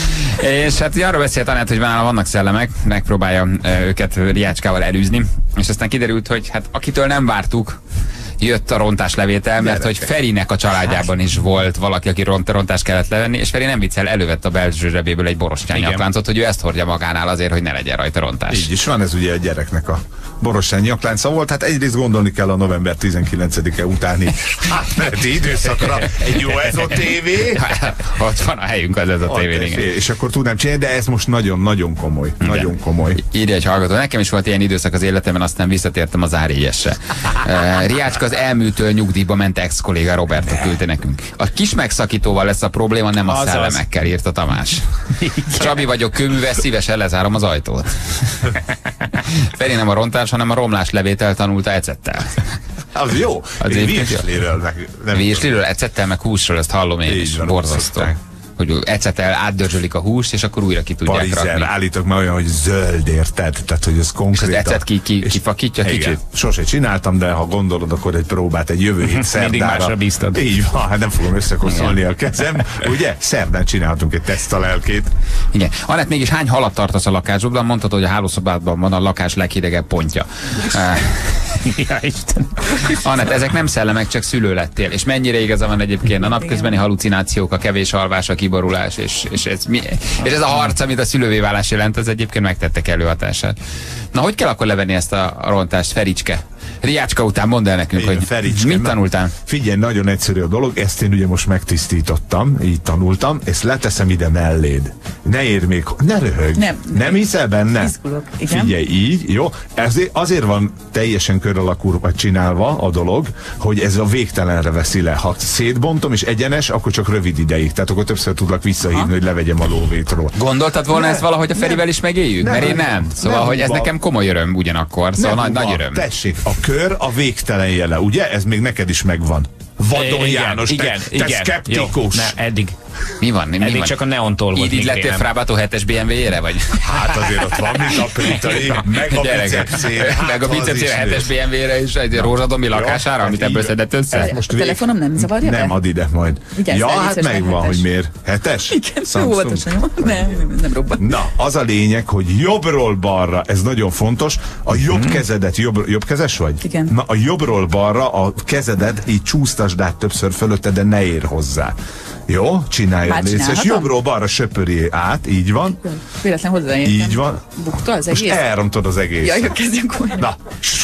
[SPEAKER 3] És hát arról beszélt Anett, hogy nála vannak szellemek, megpróbálja őket riácskával elűzni, és aztán kiderült, hogy hát akitől nem vártuk, jött a rontáslevétel, mert hogy Ferinek a családjában is volt valaki, aki ront, rontást kellett levenni, és Feri nem viccel, elővette a belső zsebéből egy borostyány nyakláncot, hogy ő ezt hordja magánál azért, hogy ne legyen rajta rontás.
[SPEAKER 4] Így is van, ez ugye a gyereknek a borostyány nyaklánca volt. Hát egyrészt gondolni kell a november tizenkilencedike utáni átmeneti időszakra. Egy jó ez a tévé.
[SPEAKER 3] Ott van a helyünk az ez a tévé.
[SPEAKER 4] És akkor tudnám csinálni, de ez most nagyon-nagyon komoly. Igen. Nagyon komoly.
[SPEAKER 3] Írja egy hallgató, nekem is volt ilyen időszak az életemben, aztán visszatértem az á négyesre. uh, Riácska az elműtől nyugdíjba ment ex-kolléga Roberto küldte nekünk. A kis megszakítóval lesz a probléma, nem a Azaz. szellemekkel, írta Tamás. Csabi vagyok, kőműves, szívesen lezárom az ajtót. Feri nem a rontás, hanem a romlás levétel tanulta ecettel.
[SPEAKER 4] Az jó.
[SPEAKER 3] Az
[SPEAKER 4] virsliről.
[SPEAKER 3] Virsliről, ecettel, meg húsról, ezt hallom én is. Borzasztó. Hogy ecetel átdörzsölik a húst, és akkor újra ki tudják
[SPEAKER 4] Parizer,
[SPEAKER 3] rakni.
[SPEAKER 4] Állítok már olyan, hogy zöld, érted? Tehát, hogy ez konkrétan...
[SPEAKER 3] És az ecet ki, ki, kifakítja kicsit?
[SPEAKER 4] Sose csináltam, de ha gondolod, akkor egy próbát egy jövő hét szerdára.
[SPEAKER 5] Mindig másra bíztad.
[SPEAKER 4] Így van, hát nem fogom összekoszolni a kezem. Ugye? Szerdán csináltunk egy tesztalelkét.
[SPEAKER 3] Igen. Anett, mégis hány halat tartasz a lakásodban? Mondtad, hogy a hálószobádban van a lakás leghidegebb pontja.
[SPEAKER 5] Ja, Isten.
[SPEAKER 3] Anett, ezek nem szellemek, csak szülő lettél. És mennyire igaza van egyébként a napközbeni halucinációk, a kevés alvás, a kiborulás, és, és, ez, mi, és ez a harc, amit a szülővé válás jelent, az egyébként megtettek előhatását. Na, hogy kell akkor levenni ezt a rontást, Fericske? Riácska után mondd el nekünk,
[SPEAKER 4] Igen,
[SPEAKER 3] hogy
[SPEAKER 4] Fericske,
[SPEAKER 3] mit tanultál?
[SPEAKER 4] Figyelj, nagyon egyszerű a dolog, ezt én ugye most megtisztítottam, így tanultam, ezt leteszem ide melléd. Ne érj még, ne röhögj. Nem, nem hiszel benne?
[SPEAKER 6] Izgulok, igen.
[SPEAKER 4] Figyelj, így, jó? Ezért, azért van teljesen kör alakú csinálva a dolog, hogy ez a végtelenre veszi le. Ha szétbontom és egyenes, akkor csak rövid ideig. Tehát akkor többször tudlak visszahívni, ha? hogy levegyem a lóvétról.
[SPEAKER 3] Gondoltad volna ne, ezt valahogy a Ferivel is megéljük? Nem, Mert én nem. Szóval, nem hogy ez nekem komoly öröm ugyanakkor. Szóval nagy, nagy öröm.
[SPEAKER 4] Tessék, a kör a végtelen jele, ugye? Ez még neked is megvan. Vadon
[SPEAKER 5] igen,
[SPEAKER 4] János,
[SPEAKER 5] igen,
[SPEAKER 4] te,
[SPEAKER 5] igen,
[SPEAKER 4] te szkeptikus.
[SPEAKER 5] Jó, ne, eddig.
[SPEAKER 3] Mi van? Mi
[SPEAKER 5] eddig
[SPEAKER 3] van?
[SPEAKER 5] csak a neontól volt.
[SPEAKER 3] Így, így lettél Frábátó hetes bé em vé-ére, vagy?
[SPEAKER 4] Hát azért ott van mit aprítani, meg a bicepszére. Hát
[SPEAKER 3] meg a bicepszére hetes bé em vé-re is, egy rózsadomi lakására, amit ebből szedett össze.
[SPEAKER 6] A telefonom nem zavarja be?
[SPEAKER 4] Nem, add ide majd. Ja, hát megvan, hogy miért. Hetes?
[SPEAKER 6] Igen, óvatosan. Nem, nem robban.
[SPEAKER 4] Na, az a lényeg, hogy jobbról balra, ez nagyon fontos, a jobb kezedet, jobb, jobb kezes vagy?
[SPEAKER 6] Igen.
[SPEAKER 4] Na, a jobbról balra a kezedet így csúsztasd át többször fölötte, de ne ér hozzá. Jó, csináljad légy, és jobbról balra söpörjé át, így van.
[SPEAKER 6] Véletlen hozzáértem.
[SPEAKER 4] Így van.
[SPEAKER 6] Bukta az egész?
[SPEAKER 4] Most elrontod az egész.
[SPEAKER 6] Jaj, kezdjünk olyan.
[SPEAKER 4] Na,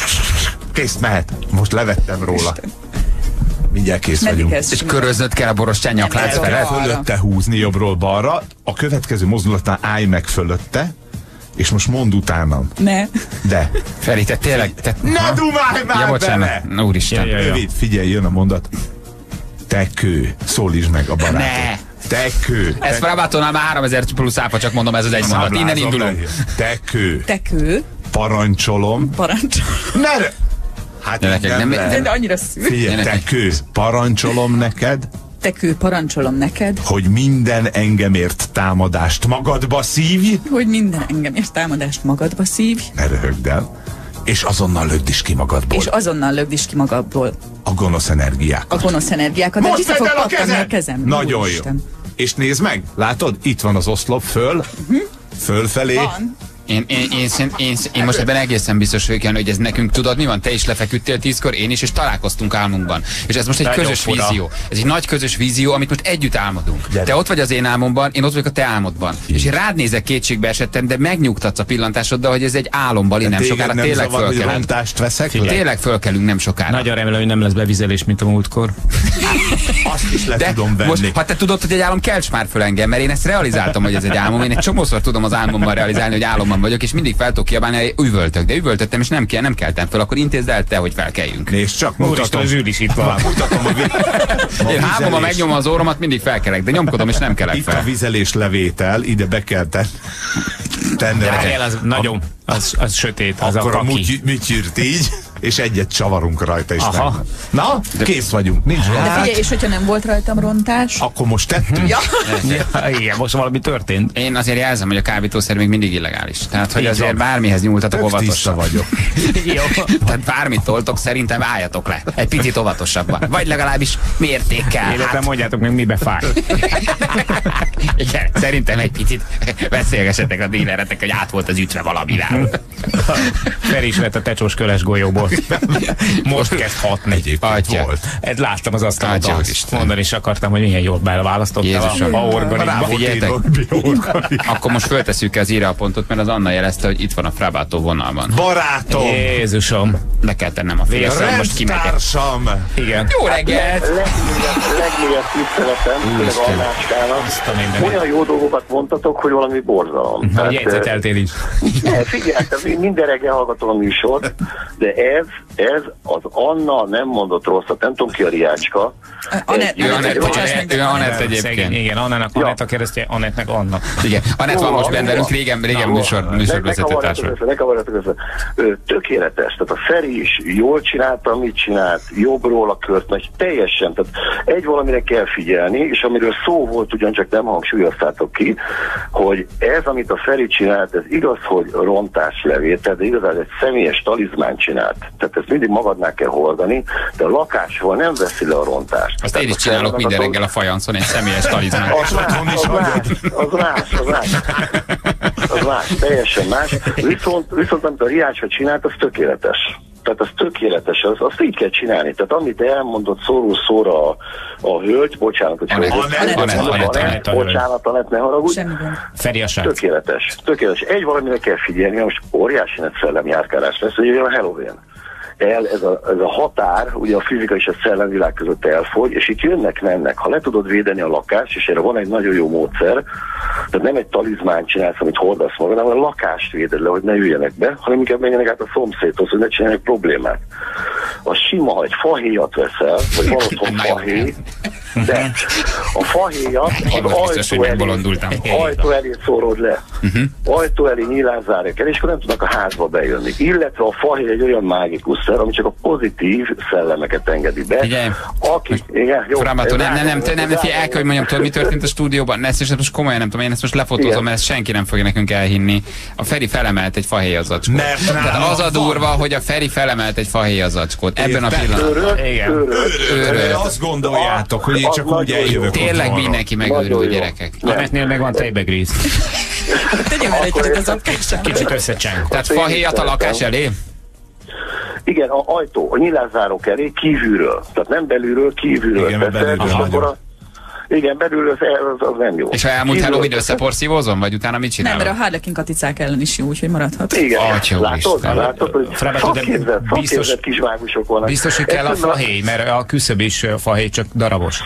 [SPEAKER 4] kész, mehet. Most levettem róla. Mindjárt kész
[SPEAKER 6] Meddig
[SPEAKER 4] vagyunk.
[SPEAKER 6] ez?
[SPEAKER 3] És köröznöd kell a borostyán nyaklánc felett?
[SPEAKER 4] Fölötte húzni jobbról balra. A következő mozdulatnál állj meg fölötte, és most mondd utánam.
[SPEAKER 6] Ne.
[SPEAKER 4] De.
[SPEAKER 3] Feri, te tényleg... Te...
[SPEAKER 4] Ne dumálj már
[SPEAKER 3] ja, bocsánat.
[SPEAKER 4] bele!
[SPEAKER 3] Úristen.
[SPEAKER 5] Ja, ja, ja.
[SPEAKER 4] Rövid, figyelj, jön a mondat. Te kő, szólítsd meg a barátod.
[SPEAKER 3] Ne!
[SPEAKER 4] Te kő.
[SPEAKER 3] Ez Frabátónál már háromezer plusz áfa, csak mondom, ez az egy mondat. Innen indulunk.
[SPEAKER 4] Te kő.
[SPEAKER 6] Te kő.
[SPEAKER 4] Parancsolom.
[SPEAKER 6] Parancsolom.
[SPEAKER 4] Ne! Hát
[SPEAKER 3] nem, nem,
[SPEAKER 6] nem, de, de annyira szűk.
[SPEAKER 4] Figyelj, te kő. Parancsolom neked.
[SPEAKER 6] Te kő, parancsolom neked.
[SPEAKER 4] Hogy minden engemért támadást magadba szívj.
[SPEAKER 6] Hogy minden engemért támadást magadba szívj.
[SPEAKER 4] Ne röhögd el. És azonnal lögd is ki magadból.
[SPEAKER 6] És azonnal lögd is ki magadból.
[SPEAKER 4] A gonosz energiákat.
[SPEAKER 6] A gonosz energiákat.
[SPEAKER 4] Most
[SPEAKER 6] de
[SPEAKER 4] vedd el a kezem!
[SPEAKER 6] kezem.
[SPEAKER 4] Nagyon jó. Isten. És nézd meg, látod? Itt van az oszlop föl. Uh-huh. Fölfelé?
[SPEAKER 6] Van.
[SPEAKER 3] Én, én, én, én, én, én most ebben egészen biztos vagyok, hogy ez nekünk, tudod mi van? Te is lefeküdtél tízkor, én is, és találkoztunk álmunkban. És ez most egy
[SPEAKER 5] Nagyon
[SPEAKER 3] közös
[SPEAKER 5] fura.
[SPEAKER 3] vízió. Ez egy nagy közös vízió, amit most együtt álmodunk. Gyere. Te ott vagy az én álmomban, én ott vagyok a te álmodban. Így. És én rád nézek, kétségbe esettem, de megnyugtatsz a pillantásoddal, hogy ez egy álomban, nem sokára
[SPEAKER 4] nem
[SPEAKER 3] tényleg
[SPEAKER 4] zavar,
[SPEAKER 3] fölkelünk.
[SPEAKER 4] rontást veszek le?
[SPEAKER 3] Tényleg fölkelünk nem sokára.
[SPEAKER 5] Nagyon remélem, hogy nem lesz bevizelés, mint a múltkor.
[SPEAKER 4] Azt is le
[SPEAKER 3] De
[SPEAKER 4] tudom venni.
[SPEAKER 3] most, ha te tudod, hogy egy álom, kelts már föl engem, mert én ezt realizáltam, hogy ez egy álmom. Én egy csomószor tudom az álmomban realizálni, hogy álomban vagyok, és mindig fel tudok kiabálni, hogy üvöltök, de üvöltöttem, és nem, kell, nem keltem föl, akkor intézd el te, hogy felkeljünk.
[SPEAKER 4] Nézd csak, mutatom.
[SPEAKER 5] A zsűr is itt van.
[SPEAKER 4] Mutatom a, vi- a
[SPEAKER 3] Én hágomban megnyomom az orromat, mindig felkelek, de nyomkodom, és nem kelek
[SPEAKER 4] Itt
[SPEAKER 3] fel.
[SPEAKER 4] a vizelés levétel, ide be kell ten- tenni.
[SPEAKER 5] De az nagyon, az, az sötét, az
[SPEAKER 4] Akkor
[SPEAKER 5] a
[SPEAKER 4] a
[SPEAKER 5] kaki.
[SPEAKER 4] műtyűrt így, és egyet csavarunk rajta is.
[SPEAKER 5] Aha.
[SPEAKER 4] Meg. Na, kész vagyunk, nincs
[SPEAKER 6] De
[SPEAKER 4] rontás.
[SPEAKER 6] figyelj, és hogyha nem volt rajtam rontás?
[SPEAKER 4] Akkor most tettünk.
[SPEAKER 6] Ja.
[SPEAKER 5] Ja, igen, most valami történt.
[SPEAKER 3] Én azért jelzem, hogy a kábítószer még mindig illegális. Tehát, hogy
[SPEAKER 5] Így
[SPEAKER 3] azért
[SPEAKER 5] van.
[SPEAKER 3] bármihez nyúltatok
[SPEAKER 4] Tök tiszta
[SPEAKER 3] óvatosan.
[SPEAKER 4] vagyok.
[SPEAKER 5] Jó.
[SPEAKER 3] Tehát bármit toltok, szerintem álljatok le. Egy picit óvatosabban. Vagy legalábbis mértékkel.
[SPEAKER 5] Illetve
[SPEAKER 3] Hát,
[SPEAKER 5] mondjátok meg, mibe fáj.
[SPEAKER 3] igen, szerintem egy picit beszélgessetek a díleretek, hogy át volt az ütve valamivel.
[SPEAKER 5] Feri is lett a tecsós köles golyóból. Most kezd hatni.
[SPEAKER 4] Egyébként
[SPEAKER 3] Atya.
[SPEAKER 4] volt.
[SPEAKER 5] Ezt láttam az
[SPEAKER 3] Atya
[SPEAKER 5] asztalon.
[SPEAKER 3] úristen.
[SPEAKER 5] Mondani is akartam, hogy milyen jól beleválasztottam
[SPEAKER 3] Jézusom.
[SPEAKER 5] a, a organikba.
[SPEAKER 3] Figyeljetek.
[SPEAKER 4] Figyeljetek.
[SPEAKER 3] Akkor most föltesszük az írja a pontot, mert az Anna jelezte, hogy itt van a Frabátó vonalban.
[SPEAKER 4] Barátom!
[SPEAKER 5] Jézusom.
[SPEAKER 3] Le kell tennem a félszem, most kimegyek.
[SPEAKER 4] Rendtársam!
[SPEAKER 5] Igen.
[SPEAKER 3] Jó reggelt!
[SPEAKER 9] Legmélyebb tiszteletem, főleg Annácskának. Olyan jó dolgokat mondtatok, hogy valami borzalom.
[SPEAKER 5] Hogy jegyzeteltél is.
[SPEAKER 9] Ne, figyeltem, én minden reggel hallgatom a műsort, de ez, ez az Anna nem mondott rosszat, nem tudom ki a Riácska.
[SPEAKER 6] Anett,
[SPEAKER 3] Ő Anett,
[SPEAKER 6] bocsáss
[SPEAKER 3] Anett,
[SPEAKER 6] meg.
[SPEAKER 3] ő Anett
[SPEAKER 5] Szegény,
[SPEAKER 3] egyébként.
[SPEAKER 5] igen, Annának Anett a keresztje, Anettnek Anna.
[SPEAKER 3] Igen, Anett van most benne velünk,
[SPEAKER 9] Jó.
[SPEAKER 3] régen, régen
[SPEAKER 9] Jó.
[SPEAKER 3] műsor,
[SPEAKER 9] Ne-
[SPEAKER 3] műsorvezető
[SPEAKER 9] ne
[SPEAKER 3] társam.
[SPEAKER 9] kavarjatok össze, ne kavarjatok össze. Ö, Tökéletes, tehát a Feri is jól csinálta, amit csinált, jobbról a kört, meg teljesen, tehát egy valamire kell figyelni, és amiről szó volt, ugyancsak nem hangsúlyoztátok ki, hogy ez, amit a Feri csinált, ez igaz, hogy rontáslevétel, de igaz, egy személyes talizmán csinált. Tehát ezt mindig magadnál kell hordani, de a lakásról nem veszi le a rontást.
[SPEAKER 3] Azt
[SPEAKER 9] Tehát
[SPEAKER 3] én is
[SPEAKER 9] a
[SPEAKER 3] csinálok minden
[SPEAKER 9] feladatot-
[SPEAKER 3] reggel a fajanszon, egy személyes talizmán.
[SPEAKER 9] az más, az más, az más, az más. Az más, teljesen más. Viszont, viszont amit a Riácsa csinált, az tökéletes. Tehát az tökéletes, az, azt így kell csinálni. Tehát amit elmondott szóró szóra a, a hölgy, bocsánat, hogy
[SPEAKER 3] Anett,
[SPEAKER 9] hölgy,
[SPEAKER 3] Anett,
[SPEAKER 9] bocsánat,
[SPEAKER 3] Anett,
[SPEAKER 5] Anett a hölgy.
[SPEAKER 9] bocsánat, Anett, ne haragudj.
[SPEAKER 6] Semmi gond.
[SPEAKER 5] Feri a srác.
[SPEAKER 9] Tökéletes, tökéletes. Egy valamire kell figyelni, most óriási nagy szellemjárkálás lesz, hogy a Halloween. El, ez, a, ez a határ, ugye a fizika és a szellemvilág között elfogy, és itt jönnek-mennek. Ha le tudod védeni a lakást, és erre van egy nagyon jó módszer, tehát nem egy talizmán csinálsz, amit hordasz magad, hanem a lakást véded le, hogy ne üljenek be, hanem inkább menjenek át a szomszédhoz, hogy ne csinálják problémát. A sima, ha egy fahéjat veszel, vagy van otthon fahéj, de a fahéjat
[SPEAKER 3] Én
[SPEAKER 9] az
[SPEAKER 3] most biztos, hogy
[SPEAKER 9] ajtó elé,
[SPEAKER 3] megbolondultam.
[SPEAKER 9] ajtó elé szórod le. Uh-huh. Ajtó elé nyílán zárják el, és akkor nem tudnak a házba bejönni. Illetve a fahéj egy olyan mágikus szer, ami csak a pozitív szellemeket engedi be.
[SPEAKER 3] Figyelj,
[SPEAKER 9] Aki, igen, jó.
[SPEAKER 3] Frabátó, nem, nem, nem,
[SPEAKER 9] Ez
[SPEAKER 3] nem, nem, figyelj, el kell, hogy mondjam, tudod, mi történt a stúdióban? Ne, ezt most komolyan nem tudom, én ezt most lefotózom,
[SPEAKER 9] Igen.
[SPEAKER 3] mert ezt senki nem fogja nekünk elhinni. A Feri felemelt egy fahéjazacskót.
[SPEAKER 4] Mert
[SPEAKER 3] Tehát
[SPEAKER 4] nálam
[SPEAKER 3] az a
[SPEAKER 4] van.
[SPEAKER 3] durva, hogy a Feri felemelt egy fahéjazacskót. Ebben a
[SPEAKER 4] Érted?
[SPEAKER 3] pillanatban.
[SPEAKER 9] Őrölt,
[SPEAKER 5] Igen.
[SPEAKER 9] őrölt,
[SPEAKER 3] Őrölt.
[SPEAKER 4] Azt gondoljátok, hogy én
[SPEAKER 9] Az
[SPEAKER 4] csak úgy
[SPEAKER 9] nagyon jó.
[SPEAKER 4] eljövök
[SPEAKER 3] Tényleg
[SPEAKER 4] otthonról.
[SPEAKER 3] mindenki
[SPEAKER 9] Nagyon
[SPEAKER 3] megőrül,
[SPEAKER 9] jó.
[SPEAKER 3] gyerekek.
[SPEAKER 5] Anettnél meg van tejbegríz.
[SPEAKER 6] Tegye már egy kicsit az apkással.
[SPEAKER 5] Kicsit összecseng.
[SPEAKER 3] Tehát fahéjat a lakás elé?
[SPEAKER 9] Igen, a ajtó, a nyilászárok elé kívülről. Tehát nem belülről, kívülről.
[SPEAKER 4] Igen, mert
[SPEAKER 9] teszed,
[SPEAKER 4] belülről
[SPEAKER 9] és
[SPEAKER 4] nagyon.
[SPEAKER 9] akkor a- Igen, belülről az, az, az nem jó.
[SPEAKER 3] És ha elmúlt
[SPEAKER 9] Kívülről
[SPEAKER 3] Halloween
[SPEAKER 9] teszed.
[SPEAKER 3] összeporszívózom, vagy utána mit
[SPEAKER 6] Nem, mert a
[SPEAKER 3] csinálok?
[SPEAKER 6] Harlequin katicák ellen is jó, úgyhogy maradhat.
[SPEAKER 9] Igen,
[SPEAKER 3] Atya
[SPEAKER 9] látod,
[SPEAKER 3] úristen.
[SPEAKER 9] látod, hogy
[SPEAKER 5] Frabátó, de
[SPEAKER 9] szakképzett,
[SPEAKER 5] biztos-
[SPEAKER 9] szakképzett kis mágusok vannak.
[SPEAKER 5] Biztos, hogy kell a
[SPEAKER 9] Egyszerűen-
[SPEAKER 5] fahéj, mert a küszöb is fahéj, csak darabos.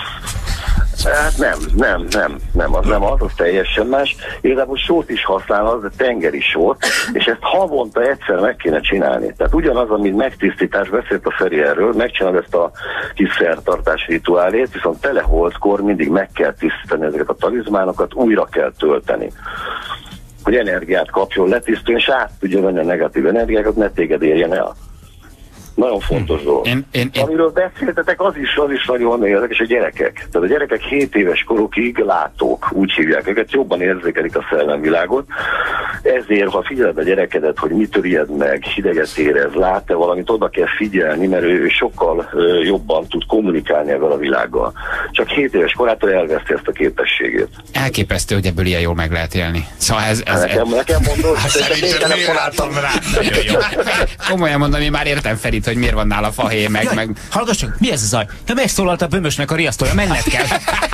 [SPEAKER 9] Hát nem, nem, nem, nem, az nem az, az teljesen más. Igazából sót is használnak, de tengeri sót, és ezt havonta egyszer meg kéne csinálni. Tehát ugyanaz, amit megtisztítás, beszélt a Feri erről, megcsinálod ezt a kis szertartás rituálét, viszont tele holdkor mindig meg kell tisztítani ezeket a talizmánokat, újra kell tölteni. Hogy energiát kapjon, letisztuljon, és át tudja venni a negatív energiákat, ne téged érjen el.
[SPEAKER 11] Nagyon fontos dolog.
[SPEAKER 3] Én, én, én...
[SPEAKER 11] Amiről beszéltetek, az is, az is nagyon érdekes, a gyerekek. Tehát a gyerekek hét éves korukig látók, úgy hívják őket, jobban érzékelik a szellemvilágot. Ezért, ha figyeled a gyerekedet, hogy mitől ijed meg, hideget érez, lát-e valamit, oda kell figyelni, mert ő sokkal ö, jobban tud kommunikálni ezzel a világgal. Csak hét éves korától elveszti ezt a képességét.
[SPEAKER 3] Elképesztő, hogy ebből ilyen jól meg lehet élni. Szóval ez... ez
[SPEAKER 11] nekem, nekem mondod,
[SPEAKER 4] szerintem telefonáltam rá.
[SPEAKER 3] Nagyon jó. Komolyan mondom, én már értem Ferit, hogy miért van nála fahé, meg...
[SPEAKER 5] Jaj,
[SPEAKER 3] meg...
[SPEAKER 5] hallgass csak, mi ez a zaj? Te megszólalt a bömösnek a riasztója, menned kell.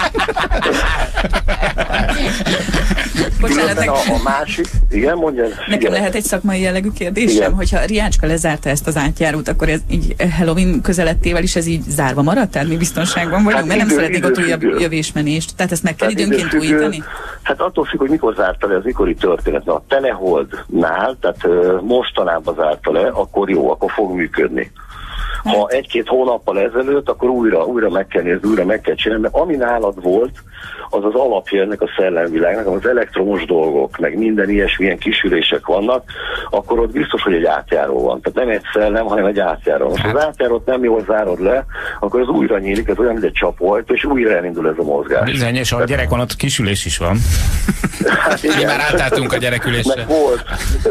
[SPEAKER 6] Bocsánat,
[SPEAKER 11] a, a másik, igen, mondja.
[SPEAKER 6] Nekem lehet egy szakmai jellegű kérdésem, igen. Hogyha Riácska lezárta ezt az átjárót, akkor ez így Halloween közelettével is ez így zárva maradt? Tehát mi biztonságban vagyunk, hát mert idő, nem szeretnék ott újabb jövésmenést. Tehát ezt meg kell tehát időnként újítani?
[SPEAKER 11] Hát attól függ, hogy mikor zárta le, az mikori történet. Na, a Teleholdnál, tehát uh, mostanában zárta le, akkor jó, akkor fog működni. Ha egy-két hónappal ezelőtt, akkor újra, újra meg kell nézni, újra meg kell csinálni, mert ami nálad volt, az az alapja ennek a szellemvilágnak, az elektromos dolgok, meg minden ilyesmilyen kisülések vannak, akkor ott biztos, hogy egy átjáró van. Tehát nem egy szellem, hanem egy átjáró. Ha az átjárót nem jól zárod le, akkor az újra nyílik, ez olyan, mint egy csapóajtó, és újra elindul ez a mozgás.
[SPEAKER 5] Bizony, és a gyerek van, ott kisülés is van.
[SPEAKER 11] Hát igen.
[SPEAKER 3] Mi már átálltunk a gyerekülésre.
[SPEAKER 11] Meg volt.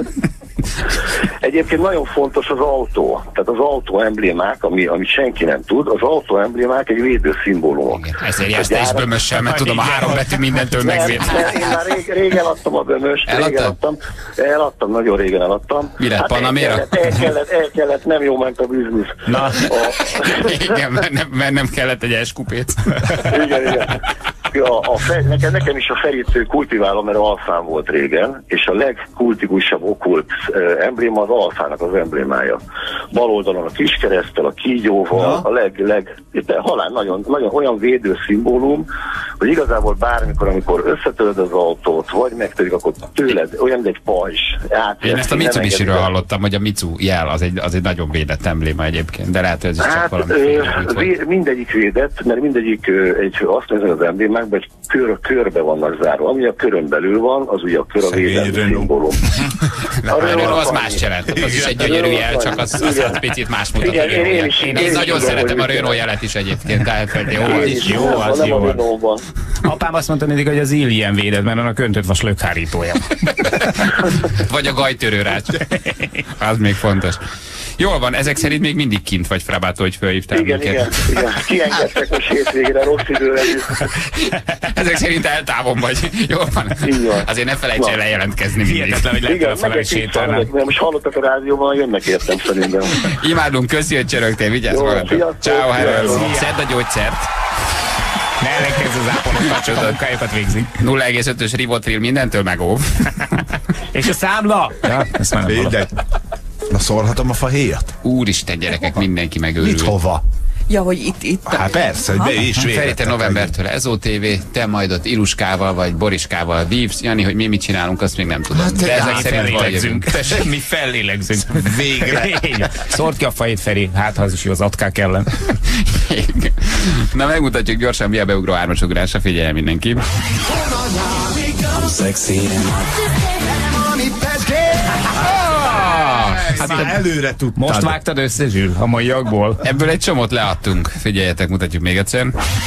[SPEAKER 11] Egyébként nagyon fontos az autó. Tehát az autó emblémák, ami, amit senki nem tud, az autó emblémák egy védő szimbólumok.
[SPEAKER 3] Ezért jársz te is bömössel, mert tudom, a három betű mindentől megvéd.
[SPEAKER 11] Én már rég, régen adtam a bömöst, régen adtam. Eladtam, nagyon régen eladtam.
[SPEAKER 3] Mi lett, hát Panaméra?
[SPEAKER 11] El kellett, el, kellett, el kellett, nem jó ment a biznisz.
[SPEAKER 3] Na, a... igen, mert nem, mert nem kellett egy eskupét.
[SPEAKER 11] Igen, igen. A, a fe, nekem, nekem is a Ferit kultiválom, mert alfán volt régen, és a legkultikusabb okkult uh, embléma az alfának az emblémája. Bal oldalon a kiskereszttel, a kígyóval, ja. a leg, leg, halál nagyon, nagyon olyan védő szimbólum, hogy igazából bármikor, amikor összetölöd az autót, vagy megtörik, akkor tőled olyan, mint egy pajzs.
[SPEAKER 3] Én ezt a Mitsubishi-ről hallottam, hogy a Mitsu jel az egy, az egy nagyon védett embléma egyébként, de lehet, hogy ez is
[SPEAKER 11] hát,
[SPEAKER 3] csak valami
[SPEAKER 11] ö, mindegyik védett, mert mindegyik ö, egy, azt nézem az emblémákban, egy kör, körbe vannak zárva. Ami a körön belül van, az ugye a kör a védelmi szimbólum.
[SPEAKER 3] A Renault az más jelent, az is egy gyönyörű jel, csak az, az egy picit más mutat.
[SPEAKER 11] Igen, én, én, is,
[SPEAKER 3] én, én, én nagyon szeretem a Renault jelet is egyébként, tehát jó, az is
[SPEAKER 5] jó, az jó. Apám azt mondta mindig, hogy az Alien védett, mert annak öntött vas lökhárítója.
[SPEAKER 3] Vagy a gajtörőrács. Az még fontos. Jól van, ezek szerint még mindig kint vagy, Frabától, hogy fölhívtál
[SPEAKER 11] igen,
[SPEAKER 3] minket.
[SPEAKER 11] Igen, igen. Kiengedtek most hétvégére, rossz időre.
[SPEAKER 3] Ezek szerint eltávon vagy. Jól van. van. Azért ne felejts el lejelentkezni mindig.
[SPEAKER 5] Hihetetlen, hogy lehet elfelelni sétálnám.
[SPEAKER 11] Most hallottak a rádióban, jönnek értem szerintem.
[SPEAKER 3] Imádunk, köszi, hogy csörögtél, vigyázz magadra. Ciao, hello. Szedd a gyógyszert.
[SPEAKER 5] Ne ellenkezz az ápolókat, a munkájukat végzik.
[SPEAKER 3] nulla egész ötös Rivotril mindentől megóv.
[SPEAKER 5] És a számla? Ja, ezt már nem hallom.
[SPEAKER 4] Na szórhatom a fahéjat?
[SPEAKER 3] Úristen, gyerekek, mindenki megőrül.
[SPEAKER 4] Mit hova?
[SPEAKER 6] Ja, hogy itt, itt.
[SPEAKER 4] Hát persze, hogy be is
[SPEAKER 3] Feri, te novembertől ez o té vé, te majd ott Iluskával vagy Boriskával vívsz. Jani, hogy mi mit csinálunk, azt még nem tudom.
[SPEAKER 5] Hát, de ezek szerint fellélegzünk. Mi fellélegzünk.
[SPEAKER 4] Végre.
[SPEAKER 5] Szórd ki a fejét, Feri, hát ha az is jó az atkák ellen.
[SPEAKER 3] Na megmutatjuk gyorsan, mi a beugró ármasugrása, figyelj mindenki.
[SPEAKER 4] Hát már előre tudtad.
[SPEAKER 5] Most vágtad össze, Zsül, a maiakból.
[SPEAKER 3] Ebből egy csomót leadtunk. Figyeljetek, mutatjuk még egyszer.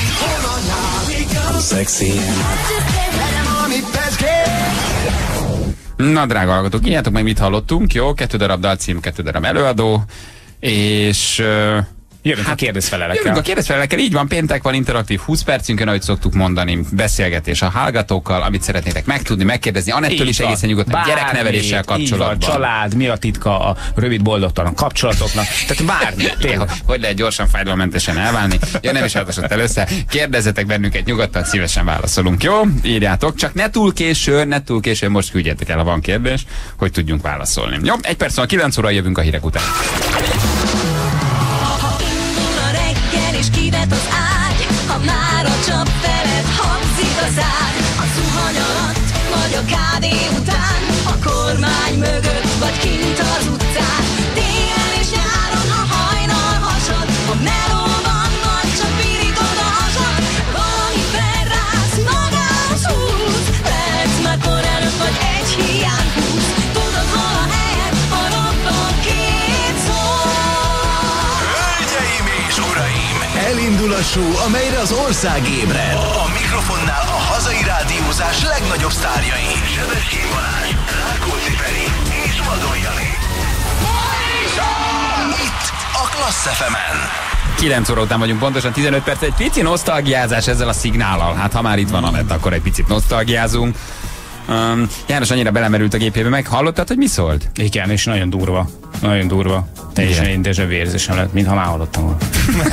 [SPEAKER 3] Na, drága hallgatók, írjátok meg, mit hallottunk. Jó, kettő darab dalcím, kettő darab előadó. És...
[SPEAKER 5] Jövünk hát, a kérdezfelelekkel.
[SPEAKER 3] Jövünk a kérdezfelelekkel, így van, péntek van, interaktív húsz percünkön, ahogy szoktuk mondani, beszélgetés a hallgatókkal, amit szeretnétek megtudni, megkérdezni, Annettől is egészen nyugodtan, gyerekneveléssel kapcsolatban.
[SPEAKER 5] Van, család, mi a titka a rövid boldogtalan kapcsolatoknak, tehát bármi.
[SPEAKER 3] Tényleg, hogy lehet gyorsan, fájdalommentesen elválni, ja nem is hátosott el össze, kérdezzetek bennünket nyugodtan, szívesen válaszolunk, jó? Írjátok, csak ne túl későn, ne túl későn, most küldjetek el, ha van kérdés, hogy tudjunk válaszolni. Jó, egy perc van, kilenc óra, jövünk a hírek után.
[SPEAKER 12] Kivet az ágy, ha már a csap felett hangzik a zád. A zuhany alatt, vagy a kávé után, a kormány mögött, vagy kint az utcán. Télen és nyáron a hajnal hasad, a melóban vagy csak pirítod a hasad. Valami felrász, magához húz, lehetsz már kor előtt, vagy egy hiány húz. Tudod hol a helyed, a robban két szó.
[SPEAKER 1] indul a show, amelyre az ország ébred. A mikrofonnál a hazai rádiózás legnagyobb sztárjai. Sebestyén Balázs, Rákóczi Feri és Vadon Jani. Itt a Klassz ef emen.
[SPEAKER 3] kilenc óra után vagyunk pontosan, tizenöt perc, egy pici nosztalgiázás ezzel a szignállal. Hát ha már itt van Anett, akkor egy picit nosztalgiázunk. Um, János annyira belemerült a gépébe, meg hallottad, hogy mi szólt?
[SPEAKER 5] Igen, és nagyon durva. Nagyon durva. Teljesen én déjà vu érzésem lett, mintha már hallottam volna.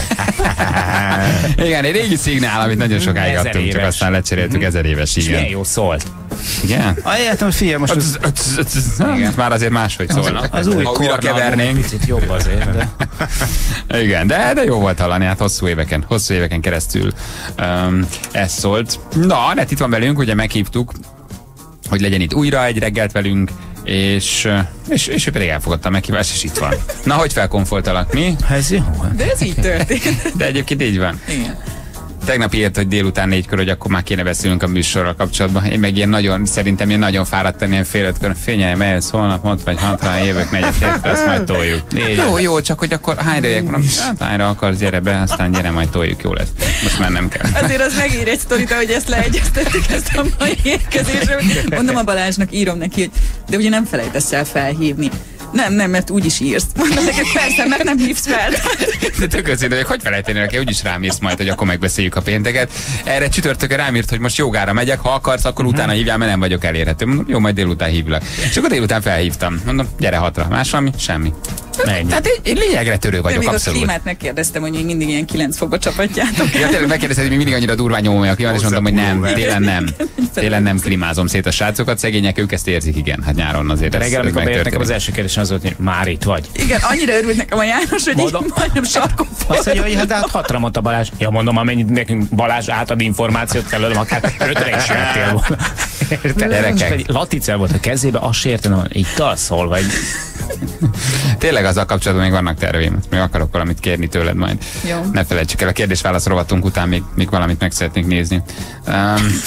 [SPEAKER 3] Igen, egy régi szignál, amit nagyon sokáig
[SPEAKER 5] Ezer
[SPEAKER 3] adtunk,
[SPEAKER 5] éves.
[SPEAKER 3] csak aztán lecseréltük, ezer éves,
[SPEAKER 5] És
[SPEAKER 3] igen.
[SPEAKER 5] milyen jó szólt.
[SPEAKER 3] Igen?
[SPEAKER 5] Ajánlom, figyelj, most az,
[SPEAKER 3] Igen. Már azért máshogy szólna.
[SPEAKER 5] az új
[SPEAKER 3] Ha újra kevernénk.
[SPEAKER 5] picit jobb azért, de...
[SPEAKER 3] Igen, de, de jó volt hallani, hát hosszú éveken, hosszú éveken keresztül um, ez szólt. Na, Anett itt van velünk, ugye meghívtuk, hogy legyen itt újra egy reggelt velünk, és, és, és ő pedig elfogadta a meghívást, és itt van. Na, hogy felkonfoltalak, mi?
[SPEAKER 5] Ez jó.
[SPEAKER 6] De ez így történt.
[SPEAKER 3] De egyébként így van.
[SPEAKER 6] Igen.
[SPEAKER 3] Tegnap írt, hogy délután négykor, hogy akkor már kéne beszélnünk a műsorral kapcsolatban. Én meg ilyen nagyon, szerintem ilyen nagyon fáradtan, ilyen fél ötkor, fényelj, mehetsz holnap, mond vagy hatra, jövök negyed hétre, azt majd toljuk. Jó, jó, csak hogy akkor hányra jöjjek, mondom, hát hányra akarsz, gyere be, aztán gyere, majd toljuk, jó lesz. Most már nem kell.
[SPEAKER 6] Azért az megír egy sztorita, hogy ezt leegyeztettük, ezt a mai érkezésre. Mondom a Balázsnak, írom neki, hogy de ugye nem felejtesz el felhívni. Nem, nem, mert úgyis írsz. Mondom neked, persze, mert nem hívsz fel.
[SPEAKER 3] De tök őszintén, hogy hogy felejteni neki, úgyis rám írsz majd, hogy akkor megbeszéljük a pénteket. Erre csütörtökön rám írt, hogy most jogára megyek, ha akarsz, akkor uh-huh. utána hívjál, mert nem vagyok elérhető. Mondom, jó, majd délután hívlak. És akkor délután felhívtam. Mondom, gyere hatra. Más valami? Semmi.
[SPEAKER 5] Ennyi.
[SPEAKER 3] Tehát én, én lényegre törő vagyok,
[SPEAKER 6] még
[SPEAKER 3] abszolút.
[SPEAKER 6] a klímát megkérdeztem, hogy még mindig ilyen kilenc fokba csapatjátok.
[SPEAKER 3] Ja, tényleg megkérdezted, hogy még mindig annyira durván nyomom a klímát, és mondom, hogy nem, télen nem. Télen nem klímázom szét a srácokat, szegények, ők ezt érzik, igen. Hát nyáron azért
[SPEAKER 5] De
[SPEAKER 3] ez,
[SPEAKER 5] reggel,
[SPEAKER 3] ez
[SPEAKER 5] amikor beért nekem az
[SPEAKER 3] megtörténik.
[SPEAKER 5] első kérdés az volt, hogy már itt vagy.
[SPEAKER 6] Igen, annyira örült nekem a János, hogy így majdnem sarkon
[SPEAKER 5] Azt mondja, hogy hát, de hát hatra mondta Balázs. Ja, mondom, amennyit nekünk Balázs átad információt felőlem, akár ötre is jöttél volna.
[SPEAKER 3] Gyerekek.
[SPEAKER 5] Laticel volt a kezébe, azt se értem, hogy itt alszol, vagy...
[SPEAKER 3] Tényleg azzal kapcsolatban még vannak terveim. Még akarok valamit kérni tőled majd.
[SPEAKER 6] Jó.
[SPEAKER 3] Ne felejtsük el, a kérdés-válasz rovatunk után még, még valamit meg szeretnénk nézni. Um,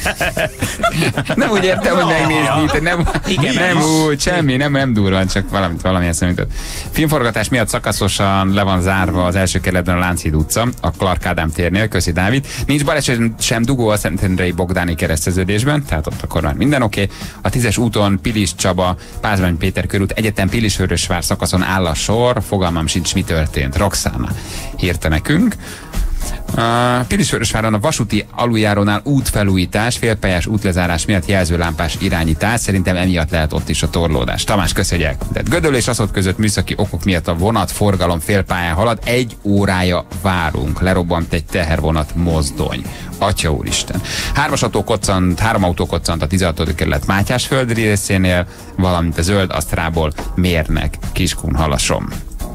[SPEAKER 3] nem úgy értem, hogy megnézni, te nem,
[SPEAKER 5] Igen,
[SPEAKER 3] nem
[SPEAKER 5] is.
[SPEAKER 3] úgy, semmi, nem, nem durván, csak valamit, valamilyen szemített. Filmforgatás miatt szakaszosan le van zárva az első kerületben a Lánchíd utca, a Clark Ádám térnél, köszi Dávid. Nincs baleset sem dugó a Szentendrei Bogdáni kereszteződésben, tehát ott akkor már minden oké. Okay. A tízes úton Pilis Csaba, Pázmány Péter körút, Egyetem Pilisvörösvár szakaszon áll a sor, fogalmam sincs, mi történt. Roxana írta nekünk. Uh, Pilisvörösváron a vasúti aluljárónál útfelújítás, félpályás útlezárás miatt jelzőlámpás irányítás, szerintem emiatt lehet ott is a torlódás. Tamás, köszönjük. De Gödöl és Aszot között műszaki okok miatt a vonat forgalom félpályán halad, egy órája várunk. Lerobbant egy tehervonat mozdony. Atya úristen. Hármas autó koccant, három autó koccant a tizenhatodik kerület Mátyásföld részénél, valamint a zöld asztrából Mérnek Kiskunhalasom.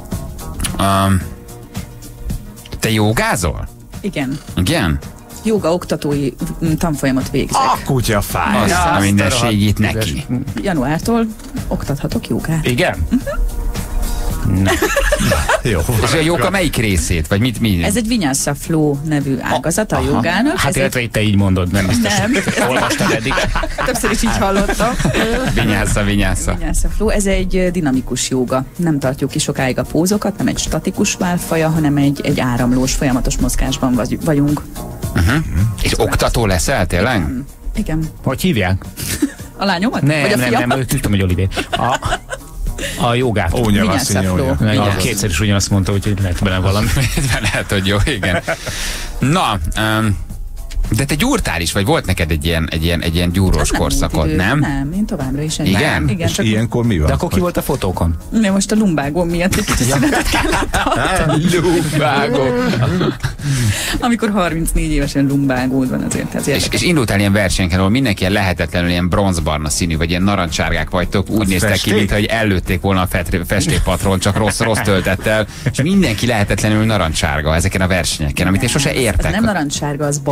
[SPEAKER 3] Um, te jogázol?
[SPEAKER 6] Igen.
[SPEAKER 3] Igen?
[SPEAKER 6] Joga oktatói mm, tanfolyamot végzek.
[SPEAKER 4] A kutya fáj.
[SPEAKER 3] Azt a mindenségét neki.
[SPEAKER 6] Januártól oktathatok jogát.
[SPEAKER 5] Igen?
[SPEAKER 4] Jó.
[SPEAKER 3] És a jóga melyik részét? Vagy mit mi?
[SPEAKER 6] Ez egy Vinyasa Flow nevű ágazata a
[SPEAKER 5] Aha.
[SPEAKER 6] jogának.
[SPEAKER 5] Hát
[SPEAKER 6] Ez
[SPEAKER 5] illetve itt te így mondod, nem biztos.
[SPEAKER 6] Nem.
[SPEAKER 5] Olvastad eddig?
[SPEAKER 6] Többször is így hallottam.
[SPEAKER 3] Vinyásza, vinyásza.
[SPEAKER 6] Vinyasa Flow, ez egy dinamikus jóga. Nem tartjuk ki sokáig a pózokat, nem egy statikus válfaja, hanem egy, egy áramlós, folyamatos mozgásban vagy, vagyunk.
[SPEAKER 3] Uh-huh. És oktató leszel tényleg?
[SPEAKER 6] Igen. Igen.
[SPEAKER 5] Hogy hívják?
[SPEAKER 6] A lányomat?
[SPEAKER 5] Nem,
[SPEAKER 6] Vagy a
[SPEAKER 5] nem,
[SPEAKER 6] fiamat?
[SPEAKER 5] nem, tudtam, hogy Olivér. A, a jogát.
[SPEAKER 4] Ónya
[SPEAKER 6] Vinyasa
[SPEAKER 4] Vasszony,
[SPEAKER 6] Flow.
[SPEAKER 4] ónya.
[SPEAKER 5] Ja, kétszer is ugyanazt mondta, úgyhogy lehet bele valami.
[SPEAKER 3] Lehet, hogy jó, igen. Na, um, de te gyúrtál is, vagy volt neked egy ilyen, egy ilyen, egy ilyen gyúrós
[SPEAKER 6] Nem
[SPEAKER 3] korszakod,
[SPEAKER 6] idő.
[SPEAKER 3] nem?
[SPEAKER 6] Nem, én továbbra is egy.
[SPEAKER 3] Igen?
[SPEAKER 6] Igen,
[SPEAKER 4] És
[SPEAKER 6] csak
[SPEAKER 4] ilyenkor mi van?
[SPEAKER 5] De akkor ki volt a fotókon?
[SPEAKER 6] de most a lumbágom miatt egy kicsit szünetet kellett tartani.
[SPEAKER 3] Lumbágó.
[SPEAKER 6] Amikor harmincnégy évesen lumbágód van azért. Ez
[SPEAKER 3] És, és indultál ilyen versenyeken, ahol mindenki ilyen lehetetlenül ilyen bronzbarna színű, vagy ilyen narancsárgák vagytok, úgy néztek ki,
[SPEAKER 4] festék?
[SPEAKER 3] mintha hogy ellőtték volna a fet- festépatron, csak rossz, rossz töltettel, és mindenki lehetetlenül narancsárga ezeken a versenyeken, amit én sose
[SPEAKER 6] Ez
[SPEAKER 3] értek.
[SPEAKER 6] nem narancssárga, az barna.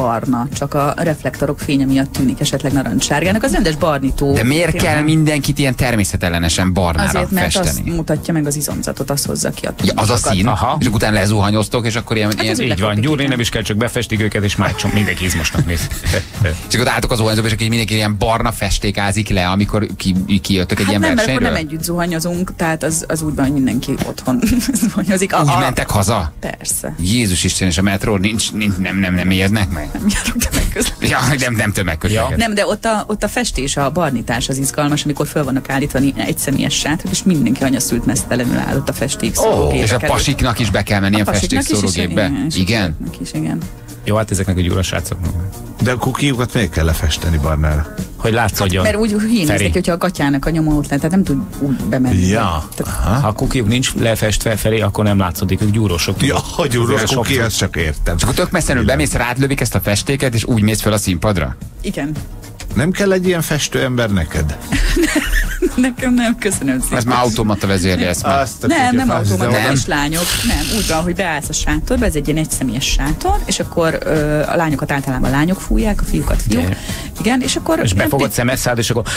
[SPEAKER 6] csak a reflektorok fénye miatt tűnik esetleg narancssárgának. Az rendes barnító.
[SPEAKER 3] De miért kell mindenkit ilyen természetellenesen barnára
[SPEAKER 6] Azért, mert
[SPEAKER 3] festeni?
[SPEAKER 6] azt mutatja meg az izomzatot, az hozza ki a
[SPEAKER 3] Ja, az a szín,
[SPEAKER 5] Aha.
[SPEAKER 3] és utána lezuhanyoztok, és akkor ilyen...
[SPEAKER 6] Hát
[SPEAKER 3] ilyen
[SPEAKER 6] az
[SPEAKER 5] Így van, gyúrni nem is kell, csak befestik őket, és már csak mindenki izmosnak néz.
[SPEAKER 3] és akkor álltok az zuhanyzóba, és akkor mindenki ilyen barna festékázik le, amikor ki, kijöttök egy
[SPEAKER 6] hát
[SPEAKER 3] ilyen
[SPEAKER 6] nem, mert
[SPEAKER 3] versenyről?
[SPEAKER 6] akkor nem együtt zuhanyozunk, tehát az, az úgy van, hogy mindenki otthon zuhanyozik.
[SPEAKER 3] Úgy
[SPEAKER 6] a,
[SPEAKER 3] mentek haza?
[SPEAKER 6] Persze.
[SPEAKER 3] Jézus Isten, és a metró nincs, nincs nem, nem, nem érznek meg?
[SPEAKER 6] Nem járok tömegközlekedésre.
[SPEAKER 3] Ja, nem, nem tömegközlekedés.
[SPEAKER 6] Nem, de ott a, ott a festés, a barnítás az izgalmas, amikor föl vannak állítva egy személyes sátrok, és mindenki anyaszült mesztelenül állott a festékszórógépek.
[SPEAKER 3] Oh, és a pasiknak is be kell menni a festékszórógépbe? Igen?
[SPEAKER 6] Is, igen.
[SPEAKER 5] Jó, hát ezeknek a gyúra srácoknak.
[SPEAKER 4] De a kukiukat miért kell lefesteni barnára?
[SPEAKER 5] Hogy látszódjon.
[SPEAKER 6] Hát, mert úgy hínéznek, hogyha a gatyának a nyoma ott lenne, tehát nem tud úgy bemenni.
[SPEAKER 4] Ja.
[SPEAKER 6] Tehát,
[SPEAKER 5] ha a kukiuk nincs lefestve felé, akkor nem látszódik, ők gyúrósok.
[SPEAKER 4] Ja, a gyúrós kuki, ezt csak értem.
[SPEAKER 3] Csak tök messzenül bemész, rátlövik ezt a festéket, és úgy mész fel a színpadra?
[SPEAKER 6] igen.
[SPEAKER 4] Nem kell egy ilyen festő ember neked?
[SPEAKER 6] Nekem nem, köszönöm szépen.
[SPEAKER 3] Ez már automata vezérli ezt már.
[SPEAKER 6] Nem, nem automata,
[SPEAKER 3] nem.
[SPEAKER 6] és lányok. Nem, úgy van, hogy beállsz a sátorba, ez egy ilyen egyszemélyes sátor, és akkor ö, a lányokat általában lányok fújják, a fiúkat fiúk.
[SPEAKER 5] De.
[SPEAKER 6] Igen, és akkor...
[SPEAKER 5] És befogod szemesszád, és akkor...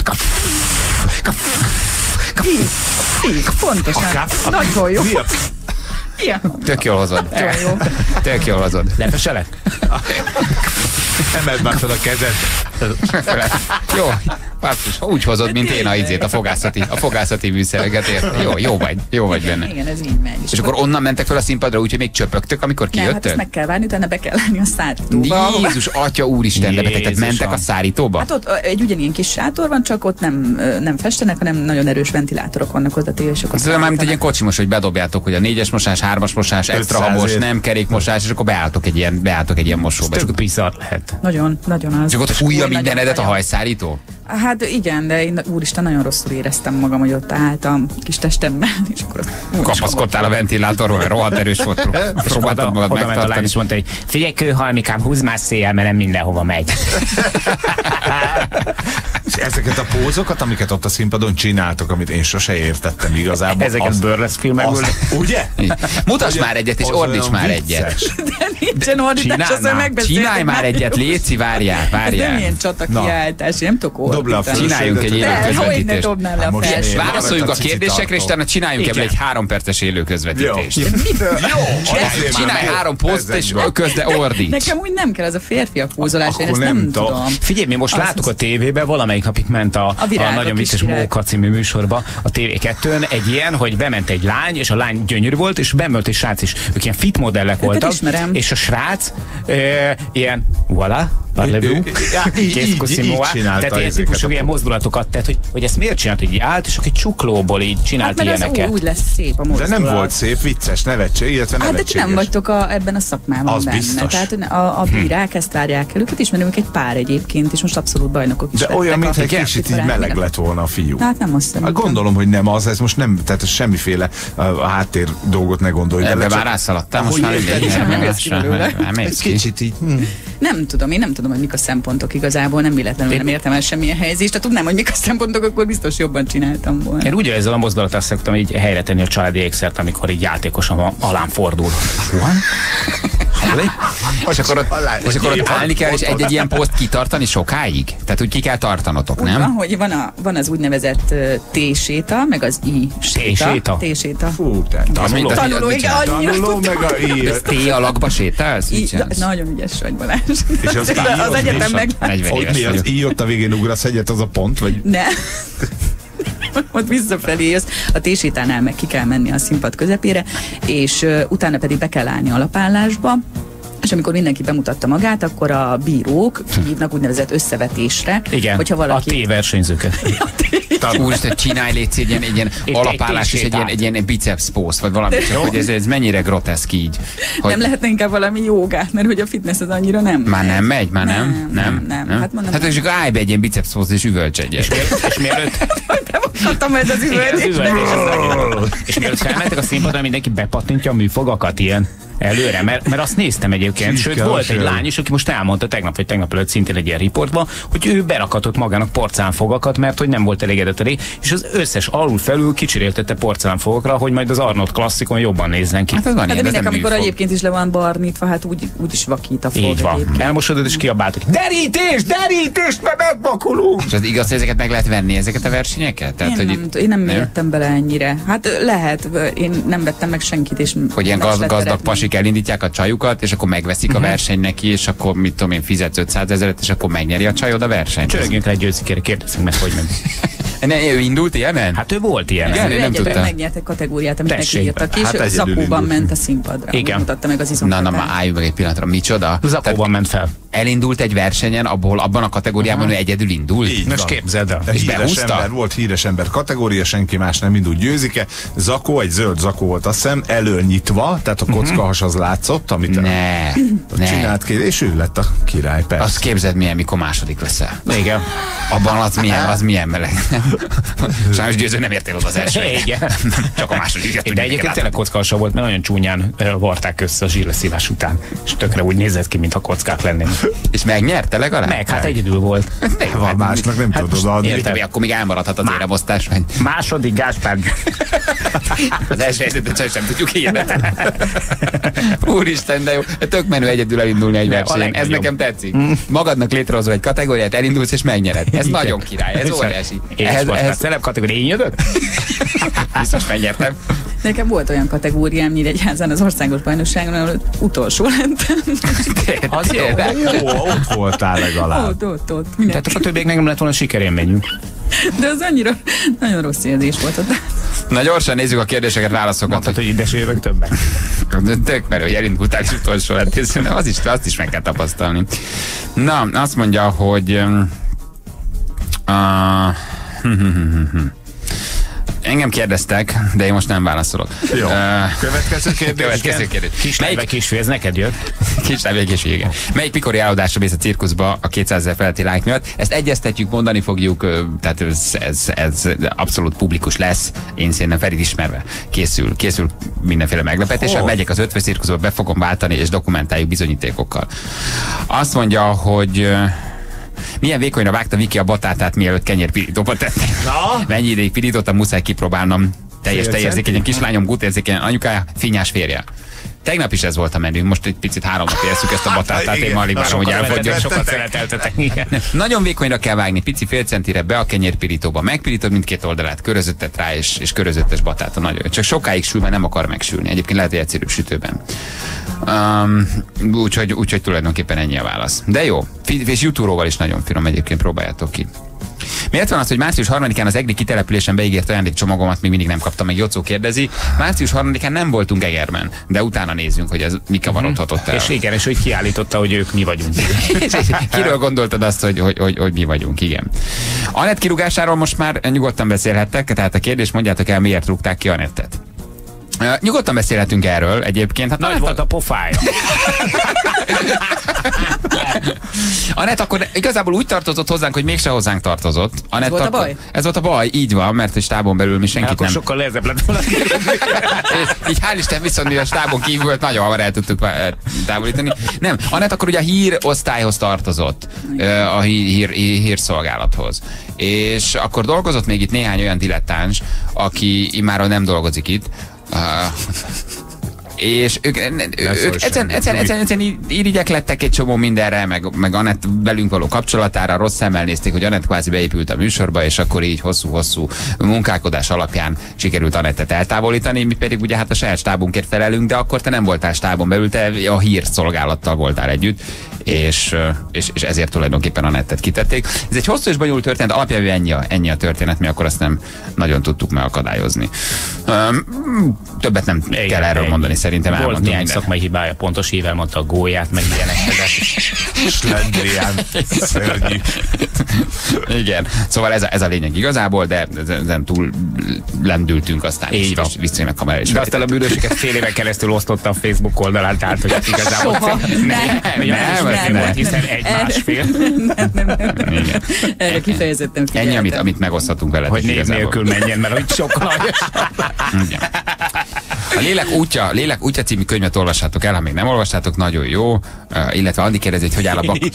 [SPEAKER 6] Így, így, pontosan. Nagyon jó. Ja.
[SPEAKER 3] Tök jól hozod.
[SPEAKER 6] Nagyon jó.
[SPEAKER 3] Tök jól hozod.
[SPEAKER 5] Lepeselek?
[SPEAKER 4] Emeld már fel a kezed.
[SPEAKER 3] Jó, basszus, úgy hozod, mint én a izét, a fogászati, a fogászati műszereket, érted? Jó, jó vagy, jó vagy benne.
[SPEAKER 6] Igen, ez így megy.
[SPEAKER 3] És akkor onnan mentek fel a színpadra, úgyhogy még csöpögtök, amikor
[SPEAKER 6] Nem, hát
[SPEAKER 3] kijöttek?
[SPEAKER 6] ezt meg kell várni, utána be kell állni a szállítóba.
[SPEAKER 3] Jézus, atya úristen, de betek, tehát mentek a szállítóba?
[SPEAKER 6] Hát ott egy ugyanilyen kis sátor van, csak ott nem, nem festenek, hanem nagyon erős ventilátorok vannak oda téve, és akkor
[SPEAKER 3] Ez már mint egy ilyen kocsimos, hogy bedobjátok, hogy a négyes mosás, hármas mosás, extra habos, nem kerékmosás, és akkor beálltok egy ilyen, beálltok egy ilyen mosóba.
[SPEAKER 5] Tök bizarr lehet.
[SPEAKER 6] Nagyon, nagyon az.
[SPEAKER 3] És akkor ott fújja mindenedet a hajszárító?
[SPEAKER 6] Hát igen, de én úristen nagyon rosszul éreztem magam, hogy ott álltam kis testemben, és akkor
[SPEAKER 3] kapaszkodtál a ventilátorról, mert rohadt erős volt. Próbáltad magad
[SPEAKER 5] oda ment a lány, és mondta, hogy figyelj kőhalmikám, húzd már széjjel, mert nem mindenhova megy.
[SPEAKER 4] És ezeket a pózokat, amiket ott a színpadon csináltok, amit én sose értettem igazából.
[SPEAKER 5] Ezeket burlesque filmekből.
[SPEAKER 4] Ugye?
[SPEAKER 3] Mutasd már egyet, és ordíts már egyet.
[SPEAKER 6] De nincsen ordítás, azon megbeszéltek.
[SPEAKER 3] Csinálj már egyet, léci, várjál, várjál.
[SPEAKER 6] Ez nem ilyen csatakiáltás, nem tudok ordítani.
[SPEAKER 3] Csináljunk egy élő
[SPEAKER 6] Hogy ne
[SPEAKER 3] közvetítést.
[SPEAKER 6] dobnál le a felső.
[SPEAKER 3] Válaszoljunk a kérdésekre, és utána csináljunk ebből egy három perces élő közvetítést.
[SPEAKER 6] Miből?
[SPEAKER 3] Csinálj három poszt, és közben ordíts.
[SPEAKER 6] Nekem úgy nem kell az a férfiak pózolás, én ezt nem tudom.
[SPEAKER 5] Figyelj, mi most láttuk a tévében, valamelyik nap itt ment a, a, a nagyon vicces Móka című műsorba, a té vé kettőn egy ilyen, hogy bement egy lány, és a lány gyönyörű volt, és bemölt egy srác is. Ők ilyen fit modellek voltak, és a srác e, ilyen, voilà, parlez-vous, kész kuszimóá, tehát ilyen típusú ilyen mozdulatokat tett, hogy, hogy ezt miért csinált, hogy így állt, és aki csuklóból így csinált
[SPEAKER 6] hát,
[SPEAKER 5] ilyeneket.
[SPEAKER 6] Az úgy lesz szép a mozdulat.
[SPEAKER 4] De nem volt szép, vicces, nevetség, illetve
[SPEAKER 6] hát
[SPEAKER 4] nevetséges.
[SPEAKER 6] de ti nem vagytok a, ebben a szakmában
[SPEAKER 4] az
[SPEAKER 6] benne.
[SPEAKER 4] Biztos.
[SPEAKER 6] Tehát a, a bírák ezt várják el. Őket ismerünk egy pár egyébként, és most abszolút bajnokok is.
[SPEAKER 4] De olyan, mintha egy kicsit így meleg lett volna a fiú.
[SPEAKER 6] Hát nem azt
[SPEAKER 4] hát gondolom, hogy nem az, ez most nem, tehát semmiféle uh, háttér dolgot ne gondolj.
[SPEAKER 3] Ebbe már rászaladtál, most már
[SPEAKER 6] egy
[SPEAKER 4] kicsit így.
[SPEAKER 6] Nem tudom, én nem tudom, hogy mik a szempontok igazából, nem véletlenül nem értem el semmilyen helyezést. Ha tudnám, hogy mik a szempontok, akkor biztos jobban csináltam volna.
[SPEAKER 5] Én úgy ezzel a mozdulattal szoktam így helyre tenni a családi ékszert, amikor így játékosan alám fordul.
[SPEAKER 3] És akkor ott, és akkor ott állni kell, és egy-egy ilyen poszt kitartani sokáig? Tehát úgy ki kell tartanotok,
[SPEAKER 6] úgy
[SPEAKER 3] nem?
[SPEAKER 6] Van, hogy van, a, van az úgynevezett uh, T-séta, meg az I-séta. T-séta.
[SPEAKER 4] Fú,
[SPEAKER 6] tanuló. Tanuló, igen,
[SPEAKER 4] tanuló, meg a I.
[SPEAKER 3] Ez T alakba sétálsz?
[SPEAKER 6] Nagyon ügyes vagy, Balázs.
[SPEAKER 4] És az,
[SPEAKER 6] az egyetem meg...
[SPEAKER 4] Hogy mi az I ott a végén ugrasz egyet, az a pont, vagy?
[SPEAKER 6] Ne. Ott visszafelé jössz, a T-sétánál meg ki kell menni a színpad közepére, és uh, utána pedig be kell állni alapállásba, és amikor mindenki bemutatta magát, akkor a bírók hívnak úgynevezett összevetésre.
[SPEAKER 5] Igen,
[SPEAKER 6] hogyha valaki...
[SPEAKER 5] a T-versenyzőket.
[SPEAKER 3] Úristen, csinálj légy egy ilyen, egy ilyen alapállás és egy ilyen, egy ilyen biceps post, vagy valami, csak, hogy ez, ez mennyire groteszk így. Hogy...
[SPEAKER 6] Nem lehetne inkább valami jogát, mert hogy a fitness az annyira nem.
[SPEAKER 3] Már nem megy, már nem?
[SPEAKER 6] Nem, nem. nem, nem. Hát, mondom,
[SPEAKER 3] hát és akkor állj be egy ilyen biceps post és üvölts egyet.
[SPEAKER 5] És mielőtt...
[SPEAKER 6] Bemondhatom ez az üvöltés.
[SPEAKER 5] És mielőtt felmentek a színpadra, mindenki bepattintja a műfogakat ilyen. Előre, mert, mert azt néztem egyébként,
[SPEAKER 4] Csirke,
[SPEAKER 5] sőt volt egy
[SPEAKER 4] előre.
[SPEAKER 5] lány is, aki most elmondta tegnap vagy tegnap előtt szintén egy ilyen riportban, hogy ő berakatott magának porcelánfogakat, mert hogy nem volt elégedett a rég, és az összes alul-felül kicseréltette porcelánfogakra, hogy majd az Arnold klasszikon jobban nézzen ki.
[SPEAKER 3] Hát ez van
[SPEAKER 6] Hát de
[SPEAKER 3] ilyen, ez
[SPEAKER 6] mindenki,
[SPEAKER 3] nem
[SPEAKER 6] amikor
[SPEAKER 3] műfog.
[SPEAKER 6] egyébként is le van barnítva, hát úgy, úgy is vakít a fog.
[SPEAKER 5] Így van.
[SPEAKER 6] egyébként.
[SPEAKER 5] Elmosodod és kiabált, hogy derítés, derítés, mert megvakulunk!
[SPEAKER 3] És az igaz, hogy ezeket meg lehet venni, ezeket a versenyeket? Tehát,
[SPEAKER 6] Én
[SPEAKER 3] hogy
[SPEAKER 6] nem,
[SPEAKER 3] itt,
[SPEAKER 6] én nem mélyedtem bele ennyire. Hát lehet, én nem vettem meg senkit, és
[SPEAKER 3] hogy ilyen
[SPEAKER 6] más
[SPEAKER 3] gaz,
[SPEAKER 6] lett
[SPEAKER 3] gazdag
[SPEAKER 6] eredmény.
[SPEAKER 3] pasik elindítják a csajukat, és akkor megveszik
[SPEAKER 5] Mhm.
[SPEAKER 3] a verseny neki, és akkor mit tudom én, fizetsz ötszázezret, és akkor megnyeri a csajod a versenyt.
[SPEAKER 5] Csörögjünk rá egy győzikére, kérdezzünk meg, hogy meg.
[SPEAKER 3] Ne, ő indult ilyenen?
[SPEAKER 5] Hát ő volt ilyen.
[SPEAKER 3] Igen,
[SPEAKER 6] Ő
[SPEAKER 3] én nem
[SPEAKER 6] egyedül
[SPEAKER 3] tudtam.
[SPEAKER 6] megnyert egy kategóriát, amit
[SPEAKER 5] Tessék.
[SPEAKER 6] neki írtak, és
[SPEAKER 4] Hát
[SPEAKER 6] hát
[SPEAKER 4] egyedül
[SPEAKER 6] zakóban
[SPEAKER 4] indult.
[SPEAKER 6] ment a színpadra.
[SPEAKER 5] Igen.
[SPEAKER 6] Úgy mutatta meg az
[SPEAKER 3] Na,
[SPEAKER 6] izomhatát.
[SPEAKER 3] na, már álljunk meg egy pillanatra. Micsoda?
[SPEAKER 5] Zakóban ment fel.
[SPEAKER 3] Elindult egy versenyen, abból, abban a kategóriában ő egyedül indult?
[SPEAKER 4] Így
[SPEAKER 5] Most
[SPEAKER 4] van.
[SPEAKER 5] képzeld el.
[SPEAKER 4] De
[SPEAKER 3] És
[SPEAKER 4] híres
[SPEAKER 3] behúzta?
[SPEAKER 4] ember volt, híres ember kategória, senki más nem indult győzike. Zakó, egy zöld zakó volt, azt hiszem, elölnyitva, tehát a kockahas az látszott, amit
[SPEAKER 3] Ne, ne.
[SPEAKER 4] csinált ki, és ő lett a király, persze.
[SPEAKER 3] Azt képzeld, milyen, mikor második leszel.
[SPEAKER 5] Igen.
[SPEAKER 3] Abban az milyen, az milyen meleg. Sajnos Győző nem értél oda az első.
[SPEAKER 5] Igen.
[SPEAKER 3] Csak a második.
[SPEAKER 5] De egyébként tényleg kockahasa volt, mert nagyon csúnyán ö, varták össze a zsírleszívás után. És tökre úgy nézett ki, mintha kockák lennének.
[SPEAKER 3] És megnyerte legalább?
[SPEAKER 5] Meg, hát egyedül volt.
[SPEAKER 4] Van másnak nem
[SPEAKER 5] Hát
[SPEAKER 4] tudod
[SPEAKER 5] most
[SPEAKER 4] odaadni.
[SPEAKER 5] érted.
[SPEAKER 3] Akkor még elmaradhat az
[SPEAKER 5] Má-
[SPEAKER 3] éremosztás, vagy
[SPEAKER 5] Második Gáspár.
[SPEAKER 3] az első helyzetet csak sem tudjuk hirdet. Úristen, de jó. Tök menő egyedül elindulni egy
[SPEAKER 5] Ne, a
[SPEAKER 3] versenyen. Ez
[SPEAKER 5] legnagyobb.
[SPEAKER 3] nekem tetszik. Magadnak létrehozol egy kategóriát, elindulsz és megnyered. Ez nagyon király, ez óriási.
[SPEAKER 5] És
[SPEAKER 3] Ehhez,
[SPEAKER 5] most a
[SPEAKER 3] ehhez
[SPEAKER 5] celeb kategória, én jöttök?
[SPEAKER 3] biztos megnyertem.
[SPEAKER 6] Nekem volt olyan kategóriám Nyíregyházán az országos bajnokságon, ahol utolsó lettem.
[SPEAKER 5] Az jó.
[SPEAKER 4] Jó, ott voltál legalább.
[SPEAKER 6] Ott, ott, ott.
[SPEAKER 5] Tehát
[SPEAKER 6] Mindenki.
[SPEAKER 5] a többieknek nem lett volna sikerélményünk.
[SPEAKER 6] De az annyira nagyon rossz érzés volt. ott.
[SPEAKER 3] Na gyorsan nézzük a kérdéseket, válaszokat.
[SPEAKER 5] Mondtad, hogy ide se jövök többet.
[SPEAKER 3] Tök merő, hogy elindultál és utolsó lett, és az is, azt is meg kell tapasztalni. Na, azt mondja, hogy um, uh, engem kérdeztek, de én most nem válaszolok.
[SPEAKER 4] Jó.
[SPEAKER 3] Uh,
[SPEAKER 4] Következő kérdés.
[SPEAKER 3] Következő kérdés.
[SPEAKER 5] Kislány vagy kisfiú, ez neked jött?
[SPEAKER 3] Kislány vagy kisfiú, igen. Melyik mikori állodásra mész a cirkuszba a kétszázezer feletti lájk miatt? Ezt egyeztetjük, mondani fogjuk, ö, tehát ez, ez, ez abszolút publikus lesz. Én szerintem Ferit ismerve készül, készül mindenféle meglepetés.
[SPEAKER 4] Oh.
[SPEAKER 3] Megyek az ötvös cirkuszba, be fogom váltani, és dokumentáljuk bizonyítékokkal. Azt mondja, hogy ö, milyen vékonyra vágta Viki a batátát, mielőtt kenyérpirítóba tette.
[SPEAKER 5] Na?
[SPEAKER 3] Mennyi ideig pirítottam, muszáj kipróbálnom. Teljes
[SPEAKER 4] Fél
[SPEAKER 3] teljérzékenyen kislányom, gutérzékenyen anyukája, finnyás férje. Tegnap is ez volt a menünk, most egy picit három napja eszük ezt a batátát, én
[SPEAKER 4] Igen.
[SPEAKER 3] alig várom, hogy elfogyjon.
[SPEAKER 5] Sokat szereteltetek. Igen.
[SPEAKER 3] Nagyon vékonyra kell vágni, pici fél centire be a kenyérpirítóba. Megpirítod mindkét oldalát, körözöttet rá, és, és körözöttes batáta nagyon jó. Csak sokáig sül, mert nem akar megsülni. Egyébként lehet, hogy egyszerűbb sütőben. Um, úgyhogy, úgyhogy tulajdonképpen ennyi a válasz. De jó, Fi- és jutúróval is nagyon finom, egyébként próbáljátok ki. Miért van az, hogy március harmadikán az egri kitelepülésen beígért ajándékcsomagomat még mindig nem kaptam, meg Jocó kérdezi. Március harmadikán nem voltunk Egerben, de utána nézzünk, hogy ez mi kavarodhatott el.
[SPEAKER 5] És igen, és hogy kiállította, hogy ők mi vagyunk.
[SPEAKER 3] És kiről gondoltad azt, hogy, hogy, hogy, hogy mi vagyunk, igen. Anett kirúgásáról most már nyugodtan beszélhettek, tehát a kérdés, mondjátok el, miért rúgták ki Anettet. Uh, nyugodtan beszélhetünk erről egyébként. Hát
[SPEAKER 5] Nagy
[SPEAKER 3] Anett,
[SPEAKER 5] volt a pofája.
[SPEAKER 3] Anett akkor igazából úgy tartozott hozzánk, hogy mégse hozzánk tartozott. Anett
[SPEAKER 6] volt a
[SPEAKER 3] akkor-
[SPEAKER 6] baj?
[SPEAKER 3] Ez volt a baj, így van, mert a stábon belül mi senkit
[SPEAKER 5] Akkor
[SPEAKER 3] nem...
[SPEAKER 5] sokkal nehezebb lett volna.
[SPEAKER 3] Így hál' Isten viszont mi a stábon kívül nagyon hamar el tudtuk eh, távolítani. Nem, Anett akkor ugye a hírosztályhoz tartozott, eh, a hír, hír, hírszolgálathoz. És akkor dolgozott még itt néhány olyan dilettáns, aki immáron nem dolgozik itt. Uh, és ők, ők egyszerűen, egyszerűen, egyszerűen, egyszerűen irigyek lettek egy csomó mindenre, meg, meg Anett velünk való kapcsolatára, rossz szemmel nézték, hogy Anett kvázi beépült a műsorba, és akkor így hosszú-hosszú munkálkodás alapján sikerült Anettet eltávolítani, mi pedig ugye hát a saját stábunkért felelünk, de akkor te nem voltál stábon belül, te a hírszolgálattal voltál együtt, és, és, és ezért tulajdonképpen Anettet kitették. Ez egy hosszú és bonyolult történet, alapjában ennyi a, ennyi a történet, mi akkor azt nem nagyon tudtuk megakadályozni. Um, többet nem
[SPEAKER 5] Igen,
[SPEAKER 3] kell erről
[SPEAKER 5] ennyi.
[SPEAKER 3] mondani, szerintem
[SPEAKER 5] Volt
[SPEAKER 3] elmondtam
[SPEAKER 5] néhány
[SPEAKER 3] mindent.
[SPEAKER 5] szakmai hibája, pontos hível mondta a gólyát, meg ilyenek.
[SPEAKER 4] Slendrián, szörnyű.
[SPEAKER 3] Igen, szóval ez a, ez a lényeg igazából, de ezen túl lendültünk aztán,
[SPEAKER 5] Így
[SPEAKER 3] és,
[SPEAKER 5] van.
[SPEAKER 3] és viszonylag hamar is.
[SPEAKER 5] De aztán a bűnösöket fél éven keresztül osztotta a Facebook oldalán, tehát hogy igazából...
[SPEAKER 6] Soha.
[SPEAKER 5] Nem, nem,
[SPEAKER 3] nem,
[SPEAKER 5] nem,
[SPEAKER 3] nem,
[SPEAKER 5] nem volt, hiszen egy
[SPEAKER 6] Erre-
[SPEAKER 5] másfél.
[SPEAKER 6] Nem, nem, nem.
[SPEAKER 3] Igen.
[SPEAKER 6] Erre kifejezetten figyeltem.
[SPEAKER 3] Ennyi, amit, amit megoszthatunk veled.
[SPEAKER 5] Hogy
[SPEAKER 3] is
[SPEAKER 5] név
[SPEAKER 3] igazából.
[SPEAKER 5] nélkül menjen, mert hogy sokkal
[SPEAKER 3] Igen. A Lélek útja, Lélek útja című könyvet olvassátok el, ha még nem olvassátok, nagyon jó. Uh, illetve Andi kérdezi, hogy hogy áll a bak...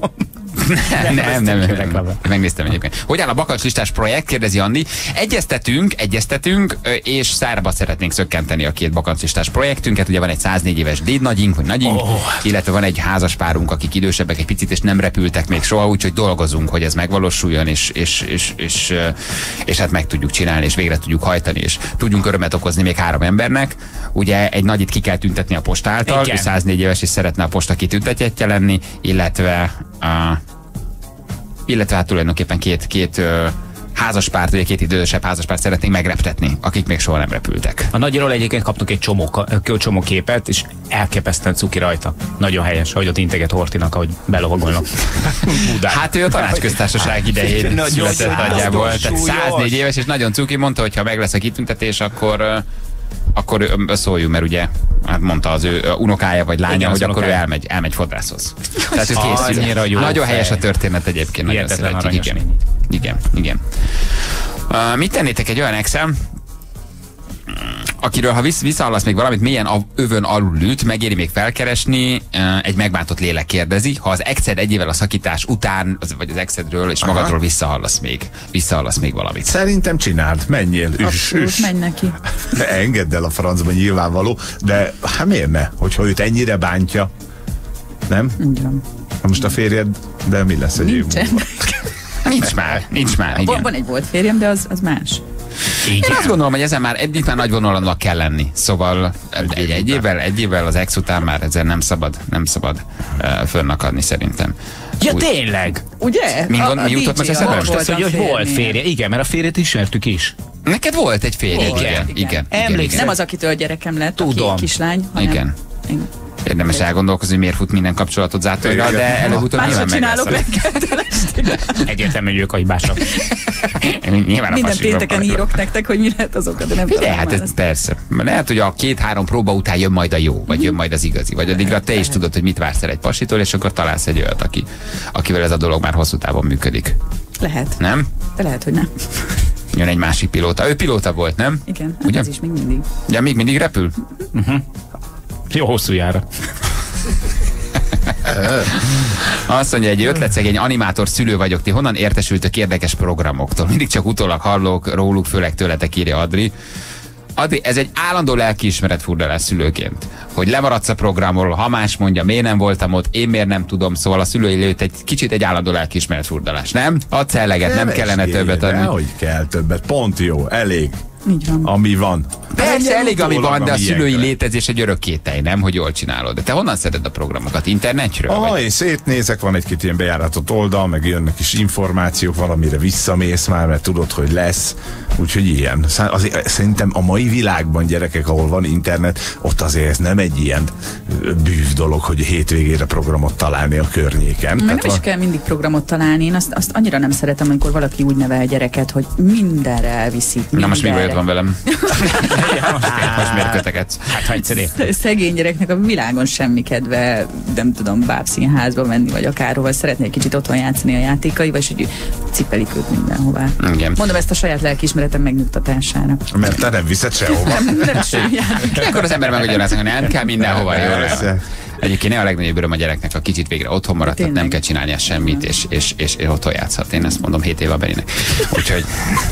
[SPEAKER 3] nem, nem, nem, nem, nem. Megnéztem egyébként. Hogy áll a bakancslistás projekt, kérdezi Andi. Egyeztetünk, egyeztetünk, és szárba szeretnénk szökkenteni a két bakancslistás projektünket. Ugye van egy száznégy éves dédnagyink, vagy nagyink, oh. illetve van egy házas párunk, akik idősebbek egy picit, és nem repültek még soha, úgyhogy dolgozunk, hogy ez megvalósuljon, és, és, és, és, és, és hát meg tudjuk csinálni, és végre tudjuk hajtani, és tudjunk örömet okozni még három embernek. Ugye egy nagyit ki kell tüntetni a posta által, ő száznégy éves, és szeretne a posta kitüntetjetje lenni, illetve a, illetve hát tulajdonképpen két, két uh, házaspárt, vagy két idősebb házaspárt szeretnénk megreptetni, akik még soha nem repültek.
[SPEAKER 5] A nagyról egyébként kaptunk egy csomó, csomó képet, és elképesztően cuki rajta. Nagyon helyes, hogy ott integet Hortinak, ahogy belovagolnak.
[SPEAKER 3] Hát ő a tanácsköztársaság idején született nagyjából. Tehát száznégy éves, és nagyon cuki, mondta, hogy ha meg lesz a kitüntetés, akkor... Uh, akkor szóljunk, mert ugye hát mondta az ő unokája vagy lánya, igen, hogy akkor ő elmegy, elmegy fodrászhoz. Tehát ő készül. Nagyon helyes a történet egyébként. Nagyon szeretjük. Igen. igen, igen. Uh, mit tennétek egy olyan exem, akiről ha visz, visszahallasz még valamit, milyen a övön alul ült, megéri még felkeresni, egy megbántott lélek kérdezi, ha az exed egy évvel a szakítás után, vagy az exedről és magadról aha. visszahallasz még, visszahallasz még valamit.
[SPEAKER 4] Szerintem csináld, menjél, üss,
[SPEAKER 6] abszolút, üss. Menj neki.
[SPEAKER 4] Engedd el a francba, nyilvánvaló, de hát miért ne, hogyha őt ennyire bántja, nem?
[SPEAKER 6] Igen.
[SPEAKER 4] Most a férjed, de mi lesz egy év múlva?
[SPEAKER 3] Nincs már, nincs már, igen.
[SPEAKER 6] Van egy volt férjem, de az, az más.
[SPEAKER 3] Igen. Én azt gondolom, hogy ezen már eddig már nagy vonalannak kell lenni. Szóval egy, egy, évvel, egy évvel az ex után már ezen nem szabad, nem szabad uh, fönnakadni szerintem.
[SPEAKER 5] Ja, úgy, tényleg?
[SPEAKER 6] Ugye?
[SPEAKER 3] Mi, a, a mi jutott most eszembe?
[SPEAKER 5] Most az, hogy, hogy volt férje. Igen, mert a férjet ismertük is.
[SPEAKER 3] Neked volt egy férje, igen. Igen, igen.
[SPEAKER 6] igen, igen. Nem az, akitől gyerekem lett, tudom. Aki kislány, hanem...
[SPEAKER 3] Igen. igen. Érdemes elgondolkozni, miért fut minden kapcsolatot zátonyra, de előbb-utóbb nyilván meg lesz.
[SPEAKER 5] Egyértelmű, hogy ők a hibásak.
[SPEAKER 6] Minden pénteken írok nektek, hogy mi lehet az oka, de nem
[SPEAKER 3] tudom. Hát ez persze. Lehet, hogy a két-három próba után jön majd a jó, vagy jön majd az igazi, vagy addigra te is tudod, hogy mit vársz el egy pasitól, és akkor találsz egy olyat, aki, akivel ez a dolog már hosszú távon működik.
[SPEAKER 6] Lehet.
[SPEAKER 3] Nem?
[SPEAKER 6] De lehet, hogy nem.
[SPEAKER 3] Jön egy másik pilóta. Ő pilóta volt, nem?
[SPEAKER 6] Igen, hát ez is még mindig.
[SPEAKER 3] Ja, még mindig repül?
[SPEAKER 5] Uh-huh. Jó hosszú jára.
[SPEAKER 3] Azt mondja, egy ötletszegény animátor szülő vagyok, ti honnan értesültök érdekes programoktól? Mindig csak utólag hallok róluk, főleg tőletek, írja Adri. Adri, ez egy állandó lelkiismeret furdalás szülőként. Hogy lemaradsz a programról, ha más mondja, miért nem voltam ott, én miért nem tudom, szóval a szülői lőtt egy kicsit egy állandó lelkiismeret furdalás, nem? Adsz eleget, nem kellene többet adni.
[SPEAKER 4] Hogy kell többet, pont jó, elég.
[SPEAKER 6] Így van.
[SPEAKER 4] Ami van.
[SPEAKER 3] Persze, elég, ami van, de a szülői létezés egy örök kételj, nem, hogy jól csinálod. De te honnan szeded a programokat? Internetről?
[SPEAKER 4] Ah, én szétnézek, van egy-két ilyen bejáratott oldal, meg jönnek is információk, valamire visszamész már, mert tudod, hogy lesz. Úgyhogy ilyen. Azért, szerintem a mai világban, gyerekek, ahol van internet, ott azért ez nem egy ilyen bűv dolog, hogy hétvégére programot találni a környéken.
[SPEAKER 6] Meg nem is van... kell mindig programot találni. Én azt, azt annyira nem szeretem, amikor valaki úgy nevel a gyereket, hogy mindenre elviszi. Mindenre.
[SPEAKER 3] Na most mi bajod van velem? Most miért kötekedsz?
[SPEAKER 5] Hát, ha egyszerű.
[SPEAKER 6] Szegény gyereknek a világon semmi kedve, nem tudom, bábszínházba menni, vagy akárhova. Szeretné egy kicsit otthon játszani a játékaival, és hogy cipelik őt mindenhová.
[SPEAKER 3] Igen.
[SPEAKER 6] Mondom ezt a saját lelkiismeretem megnyugtatására.
[SPEAKER 4] Mert te nem viszed sehova.
[SPEAKER 6] Nem, nem sem
[SPEAKER 3] Akkor az ember megmagyarázza, hogy nem kell mindenhova jönni. Egyébként ne a legnagyobb öröm a gyereknek, a kicsit végre otthon maradt, tehát nem kell csinálnia semmit, és, és, és, és otthon játszhat. Én ezt mondom hét éve a Berinek. Úgyhogy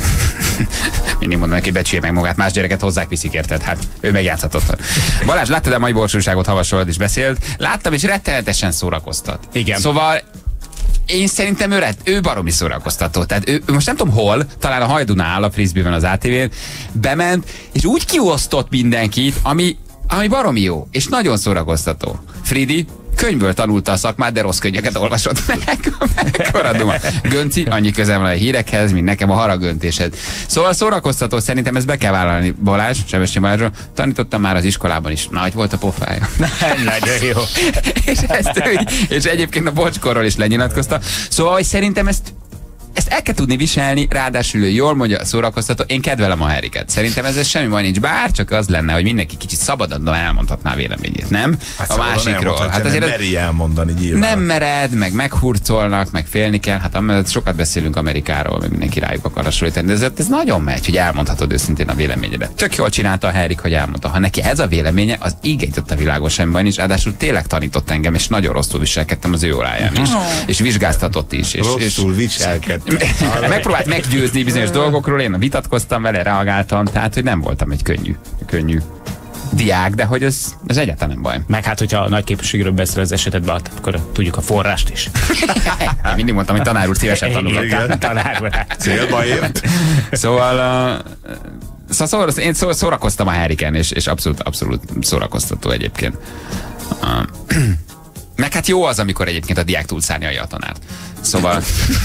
[SPEAKER 3] mindig mondom neki, becsülje meg magát, más gyereket hozzák viszik, érted? Hát ő megjátszhat otthon. Balázs, láttad a mai borsúságot, havasolod is beszélt? Láttam, és rettenetesen szórakoztat.
[SPEAKER 5] Igen.
[SPEAKER 3] Szóval én szerintem ő, ő baromi szórakoztató. Tehát ő, most nem tudom hol, talán a Hajdunál, a Frisbee-ben az á té vén, bement, és úgy kiosztott mindenkit, ami ami baromi jó, és nagyon szórakoztató. Fridi könyvből tanulta a szakmát, de rossz könyveket olvasott meg. Mekkora duma. Gönci, annyi közel van a hírekhez, mint nekem a haragöntésed. Szóval szórakoztató, szerintem ezt be kell vállalni. Balázs, Sebessy Balázsról, tanítottam már az iskolában is. Nagy volt a pofája.
[SPEAKER 5] Nagyon jó.
[SPEAKER 3] és, ezt, és egyébként a bocskorról is lenyilatkozta. Szóval, hogy szerintem ezt ezt el kell tudni viselni, ráadásul ő jól mondja, szórakoztató. Én kedvelem a Harryket. Szerintem ez semmi baj nincs, bár csak az lenne, hogy mindenki kicsit szabadon elmondhatná véleményét, nem?
[SPEAKER 4] Hát
[SPEAKER 3] a másikról. Hát azért
[SPEAKER 4] meri elmondani nyilván.
[SPEAKER 3] Nem mered, meg meghurcolnak, meg félni kell. Hát amellett sokat beszélünk Amerikáról, meg mindenki rájuk akar hasonlítani, de ez, ez nagyon megy, hogy elmondhatod őszintén a véleményedet. Tök jól csinálta a Harry, hogy elmondta. Ha neki ez a véleménye, az így jutott a világon semmi baj nincs, ráadásul tényleg tanított engem, és nagyon rosszul viselkedtem az ő óráján is. Oh. És vizsgáztatott is. És,
[SPEAKER 4] rosszul és viselkedtem.
[SPEAKER 3] Megpróbált meggyőzni bizonyos dolgokról, én vitatkoztam vele, reagáltam, tehát hogy nem voltam egy könnyű, könnyű diák, de hogy ez, ez egyáltalán nem baj.
[SPEAKER 5] Meg hát, hogyha a nagy képességről beszél az esetedben, akkor tudjuk a forrást is.
[SPEAKER 3] Én mindig mondtam, hogy tanár úr szívesen tanulok.
[SPEAKER 5] Tanár úr.
[SPEAKER 4] Célba ért.
[SPEAKER 3] Szóval... Uh, Szóval szó, én szó, szórakoztam a Harryken, és, és abszolút, abszolút szórakoztató egyébként. Uh, meg hát jó az, amikor egyébként a diák túlszárnyalja a tanárt. Szóval...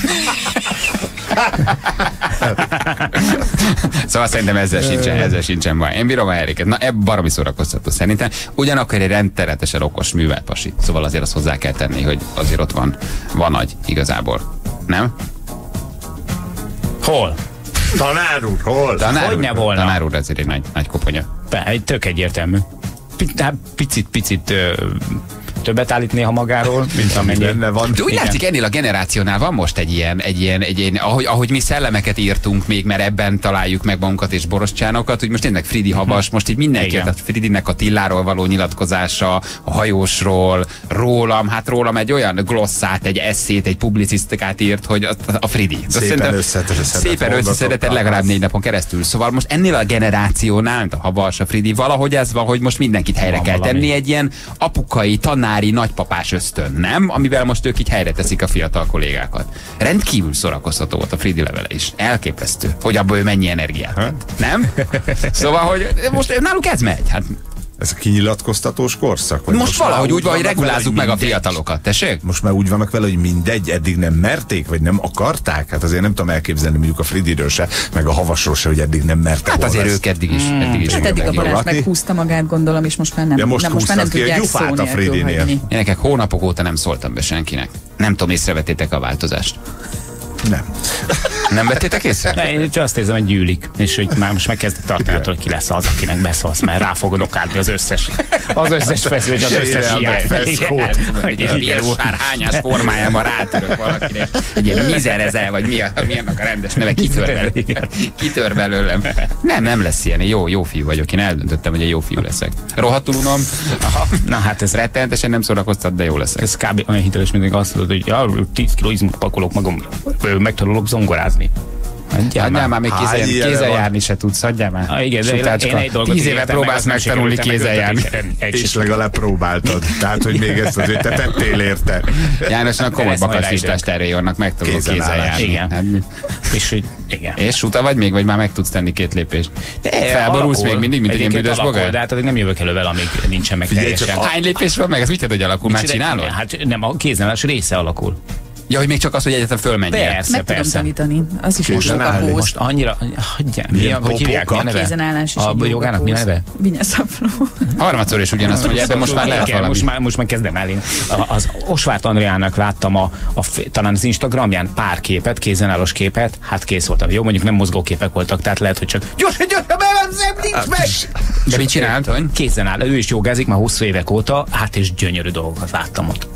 [SPEAKER 3] szóval szerintem ezzel sincsen, ezzel sincsen baj. Én bírom a Harryket. Na, ebb baromi szórakoztató szerintem. Ugyanakkor egy rendszeretesen okos művelt pasi. Szóval azért azt hozzá kell tenni, hogy azért ott van, van nagy igazából. Nem?
[SPEAKER 5] Hol?
[SPEAKER 4] Tanár úr, hol?
[SPEAKER 3] Tanár
[SPEAKER 5] Hogyne
[SPEAKER 3] úr,
[SPEAKER 5] volna?
[SPEAKER 3] Tanár úr azért egy nagy, nagy koponya.
[SPEAKER 5] Be, egy tök egyértelmű. Picit-picit többet állít néha magáról, mint amennyi
[SPEAKER 4] benne van.
[SPEAKER 3] De úgy
[SPEAKER 5] igen.
[SPEAKER 3] látszik, ennél a generációnál van most egy ilyen, egy ilyen, egy ilyen ahogy, ahogy mi szellemeket írtunk még, mert ebben találjuk meg magunkat és Borostyánokat, hogy most tényleg Fridi Habas, most így mindenki,
[SPEAKER 5] igen.
[SPEAKER 3] tehát Fridinek a Tilláról való nyilatkozása, a hajósról, rólam, hát rólam egy olyan glosszát, egy eszét, egy publicisztikát írt, hogy a, a Fridi.
[SPEAKER 4] Szépen összeszedett.
[SPEAKER 3] Szépen összeszedett legalább négy napon keresztül. Szóval most ennél a generációnál, mint a Habas, a Fridi, valahogy ez van, hogy most mindenkit helyre van kell valami. Tenni, egy ilyen apukai, tanári, nagypapás ösztön, nem? Amivel most ők így helyre teszik a fiatal kollégákat. Rendkívül szórakoztató volt a Fridi levele is. Elképesztő, hogy abból ő mennyi energiát tett. Nem? Szóval, hogy most náluk ez megy. Hát
[SPEAKER 4] ez a kinyilatkoztatós korszak?
[SPEAKER 3] Most, most valahogy úgy van, hogy regulázzuk meg a fiatalokat, tessék?
[SPEAKER 4] Most már úgy vannak vele, hogy mindegy, eddig nem merték, vagy nem akarták? Hát azért nem tudom elképzelni mondjuk a Fridiről se, meg a Havasról se, hogy eddig nem mertek.
[SPEAKER 3] Hát azért ők eddig is. Mm. Eddig is
[SPEAKER 6] hát eddig a Balázs meghúzta magát, gondolom, és most már nem,
[SPEAKER 4] ja, most
[SPEAKER 6] nem, most már nem tudják szó
[SPEAKER 4] a Fridinél.
[SPEAKER 3] Én nekek hónapok óta nem szóltam be senkinek. Nem tudom, észrevettétek a változást.
[SPEAKER 4] Nem.
[SPEAKER 3] Nem vettétek észre?
[SPEAKER 5] Ne, én csak azt érzem, hogy gyűlik, és hogy már most megkezdett tartani, hogy ki lesz az, akinek beszólsz, mert rá fogod okádni az összes, az összes feszülés, az összes hiány.
[SPEAKER 3] Hogy egy ilyen sárhányás formájában rátörök valakire. Egy ilyen mizerezel, vagy mi, a, mi annak a rendes neve, kitör belőlem. Kitör belőlem. Nem, nem lesz ilyen. Én jó, jó fiú vagyok. Én eldöntöttem, hogy egy jó fiú leszek. Rohadtul unom. Na hát ez rettenetesen nem szórakoztat, de jó leszek.
[SPEAKER 5] Ez kb. Olyan hiteles, mint azt mondod, hogy ja, tíz kiló izmot pakolok magam, megtanulok zongorázni.
[SPEAKER 3] Adjál már, már még kézzel, kézzel járni se tudsz, adjál már.
[SPEAKER 5] Ah, igen, de én egy dolgot
[SPEAKER 3] tíz éve próbálsz megtanulni kézzel járni.
[SPEAKER 4] És legalább próbáltad. Tehát, hogy még ezt azért te tettél érte.
[SPEAKER 3] Jánosnak komoly bakasztistás tervei vannak, megtanulok kézzel járni.
[SPEAKER 5] Igen. És hogy igen.
[SPEAKER 3] És suta vagy még, vagy már meg tudsz tenni két lépést? Felborulsz még mindig, mint egy ilyen büdös bogár?
[SPEAKER 5] De hát addig nem jövök elő vele, amíg nincsen meg teljesen.
[SPEAKER 3] Hány lépés van meg? Ez mit hogy alakul? Már csinálod?
[SPEAKER 5] Hát nem, a kéznevelés része alakul.
[SPEAKER 3] Ja, hogy még csak az, hogy egyetem fölmenjél.
[SPEAKER 6] Persze, meg persze. Tudom tanítani. Az is
[SPEAKER 5] most a póz. Most annyira, hagyjál, mi, hogy hívják, mi a neve?
[SPEAKER 6] Kézenállás is
[SPEAKER 5] a jogának mi a neve?
[SPEAKER 6] Vinyászapró.
[SPEAKER 3] Harmadszor is ugyanazt mondja, ebben most már lehet valami.
[SPEAKER 5] Most már, most már kezdem el én. Az Osvárt Andriának láttam a, a, talán az Instagramján pár képet, kézenállós képet, hát kész voltam. Jó, mondjuk nem mozgóképek voltak, tehát lehet, hogy csak gyorsan, gyorsan, mert nincs meg!
[SPEAKER 3] De mit csinált, hogy?
[SPEAKER 5] Kézenáll, ő is jogázik már hosszú évek óta, hát és gyönyörű dolgokat láttam ott.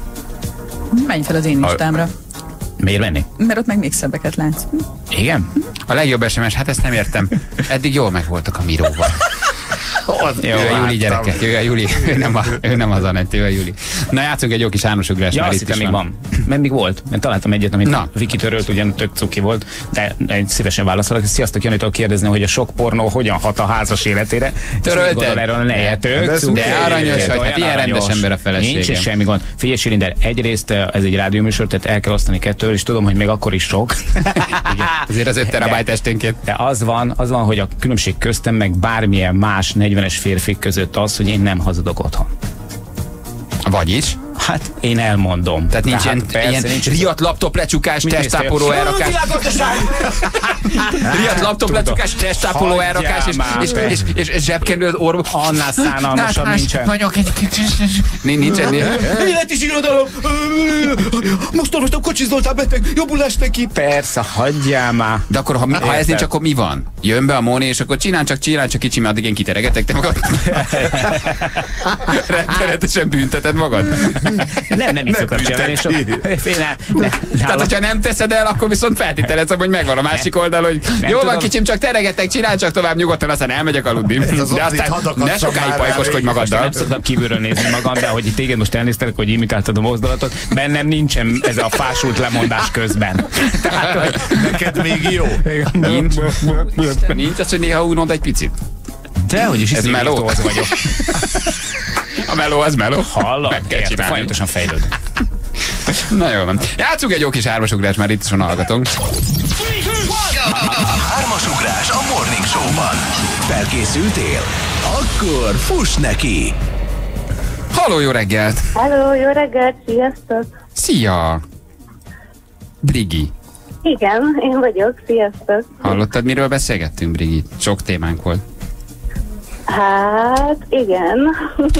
[SPEAKER 6] Menj fel az én listámra.
[SPEAKER 5] Miért menni?
[SPEAKER 6] Mert ott meg még szebbeket látsz.
[SPEAKER 5] Igen?
[SPEAKER 3] A legjobb es em es, hát ezt nem értem. Eddig jól megvoltak a Miróval. Jó, ő a Júli gyerekek, ő a Júli, ő nem, a, ő nem az Anett, ő a Júli. Na játszunk egy jó kis Jánosugrás,
[SPEAKER 5] ja,
[SPEAKER 3] már
[SPEAKER 5] itt
[SPEAKER 3] itt
[SPEAKER 5] is
[SPEAKER 3] is
[SPEAKER 5] még
[SPEAKER 3] van.
[SPEAKER 5] van. Mert még volt, mert találtam egyet, amit Na. Viki törölt, ugyan tök cuki volt, de szívesen válaszolok. Sziasztok, Janitól kérdezni, hogy a sok pornó hogyan hat a házas életére.
[SPEAKER 3] Törölted? De aranyos vagy, hát ilyen rendes ember a feleségem.
[SPEAKER 5] Nincs is semmi gond. Figyelj, Silinder, egyrészt ez egy rádióműsor, tehát el kell osztani kettőről, és tudom, hogy még akkor is sok.
[SPEAKER 3] Azért az öt terabájt esténként.
[SPEAKER 5] De az van, az van, hogy a különbség köztem meg bármilyen más negyvenes férfik között az, hogy én nem hazudok otthon.
[SPEAKER 3] Vagyis?
[SPEAKER 5] Hát én elmondom.
[SPEAKER 3] Tehát nincs ilyen, ilyen riadt laptop lecsukás, testtápoló elrakás. Riadt laptop lecsukás, testtápoló elrakás, és, és, és, és, és zsebkenőd orvok.
[SPEAKER 5] Annál szánalmasabb nincsen.
[SPEAKER 3] Vagyok egy nincsen.
[SPEAKER 13] Élet is irodalom! Most olvastam, Kocsis Zoltán beteg, jobbulás neki!
[SPEAKER 5] Persze, hagyjál már.
[SPEAKER 3] De akkor, ha, ha ez nincs, akkor mi van? Jön be a Móni, és akkor csinál csak, csinál csak kicsi, mert addig én kiteregetek, te magad. Rettenetesen bünteted magad.
[SPEAKER 5] Nem, nem így szoktam csinálni.
[SPEAKER 3] Tehát, hogyha nem teszed el, akkor viszont feltételezem, hogy megvan a másik oldal, hogy jó van kicsim, csak teregetek, csinál csak tovább nyugodtan, aztán elmegyek aludni. De aztán ne sokáig pajkoskodj magaddal.
[SPEAKER 5] Nem szoktam kívülről nézni magam, de hogy téged most elnéztelek, hogy imitáltad a mozdulatot, bennem nincsen ez a fásult lemondás közben. Tehát, hogy
[SPEAKER 4] neked még jó.
[SPEAKER 3] Nincs. Nincs az, hogy néha unod egy picit.
[SPEAKER 5] Dehogy is,
[SPEAKER 3] ez meló
[SPEAKER 5] vagyok.
[SPEAKER 3] A meló az meló.
[SPEAKER 5] Hallod? Érte, folyamatosan fejlőd.
[SPEAKER 3] Na jó van. Játszunk egy jó kis hármasugrás, már itt is van hallgatónk.
[SPEAKER 1] Hármasugrás a Morning Show-ban. Felkészültél? Akkor fuss neki!
[SPEAKER 3] Halló, jó reggelt!
[SPEAKER 10] Halló, jó reggelt, sziasztok!
[SPEAKER 3] Szia! Brigi.
[SPEAKER 10] Igen, én vagyok, sziasztok!
[SPEAKER 3] Hallottad, miről beszélgettünk, Brigi? Sok témánk volt.
[SPEAKER 10] Hát, igen.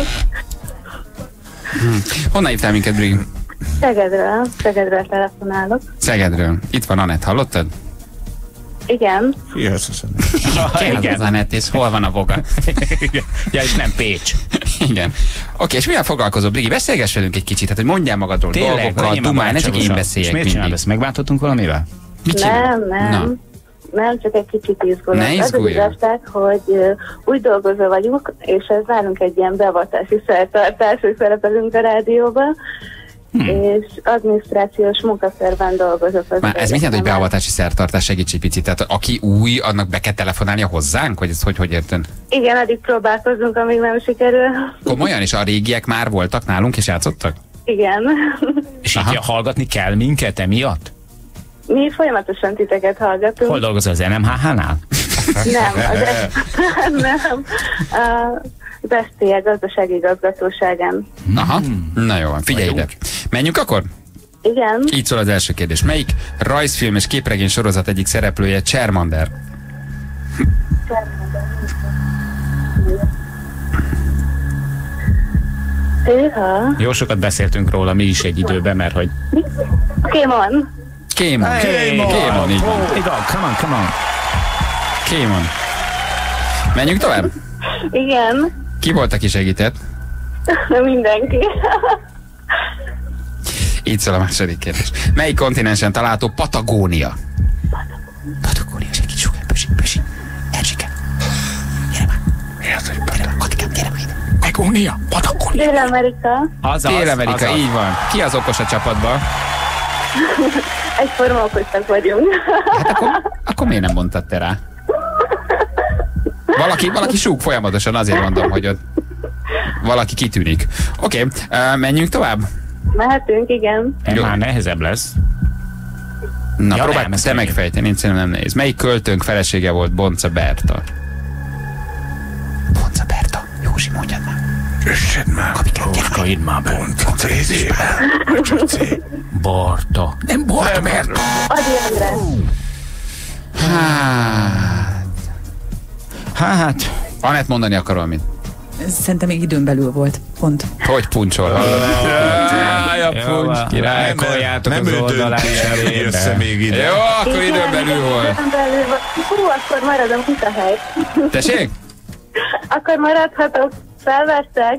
[SPEAKER 3] Hmm. Honnan hívtál minket, Brigi?
[SPEAKER 10] Szegedről, Szegedről telefonálok.
[SPEAKER 3] Szegedről. Itt van Anett, hallottad?
[SPEAKER 10] Igen.
[SPEAKER 4] Hihetetlen.
[SPEAKER 3] Igen. Az Anett, és hol van a voga?
[SPEAKER 5] Ja, és nem Pécs.
[SPEAKER 3] Igen. Oké, és mivel foglalkozol, Brigi? Beszélgess velünk egy kicsit, hát hogy mondjál magadról
[SPEAKER 5] tényleg,
[SPEAKER 3] dolgokat, dumálj, ne csak én beszéljek
[SPEAKER 5] mindig. Miért ezt? Megváltottunk valamivel?
[SPEAKER 10] Mit nem, nem. Na. Nem, csak egy kicsit izgulok.
[SPEAKER 3] Ne izgulj.
[SPEAKER 10] Az igazság, hogy uh, úgy dolgozó vagyunk, és ez nálunk egy ilyen beavatási szertartás, hogy szerepelünk a rádióban, hmm. és adminisztrációs munkaszerben dolgozok.
[SPEAKER 3] Már ez mit jelent, hogy beavatási szertartás? Segíts egy picit. Tehát aki új, annak be kell telefonálnia hozzánk? Vagy ezt hogy, hogy érted?
[SPEAKER 10] Igen, addig próbálkozunk, amíg nem sikerül.
[SPEAKER 3] Komolyan, és a régiek már voltak nálunk és játszottak?
[SPEAKER 10] Igen.
[SPEAKER 5] És így hallgatni kell minket emiatt?
[SPEAKER 10] Mi folyamatosan titeket hallgatunk.
[SPEAKER 5] Hol dolgozol, az en em há há-nál?
[SPEAKER 10] Nem, az nem. Az es té é gazdasági igazgatóságán.
[SPEAKER 3] Aha, na jó van, figyelj ide. Menjünk akkor?
[SPEAKER 10] Igen.
[SPEAKER 3] Így szól az első kérdés. Melyik rajzfilm és képregény sorozat egyik szereplője Charmander?
[SPEAKER 10] Hűha.
[SPEAKER 5] Jó sokat beszéltünk róla, mi is egy időben, mert hogy...
[SPEAKER 10] Kémon.
[SPEAKER 3] Kémon.
[SPEAKER 5] Kémon.
[SPEAKER 3] Kémon, így van.
[SPEAKER 5] Így van, come on, come on.
[SPEAKER 3] Kémon. Menjünk tovább?
[SPEAKER 10] Igen.
[SPEAKER 3] Ki volt, aki segített?
[SPEAKER 10] Mindenki.
[SPEAKER 3] Így szól a második kérdés. Melyik kontinensen található Patagónia? Patagónia, segíts, sugár, pösi, pösi. Erzsike. Gyere már. Mi az, hogy Patagónia? Adikám, gyere már ide. Patagónia, Patagónia.
[SPEAKER 10] Dél-Amerika.
[SPEAKER 3] Dél-Amerika, így van. Ki az okos a csapatban?
[SPEAKER 10] Egyforma okosak vagyunk.
[SPEAKER 3] Hát akkor, akkor miért nem mondtad te rá? Valaki, valaki súg folyamatosan, azért mondom, hogy ott valaki kitűnik. Oké, okay, uh, menjünk tovább?
[SPEAKER 10] Mehetünk, igen.
[SPEAKER 5] Jó. Már nehezebb lesz.
[SPEAKER 3] Na, ja, próbálj te megfejteni, én szerintem nem nehéz. Melyik költőnk felesége volt Bonca Berta? Bonca Berta, Józsi, mondjad már.
[SPEAKER 4] Össed már, Róska, idd már Bonca cézébe.
[SPEAKER 5] Barta.
[SPEAKER 3] Nem Barta, Berta.
[SPEAKER 10] Adi András.
[SPEAKER 3] Hát... Hát... Anett, mondani akar valamit?
[SPEAKER 6] Szerintem még időn belül volt, pont.
[SPEAKER 3] Hogy puncsol? Jaj, a puncs király.
[SPEAKER 5] Nem ő dönti,
[SPEAKER 4] jössze még ide.
[SPEAKER 3] Jó, akkor időn belül volt.
[SPEAKER 10] Hú, akkor maradom itt a hely.
[SPEAKER 3] Tessék?
[SPEAKER 10] Akkor maradhatok. Felvettek.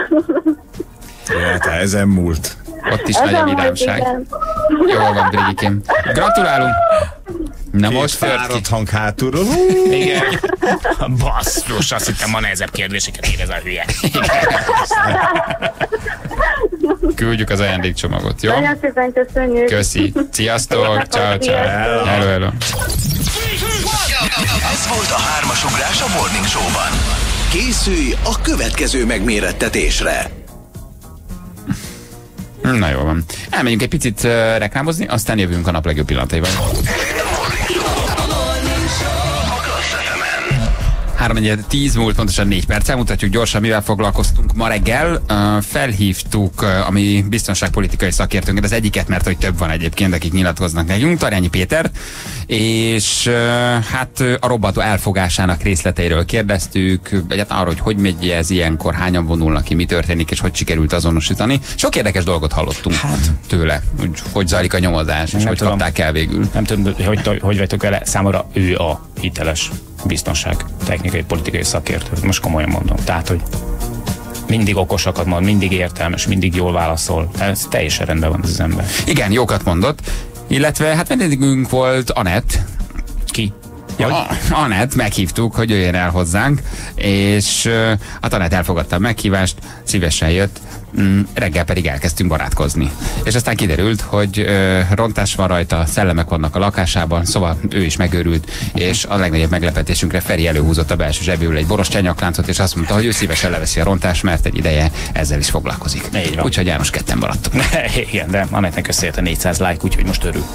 [SPEAKER 4] Hát ezen múlt.
[SPEAKER 3] Ott is nagy a vidámság. Jól van, Brigikém. Gratulálunk! Na
[SPEAKER 4] Két
[SPEAKER 3] most
[SPEAKER 4] fáradt hang hátulról.
[SPEAKER 5] Igen. Basszus, azt hittem, ma nehezebb kérdéseket ér ez a hülye.
[SPEAKER 3] Küldjük az ajándékcsomagot, jó?
[SPEAKER 10] Nagyon szépen köszönjük.
[SPEAKER 3] Köszi. Sziasztok, ciao, ciao. Hello, hello.
[SPEAKER 1] Ez volt a hármasugrás a Morning Show-ban. Készülj a következő megmérettetésre.
[SPEAKER 3] Na jó van. Elmegyünk egy picit uh, reklámozni, aztán jövünk a nap legjobb pillanataival. három tíz múlt, pontosan négy perccel. Mutatjuk gyorsan, mivel foglalkoztunk ma reggel. Uh, felhívtuk uh, a mi biztonságpolitikai szakértőnket, az egyiket, mert hogy több van egyébként, akik nyilatkoznak nekünk, Tarjányi Péter, és uh, hát a robbantó elfogásának részleteiről kérdeztük, egyáltalán arról, hogy hogy megy ez ilyenkor, hányan vonulnak ki, mi történik, és hogy sikerült azonosítani. Sok érdekes dolgot hallottunk hát. tőle, hogy hogy zajlik a nyomozás, és hogy kapták el végül.
[SPEAKER 5] Nem tudom, hogy, hogy, hogy vagytok vele, számomra ő a hiteles biztonság, technikai, politikai szakértő. Most komolyan mondom. Tehát, hogy mindig okosakat mond, mindig értelmes, mindig jól válaszol. Ez teljesen rendben van ez az ember.
[SPEAKER 3] Igen, jókat mondott. Illetve, hát vendégünk volt Anett.
[SPEAKER 5] Ki?
[SPEAKER 3] Ja, Anett, meghívtuk, hogy jöjjön el hozzánk, és uh, a Anett elfogadta a meghívást, szívesen jött, mm, reggel pedig elkezdtünk barátkozni. És aztán kiderült, hogy uh, rontás van rajta, szellemek vannak a lakásában, szóval ő is megőrült, és a legnagyobb meglepetésünkre Feri előhúzott a belső zsebéből egy boros csenyakláncot, és azt mondta, hogy ő szívesen leveszi a rontást, mert egy ideje ezzel is foglalkozik. Úgyhogy János ketten maradtunk.
[SPEAKER 5] Igen, de Anettnek összejött a négyszáz like, úgyhogy most örül.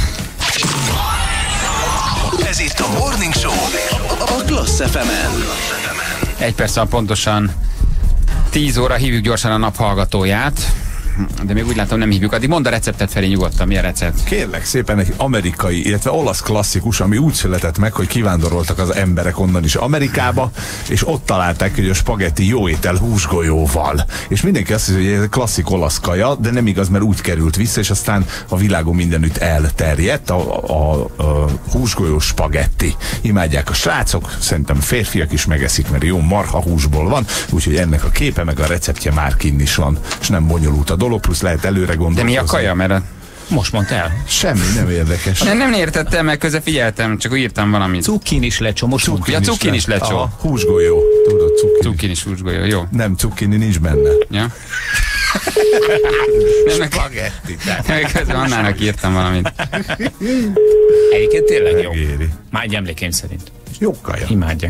[SPEAKER 1] Ez itt a Morning Show a Klassz ef emen.
[SPEAKER 3] Egy perccel pontosan tíz óra, hívjuk gyorsan a nap hallgatóját. De még úgy látom, nem hívjuk. Addig mondd a receptet, Feri, nyugodtan. Mi a recept?
[SPEAKER 4] Kérlek szépen, egy amerikai, illetve olasz klasszikus, ami úgy született meg, hogy kivándoroltak az emberek onnan is Amerikába, és ott találták, hogy a spagetti jó étel húsgolyóval. És mindenki azt hiszi, hogy ez egy klasszik olasz kaja, de nem igaz, mert úgy került vissza, és aztán a világon mindenütt elterjedt a, a, a húsgolyós spagetti. Imádják a srácok, szerintem férfiak is megeszik, mert jó marha húsból van, úgyhogy ennek a képe meg a receptje már kinn is van, és nem bonyolult a dolog, plusz lehet előre gondolkozni.
[SPEAKER 3] De mi a kaja, mert
[SPEAKER 5] most mondtál?
[SPEAKER 4] Semmi, nem érdekes.
[SPEAKER 3] Nem, nem értettem, mert közben figyeltem, csak úgy írtam valamit.
[SPEAKER 5] Cukkinis lecsó, most
[SPEAKER 3] Cukkin ja, cukkinis lecsó.
[SPEAKER 4] A húsgolyó. Tudod, cukkini.
[SPEAKER 3] Cukkinis húsgolyó, jó.
[SPEAKER 4] Nem, cukkini nincs benne.
[SPEAKER 3] Ja. Nem,
[SPEAKER 4] spagetti.
[SPEAKER 3] Közben Annának írtam valamit.
[SPEAKER 5] Egyébként tényleg jó. Már egy emlékeim szerint.
[SPEAKER 4] Jó kaja.
[SPEAKER 5] Imádják.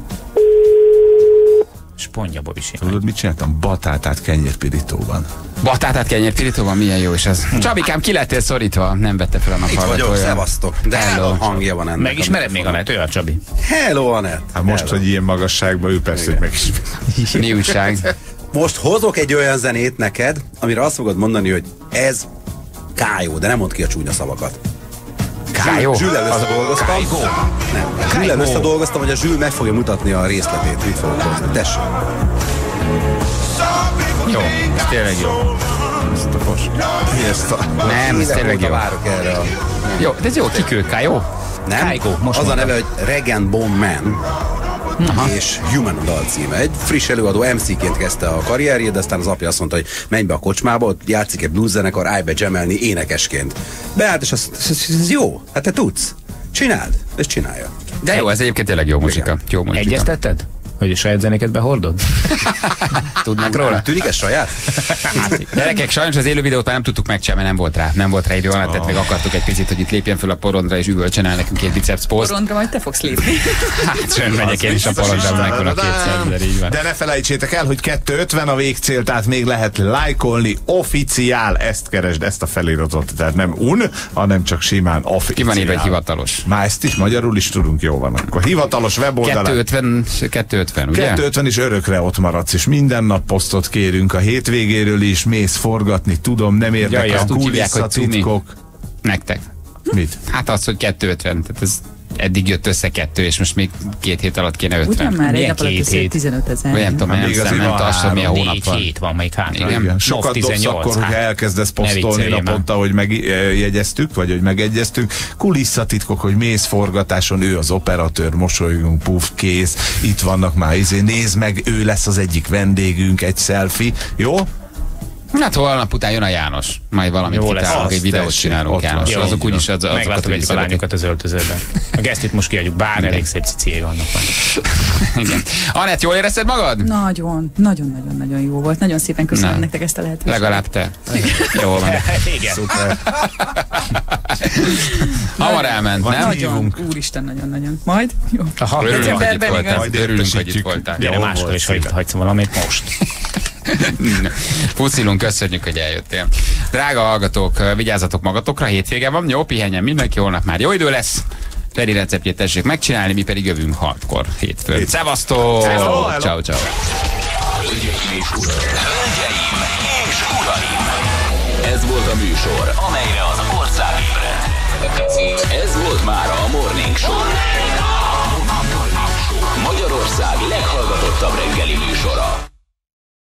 [SPEAKER 5] Spongyaból is ilyen.
[SPEAKER 4] Tudod, mit csináltam? Batátát kenyérpirítóban.
[SPEAKER 3] Batátát kenyérpirítóban? Milyen jó is ez. Hm. Csabikám, ki lettél szorítva? Nem vette fel a naphallgatója.
[SPEAKER 14] Itt vagyok, szevasztok. De hello. Hangja van ennek.
[SPEAKER 5] Megismered még Anett, ő a Csabi.
[SPEAKER 14] Hello, Anett.
[SPEAKER 4] Hát most, hello. Hogy ilyen magasságban, ő persze, hogy megismer.
[SPEAKER 3] Mi újság?
[SPEAKER 14] Most hozok egy olyan zenét neked, amire azt fogod mondani, hogy ez kájó, de nem mondd ki a csúnya szavakat.
[SPEAKER 3] Kájó?
[SPEAKER 14] Zsüllel összedolgoztam. Nem. Zsüllel összedolgoztam, hogy a Zsül meg fogja mutatni a részletét. Mit fogok hozni. Tessék.
[SPEAKER 3] Jó, ez tényleg jó.
[SPEAKER 4] Ezt a fos. Mi ezt a...
[SPEAKER 3] Nem, ez tényleg jó.
[SPEAKER 14] Várok erre a...
[SPEAKER 3] Jó, de ez jó, kikül, Kájó?
[SPEAKER 14] Nem,
[SPEAKER 5] Kájgó, most
[SPEAKER 14] az
[SPEAKER 5] mondtam.
[SPEAKER 14] a neve, hogy Regen Bone Man. Aha. És Human a dalcíme. Egy friss előadó em cé-ként kezdte a karrierjét, de aztán az apja azt mondta, hogy menj be a kocsmába, ott játszik egy blues zenekar, állj be jamelni énekesként. Beállt, és azt, ez, ez jó, hát te tudsz. Csináld, és csinálja.
[SPEAKER 3] De jó, ez egyébként tényleg jó muzsika. Jó muzsika.
[SPEAKER 5] Egyeztetted? Hogy a saját zenéket behordod?
[SPEAKER 3] Tudnak róla?
[SPEAKER 14] Tűnik ez saját?
[SPEAKER 3] Gyerekek, sajnos az élő videót már nem tudtuk megcsinálni, mert nem volt rá. Nem volt rá idő, tehát még akartuk egy picit, hogy itt lépjen föl a porondra, és üvölcsön el nekünk két biceps poszt.
[SPEAKER 6] Porondra majd te fogsz lépni.
[SPEAKER 3] Hát sőn megyek én is a porondra, megvan a kétszer, így van.
[SPEAKER 4] De ne felejtsétek el, hogy kettő ötven a végcél, tehát még lehet lájkolni, officiál, ezt keresd, ezt a feliratot, tehát nem un, hanem csak simán officiál.
[SPEAKER 3] Ki van írva egy hivatalos?
[SPEAKER 4] Már ezt is magyarul is tudunk, jó van. Akkor hivatalos weboldalán.
[SPEAKER 3] kettő ötven, kettő ötven, ugye?
[SPEAKER 4] kettő ötven is örökre ott maradsz, és minden nap posztot kérünk a hétvégéről is, mész forgatni, tudom, nem érdekel, kulisszatitkok.
[SPEAKER 3] Nektek.
[SPEAKER 4] Mit?
[SPEAKER 3] Hát az, hogy kettő ötven, tehát ez eddig jött össze kettő, és most még két hét alatt kéne ötven.
[SPEAKER 6] Ugyan már egy nap alatt össze tizenöt ezer.
[SPEAKER 3] Vagy nem tudom, nem szem, nem tudom, milyen hónap van.
[SPEAKER 5] Négy hét van még hátra.
[SPEAKER 3] Igen.
[SPEAKER 4] Sokat dobsz akkor, hogyha elkezdesz posztolni naponta, hogy megjegyeztük, vagy hogy megegyeztünk. Kulisszatitkok, hogy mész forgatáson, ő az operatőr, mosolygunk, puff, kész, itt vannak már, izé, nézd meg, ő lesz az egyik vendégünk, egy selfie, jó?
[SPEAKER 3] Hát holnap után jön a János. Majd valamit kitálunk, egy videót csinálunk János.
[SPEAKER 5] Jó,
[SPEAKER 3] azok úgyis az, azokat
[SPEAKER 5] meglátogatjuk a lányokat az öltözőben. A gesztit most kiadjuk, bár elég szép cicié vannak.
[SPEAKER 3] Igen. Anett, jól érezted magad?
[SPEAKER 6] Nagyon, nagyon-nagyon-nagyon jó volt. Nagyon szépen köszönöm Na. nektek ezt a lehetőséget.
[SPEAKER 3] Legalább te. Jó van.
[SPEAKER 5] Igen.
[SPEAKER 4] Szuper.
[SPEAKER 3] Hamar elment,
[SPEAKER 6] van,
[SPEAKER 3] nem?
[SPEAKER 6] Nagyon, úristen, nagyon-nagyon. Majd? Jó.
[SPEAKER 3] Aha, örülünk, hogy itt voltál. Örülünk, hogy itt voltál.
[SPEAKER 5] Gyere máskor is, hogy hagysz valamit most.
[SPEAKER 3] Puszilunk, köszönjük, hogy eljöttél. Drága hallgatók, vigyázzatok magatokra, hétvége van, jó, pihenjen mindenki, holnap már jó idő lesz. Feri receptjét tessék megcsinálni, mi pedig jövünk hatkor hétfőn. Szevasztok! Ciao, ciao!
[SPEAKER 1] Hölgyeim és uraim! Ez volt a műsor, amelyre az ország ébredt. Ez volt már a Morning Show. Magyarország leghallgatottabb reggeli műsor.